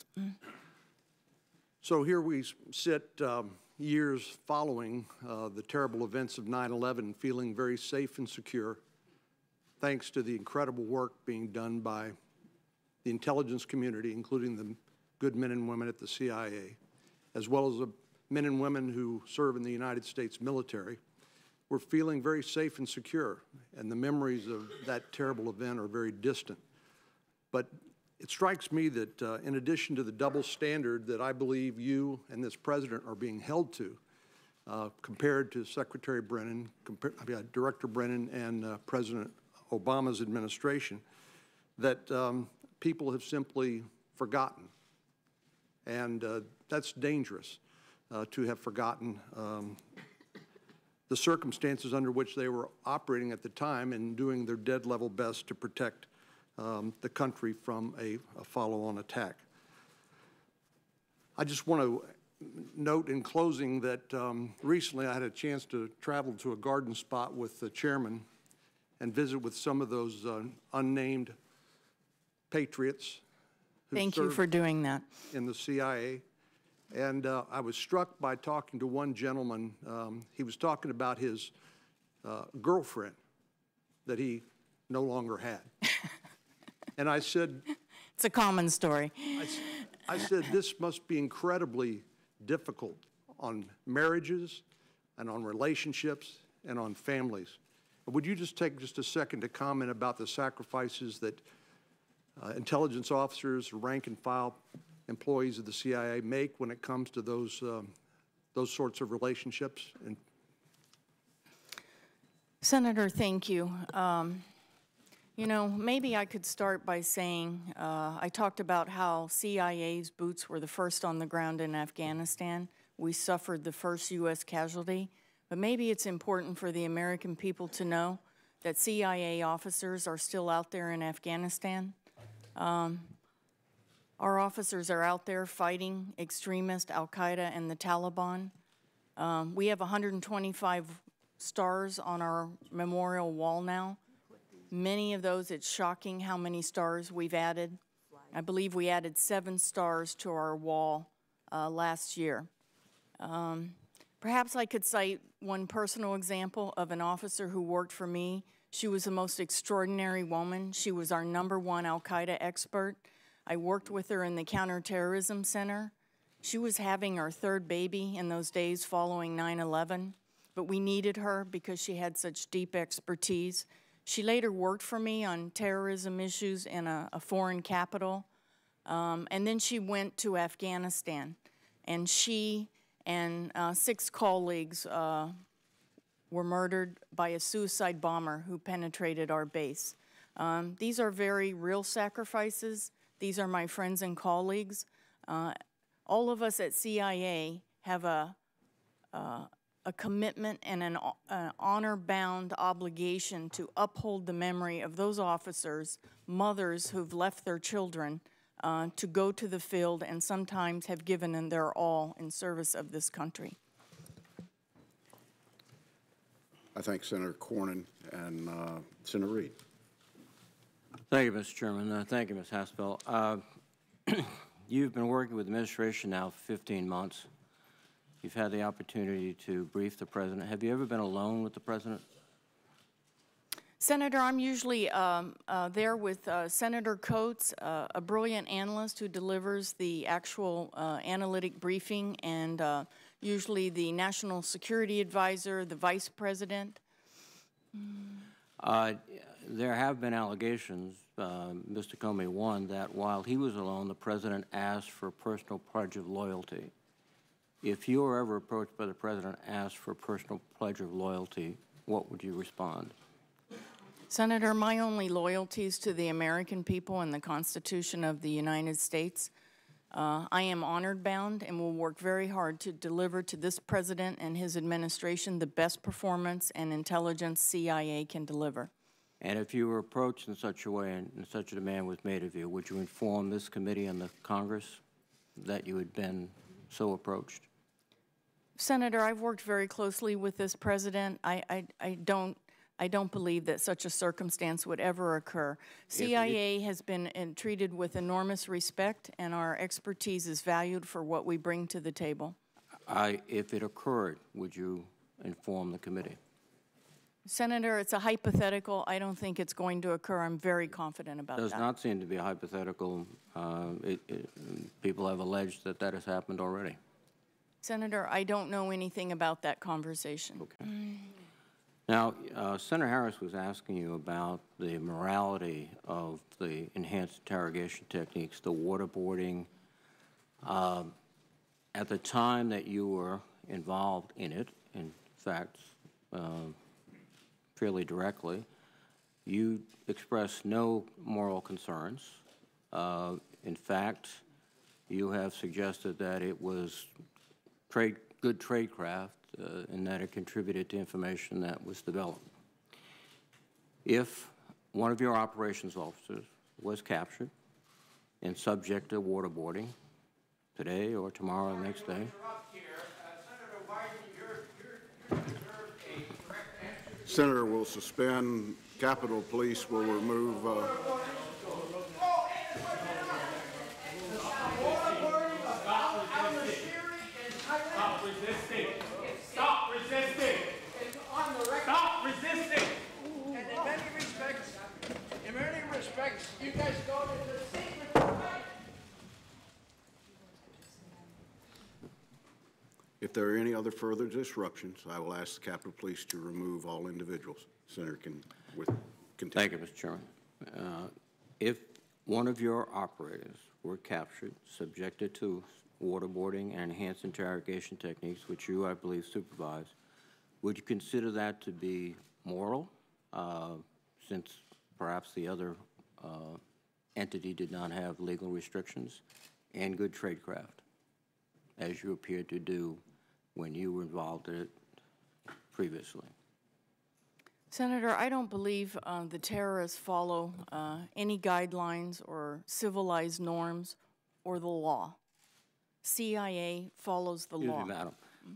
So here we sit years following the terrible events of 9/11, feeling very safe and secure, thanks to the incredible work being done by the intelligence community, including the good men and women at the CIA, as well as the men and women who serve in the United States military. We're feeling very safe and secure, and the memories of that terrible event are very distant. But it strikes me that in addition to the double standard that I believe you and this president are being held to, compared to Secretary Brennan, Director Brennan and President Obama's administration, that people have simply forgotten. And that's dangerous, to have forgotten the circumstances under which they were operating at the time and doing their dead level best to protect the country from a follow-on attack. I just want to note in closing that recently I had a chance to travel to a garden spot with the chairman and visit with some of those unnamed patriots. Thank you for doing that. In the CIA. And I was struck by talking to one gentleman. He was talking about his girlfriend that he no longer had. And I said, it's a common story. I said, this must be incredibly difficult on marriages and on relationships and on families. Would you just take just a second to comment about the sacrifices that intelligence officers, rank and file employees of the CIA make when it comes to those sorts of relationships? And Senator, thank you. You know, maybe I could start by saying I talked about how CIA's boots were the first on the ground in Afghanistan. We suffered the first U.S. casualty, but maybe it's important for the American people to know that CIA officers are still out there in Afghanistan. Our officers are out there fighting extremists, Al-Qaeda, and the Taliban. We have 125 stars on our memorial wall now. Many of those, it's shocking how many stars we've added. I believe we added 7 stars to our wall last year. Perhaps I could cite one personal example of an officer who worked for me. She was the most extraordinary woman. She was our #1 Al-Qaeda expert. I worked with her in the Counterterrorism Center. She was having her 3rd baby in those days following 9/11, but we needed her because she had such deep expertise. She later worked for me on terrorism issues in a foreign capital, and then she went to Afghanistan, and she and 6 colleagues were murdered by a suicide bomber who penetrated our base. These are very real sacrifices. These are my friends and colleagues. All of us at CIA have a commitment and an honor-bound obligation to uphold the memory of those officers, mothers who've left their children to go to the field and sometimes have given in their all in service of this country. I thank Senator Cornyn and Senator Reid. Thank you, Mr. Chairman. Thank you, Ms. Haspel. You've been working with the administration now for 15 months. You've had the opportunity to brief the president. Have you ever been alone with the president? Senator, I'm usually there with Senator Coates, a brilliant analyst who delivers the actual analytic briefing, and usually the National Security Advisor, the Vice President. There have been allegations, Mr. Comey one, that while he was alone, the president asked for a personal pledge of loyalty. If you were ever approached by the President and asked for a personal pledge of loyalty, what would you respond? Senator, my only loyalty is to the American people and the Constitution of the United States. I am honored bound and will work very hard to deliver to this President and his administration the best performance and intelligence CIA can deliver. And if you were approached in such a way and such a demand was made of you, would you inform this committee and the Congress that you had been so approached? Senator, I've worked very closely with this President. I don't believe that such a circumstance would ever occur. CIA has been treated with enormous respect, and our expertise is valued for what we bring to the table. If it occurred, would you inform the committee? Senator, it's a hypothetical. I don't think it's going to occur. I'm very confident about that. It does not seem to be a hypothetical. People have alleged that that has happened already. Senator, I don't know anything about that conversation. Okay. Now, Senator Harris was asking you about the morality of the enhanced interrogation techniques, the waterboarding. At the time that you were involved in it, in fact, fairly directly, you expressed no moral concerns. In fact, you have suggested that it was good tradecraft and that it contributed to information that was developed. If one of your operations officers was captured and subject to waterboarding today or tomorrow or the next day, Senator will suspend. Capitol Police will remove. Stop resisting. Stop resisting. Stop resisting. And in many respects, you guys go to the secret. If there are any other further disruptions, I will ask the Capitol Police to remove all individuals. Senator can continue. Thank you, Mr. Chairman. If one of your operators were captured, subjected to waterboarding and enhanced interrogation techniques, which you, I believe, supervise, would you consider that to be moral, since perhaps the other entity did not have legal restrictions, and good tradecraft, as you appeared to do when you were involved in it previously? Senator, I don't believe the terrorists follow any guidelines or civilized norms or the law. CIA follows the law. Excuse me, madam.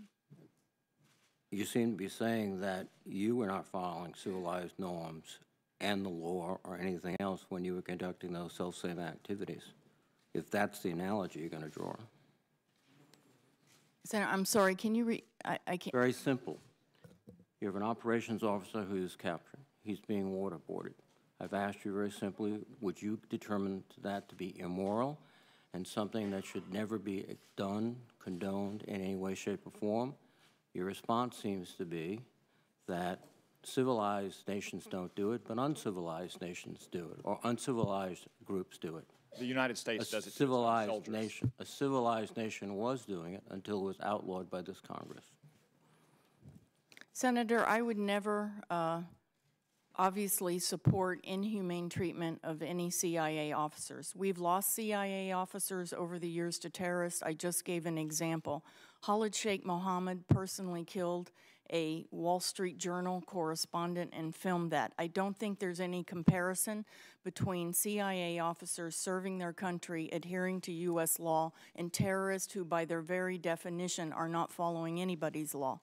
You seem to be saying that you were not following civilized norms and the law or anything else when you were conducting those self-same activities, if that's the analogy you're going to draw. Senator, I'm sorry, can you I can't. Very simple. You have an operations officer who's captured. He's being waterboarded. I've asked you very simply, would you determine that to be immoral and something that should never be done, condoned in any way, shape, or form? Your response seems to be that civilized nations don't do it, but uncivilized nations do it, or uncivilized groups do it. The United States does it to its civilized nation. A civilized nation was doing it until it was outlawed by this Congress. Senator, I would never obviously support inhumane treatment of any CIA officers. We've lost CIA officers over the years to terrorists. I just gave an example. Khalid Sheikh Mohammed personally killed a Wall Street Journal correspondent and filmed that. I don't think there's any comparison between CIA officers serving their country, adhering to U.S. law, and terrorists who, by their very definition, are not following anybody's law.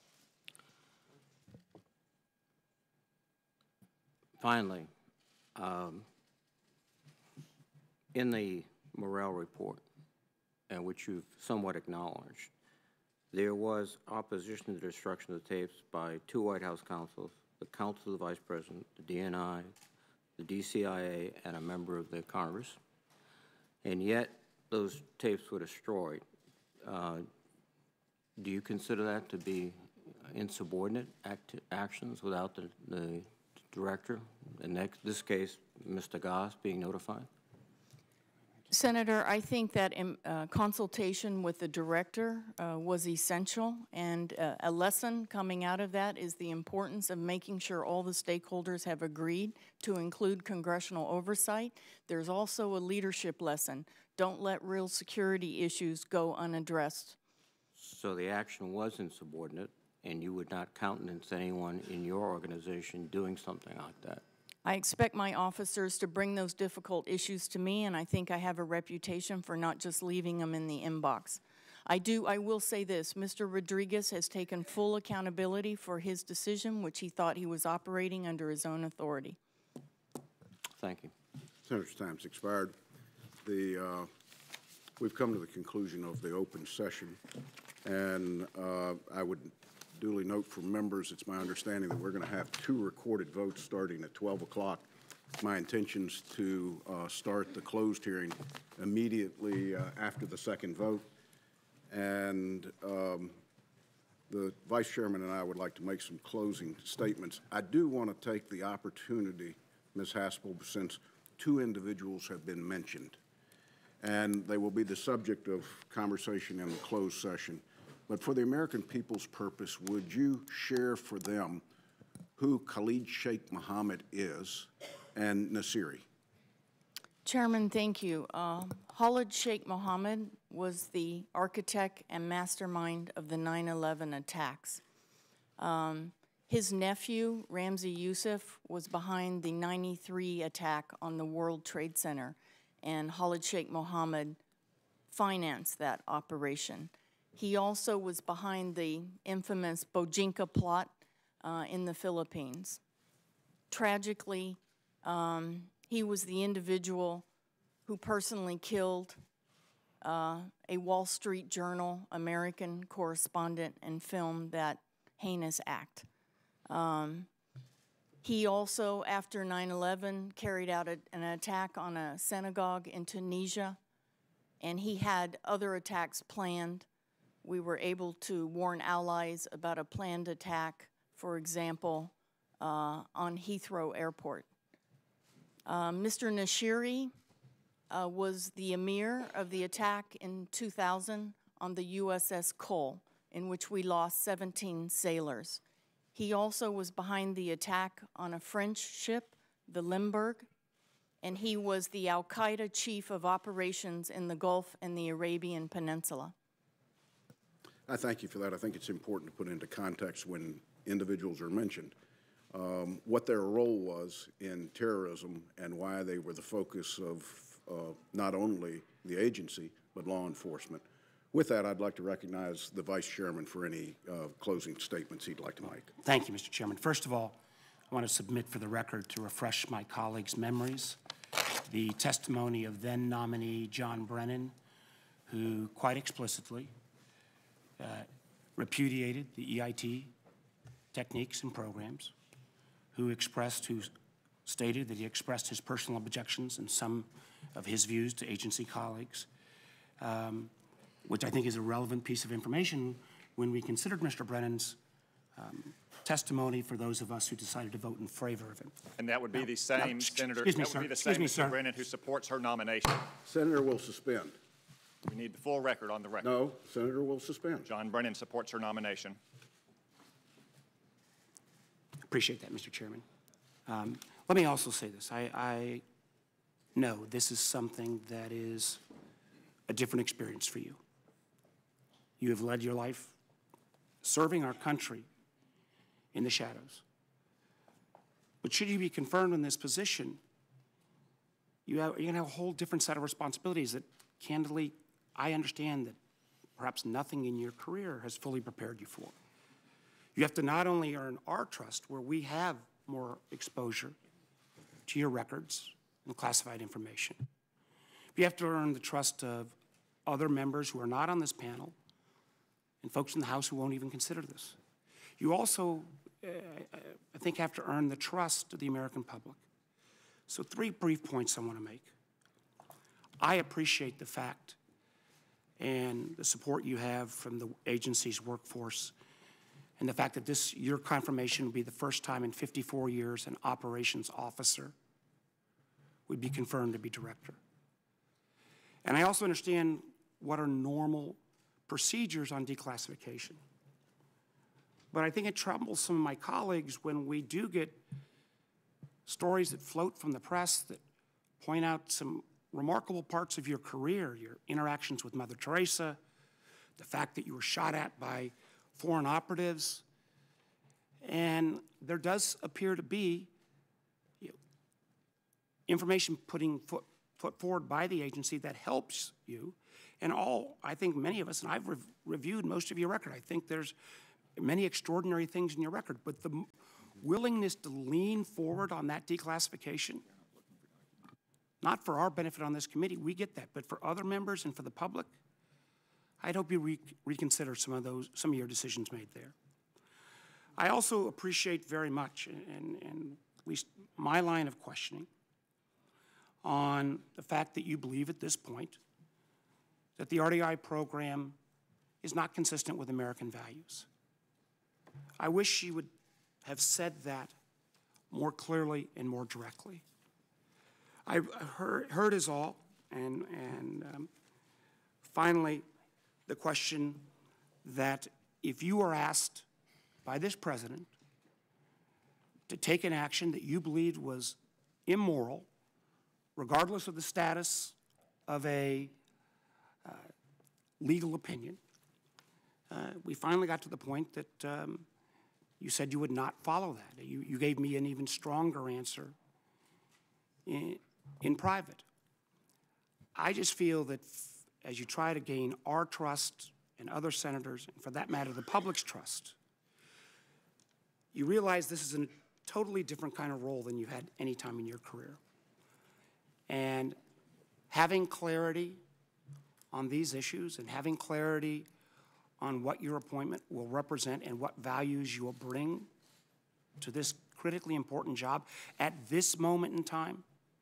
Finally, in the Morrell report, which you've somewhat acknowledged, there was opposition to the destruction of the tapes by 2 White House counsels, the Counsel of the Vice President, the DNI, the DCIA, and a member of the Congress, and yet those tapes were destroyed. Do you consider that to be insubordinate actions without the director, in this case, Mr. Goss, being notified? Senator, I think that consultation with the director was essential, and a lesson coming out of that is the importance of making sure all the stakeholders have agreed to include congressional oversight. There's also a leadership lesson. Don't let real security issues go unaddressed. So the action was insubordinate, and you would not countenance anyone in your organization doing something like that? I expect my officers to bring those difficult issues to me, and I think I have a reputation for not just leaving them in the inbox. I will say this, Mr. Rodriguez has taken full accountability for his decision, which he thought he was operating under his own authority. Thank you. Senator's time's expired. We've come to the conclusion of the open session, and I would duly note for members, it's my understanding that we're going to have 2 recorded votes starting at 12 o'clock. My intention is to start the closed hearing immediately after the second vote. And the Vice Chairman and I would like to make some closing statements. I do want to take the opportunity, Ms. Haspel, since 2 individuals have been mentioned, and they will be the subject of conversation in the closed session. But for the American people's purpose, would you share for them who Khalid Sheikh Mohammed is and Nasiri? Chairman, thank you. Khalid Sheikh Mohammed was the architect and mastermind of the 9/11 attacks. His nephew, Ramzi Youssef, was behind the '93 attack on the World Trade Center, and Khalid Sheikh Mohammed financed that operation. He also was behind the infamous Bojinka plot in the Philippines. Tragically, he was the individual who personally killed a Wall Street Journal American correspondent and filmed that heinous act. He also, after 9/11, carried out an attack on a synagogue in Tunisia, and he had other attacks planned. We were able to warn allies about a planned attack, for example, on Heathrow Airport. Mr. Nashiri was the emir of the attack in 2000 on the USS Cole, in which we lost 17 sailors. He also was behind the attack on a French ship, the Limburg, and he was the Al-Qaeda chief of operations in the Gulf and the Arabian Peninsula. I thank you for that. I think it's important to put into context when individuals are mentioned, what their role was in terrorism and why they were the focus of not only the agency, but law enforcement. With that, I'd like to recognize the Vice Chairman for any closing statements he'd like to make. Thank you, Mr. Chairman. First of all, I want to submit for the record, to refresh my colleagues' memories, the testimony of then nominee John Brennan, who quite explicitly repudiated the EIT techniques and programs, who stated that he expressed his personal objections and some of his views to agency colleagues, which I think is a relevant piece of information when we considered Mr. Brennan's testimony for those of us who decided to vote in favor of him. And that would be the same Senator, excuse me, that would be the excuse same me, Mr. sir. Brennan who supports her nomination. Senator will suspend. We need the full record on the record. No, Senator will suspend. John Brennan supports her nomination. Appreciate that, Mr. Chairman. Let me also say this. I know this is something that is a different experience for you. You have led your life serving our country in the shadows. But should you be confirmed in this position, you're going to have a whole different set of responsibilities that, candidly, I understand that perhaps nothing in your career has fully prepared you for. You have to not only earn our trust, where we have more exposure to your records and classified information, but you have to earn the trust of other members who are not on this panel and folks in the House who won't even consider this. You also, I think, have to earn the trust of the American public. So 3 brief points I want to make. I appreciate the fact and the support you have from the agency's workforce, and the fact that your confirmation will be the first time in 54 years an operations officer would be confirmed to be director. And I also understand what are normal procedures on declassification. But I think it troubles some of my colleagues when we do get stories that float from the press that point out some remarkable parts of your career, your interactions with Mother Teresa, the fact that you were shot at by foreign operatives. And there does appear to be information put forward by the agency that helps you. And I think many of us, and I've reviewed most of your record, I think there's many extraordinary things in your record, but the willingness to lean forward on that declassification, not for our benefit on this committee, we get that, but for other members and for the public, I'd hope you reconsider some of your decisions made there. I also appreciate very much, and at least my line of questioning, on the fact that you believe at this point that the RDI program is not consistent with American values. I wish she would have said that more clearly and more directly. I've heard is all, and finally, the question that if you are asked by this president to take an action that you believed was immoral, regardless of the status of a legal opinion, we finally got to the point that you said you would not follow that. You gave me an even stronger answer in private. I just feel that as you try to gain our trust and other senators, and for that matter, the public's trust, you realize this is a totally different kind of role than you've had any time in your career. And having clarity on these issues and having clarity on what your appointment will represent and what values you will bring to this critically important job at this moment in time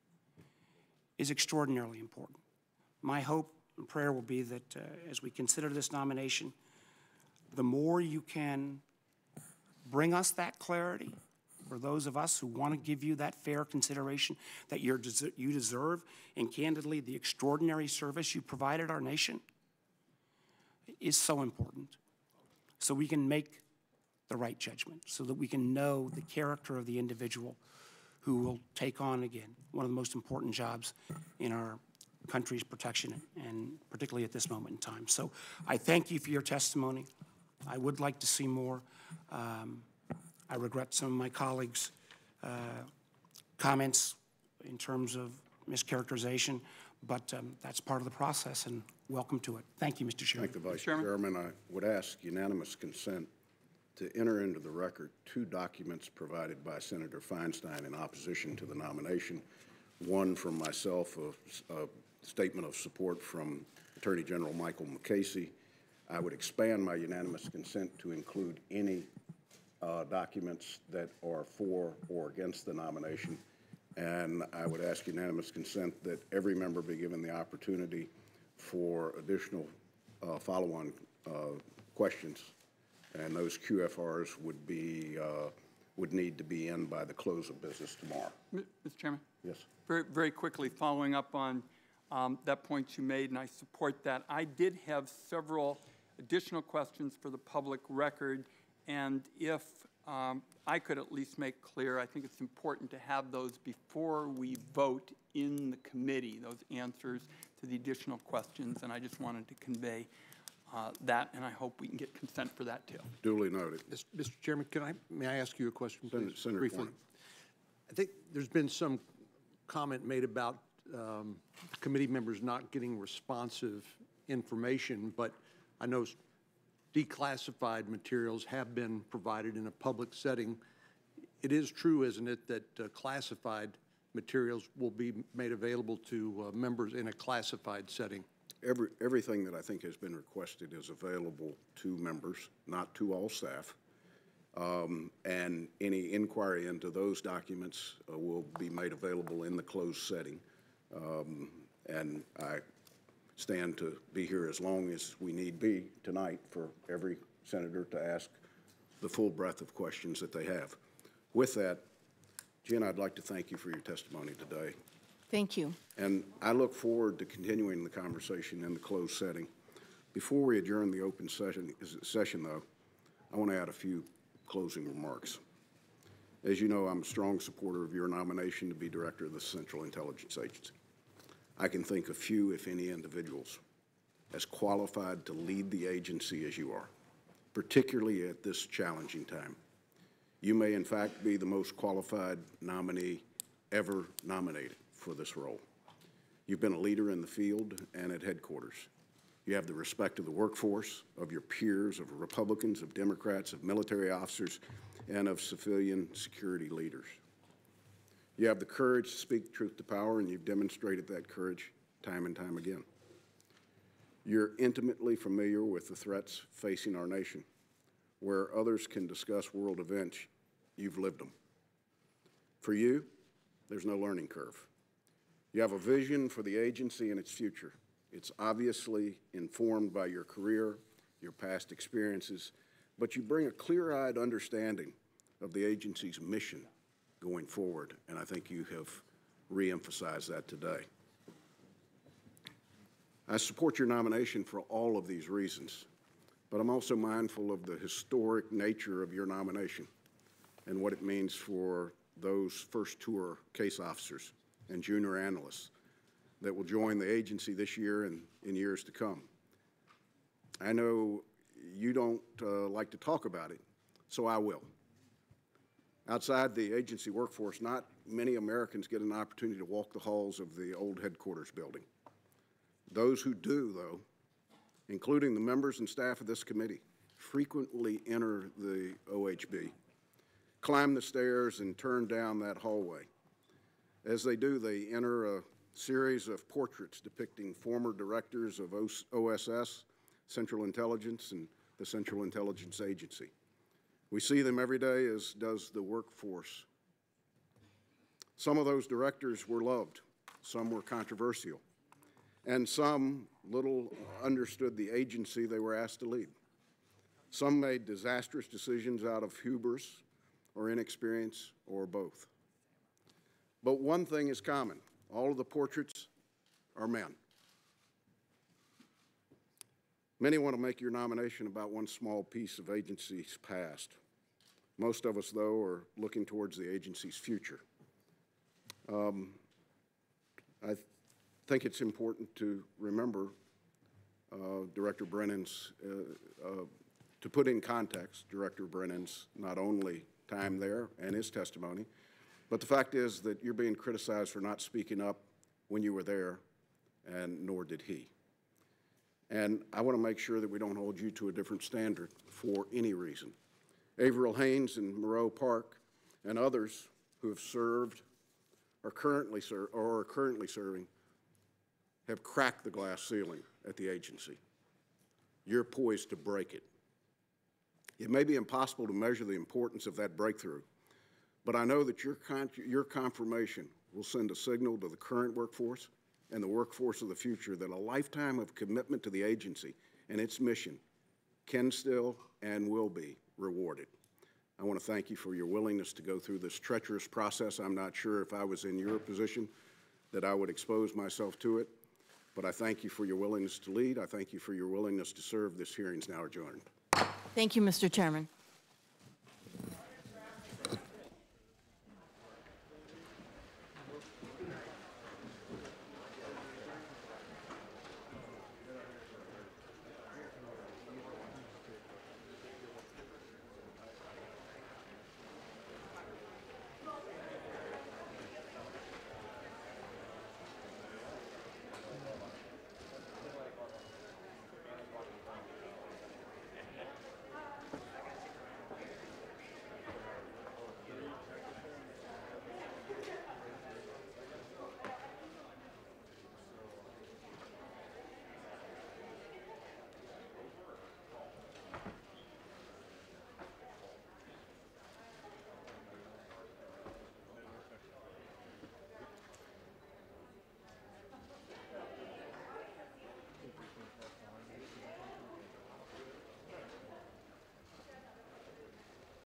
is extraordinarily important. My hope and prayer will be that as we consider this nomination, the more you can bring us that clarity, for those of us who want to give you that fair consideration that you deserve, and candidly, the extraordinary service you provided our nation is so important. So we can make the right judgment, so that we can know the character of the individual who will take on, again, one of the most important jobs in our country's protection, and particularly at this moment in time. So I thank you for your testimony. I would like to see more. I regret some of my colleagues' comments in terms of mischaracterization, but that's part of the process, and welcome to it. Thank you, Mr. Chairman. Thank the Vice Chairman. I would ask unanimous consent to enter into the record 2 documents provided by Senator Feinstein in opposition to the nomination. One from myself, a statement of support from Attorney General Michael McCasey. I would expand my unanimous consent to include any documents that are for or against the nomination. And I would ask unanimous consent that every member be given the opportunity for additional follow-on questions. And those QFRs would need to be in by the close of business tomorrow. Mr. Chairman? Yes. Very, very quickly, following up on that point you made, and I support that. I did have several additional questions for the public record, and if I could at least make clear, I think it's important to have those before we vote in the committee, those answers to the additional questions, and I just wanted to convey that, and I hope we can get consent for that too. Duly noted. Mr. Chairman, may I ask you a question, please? Senator briefly? Warner. I think there's been some comment made about committee members not getting responsive information, but I know declassified materials have been provided in a public setting. It is true, isn't it, that classified materials will be made available to members in a classified setting? Everything that I think has been requested is available to members, not to all staff. And any inquiry into those documents will be made available in the closed setting. And I stand to be here as long as we need be tonight for every senator to ask the full breadth of questions that they have. With that, Gina, I'd like to thank you for your testimony today. Thank you. And I look forward to continuing the conversation in the closed setting. Before we adjourn the open session, though, I want to add a few closing remarks. As you know, I'm a strong supporter of your nomination to be Director of the Central Intelligence Agency. I can think of few, if any, individuals as qualified to lead the agency as you are, particularly at this challenging time. You may, in fact, be the most qualified nominee ever nominated for this role. You've been a leader in the field and at headquarters. You have the respect of the workforce, of your peers, of Republicans, of Democrats, of military officers, and of civilian security leaders. You have the courage to speak truth to power, and you've demonstrated that courage time and time again. You're intimately familiar with the threats facing our nation. Where others can discuss world events, you've lived them. For you, there's no learning curve. You have a vision for the agency and its future. It's obviously informed by your career, your past experiences, but you bring a clear-eyed understanding of the agency's mission going forward, and I think you have re-emphasized that today. I support your nomination for all of these reasons, but I'm also mindful of the historic nature of your nomination and what it means for those first tour case officers and junior analysts that will join the agency this year and in years to come. I know you don't like to talk about it, so I will. Outside the agency workforce, not many Americans get an opportunity to walk the halls of the old headquarters building. Those who do, though, including the members and staff of this committee, frequently enter the OHB, climb the stairs, and turn down that hallway. As they do, they enter a series of portraits depicting former directors of OSS, Central Intelligence, and the Central Intelligence Agency. We see them every day, as does the workforce. Some of those directors were loved, some were controversial, and some little understood the agency they were asked to lead. Some made disastrous decisions out of hubris or inexperience or both. But one thing is common. All of the portraits are men. Many want to make your nomination about one small piece of agency's past. Most of us, though, are looking towards the agency's future. I think it's important to remember Director Brennan's, to put in context Director Brennan's not only time there and his testimony, but the fact is that you're being criticized for not speaking up when you were there, and nor did he. And I want to make sure that we don't hold you to a different standard for any reason. Averill Haynes and Moreau Park and others who have served or are currently serving have cracked the glass ceiling at the agency. You're poised to break it. It may be impossible to measure the importance of that breakthrough, but I know that your confirmation will send a signal to the current workforce and the workforce of the future that a lifetime of commitment to the agency and its mission can still and will be rewarded. I want to thank you for your willingness to go through this treacherous process. I'm not sure if I was in your position that I would expose myself to it, but I thank you for your willingness to lead. I thank you for your willingness to serve. This hearing is now adjourned. Thank you, Mr. Chairman.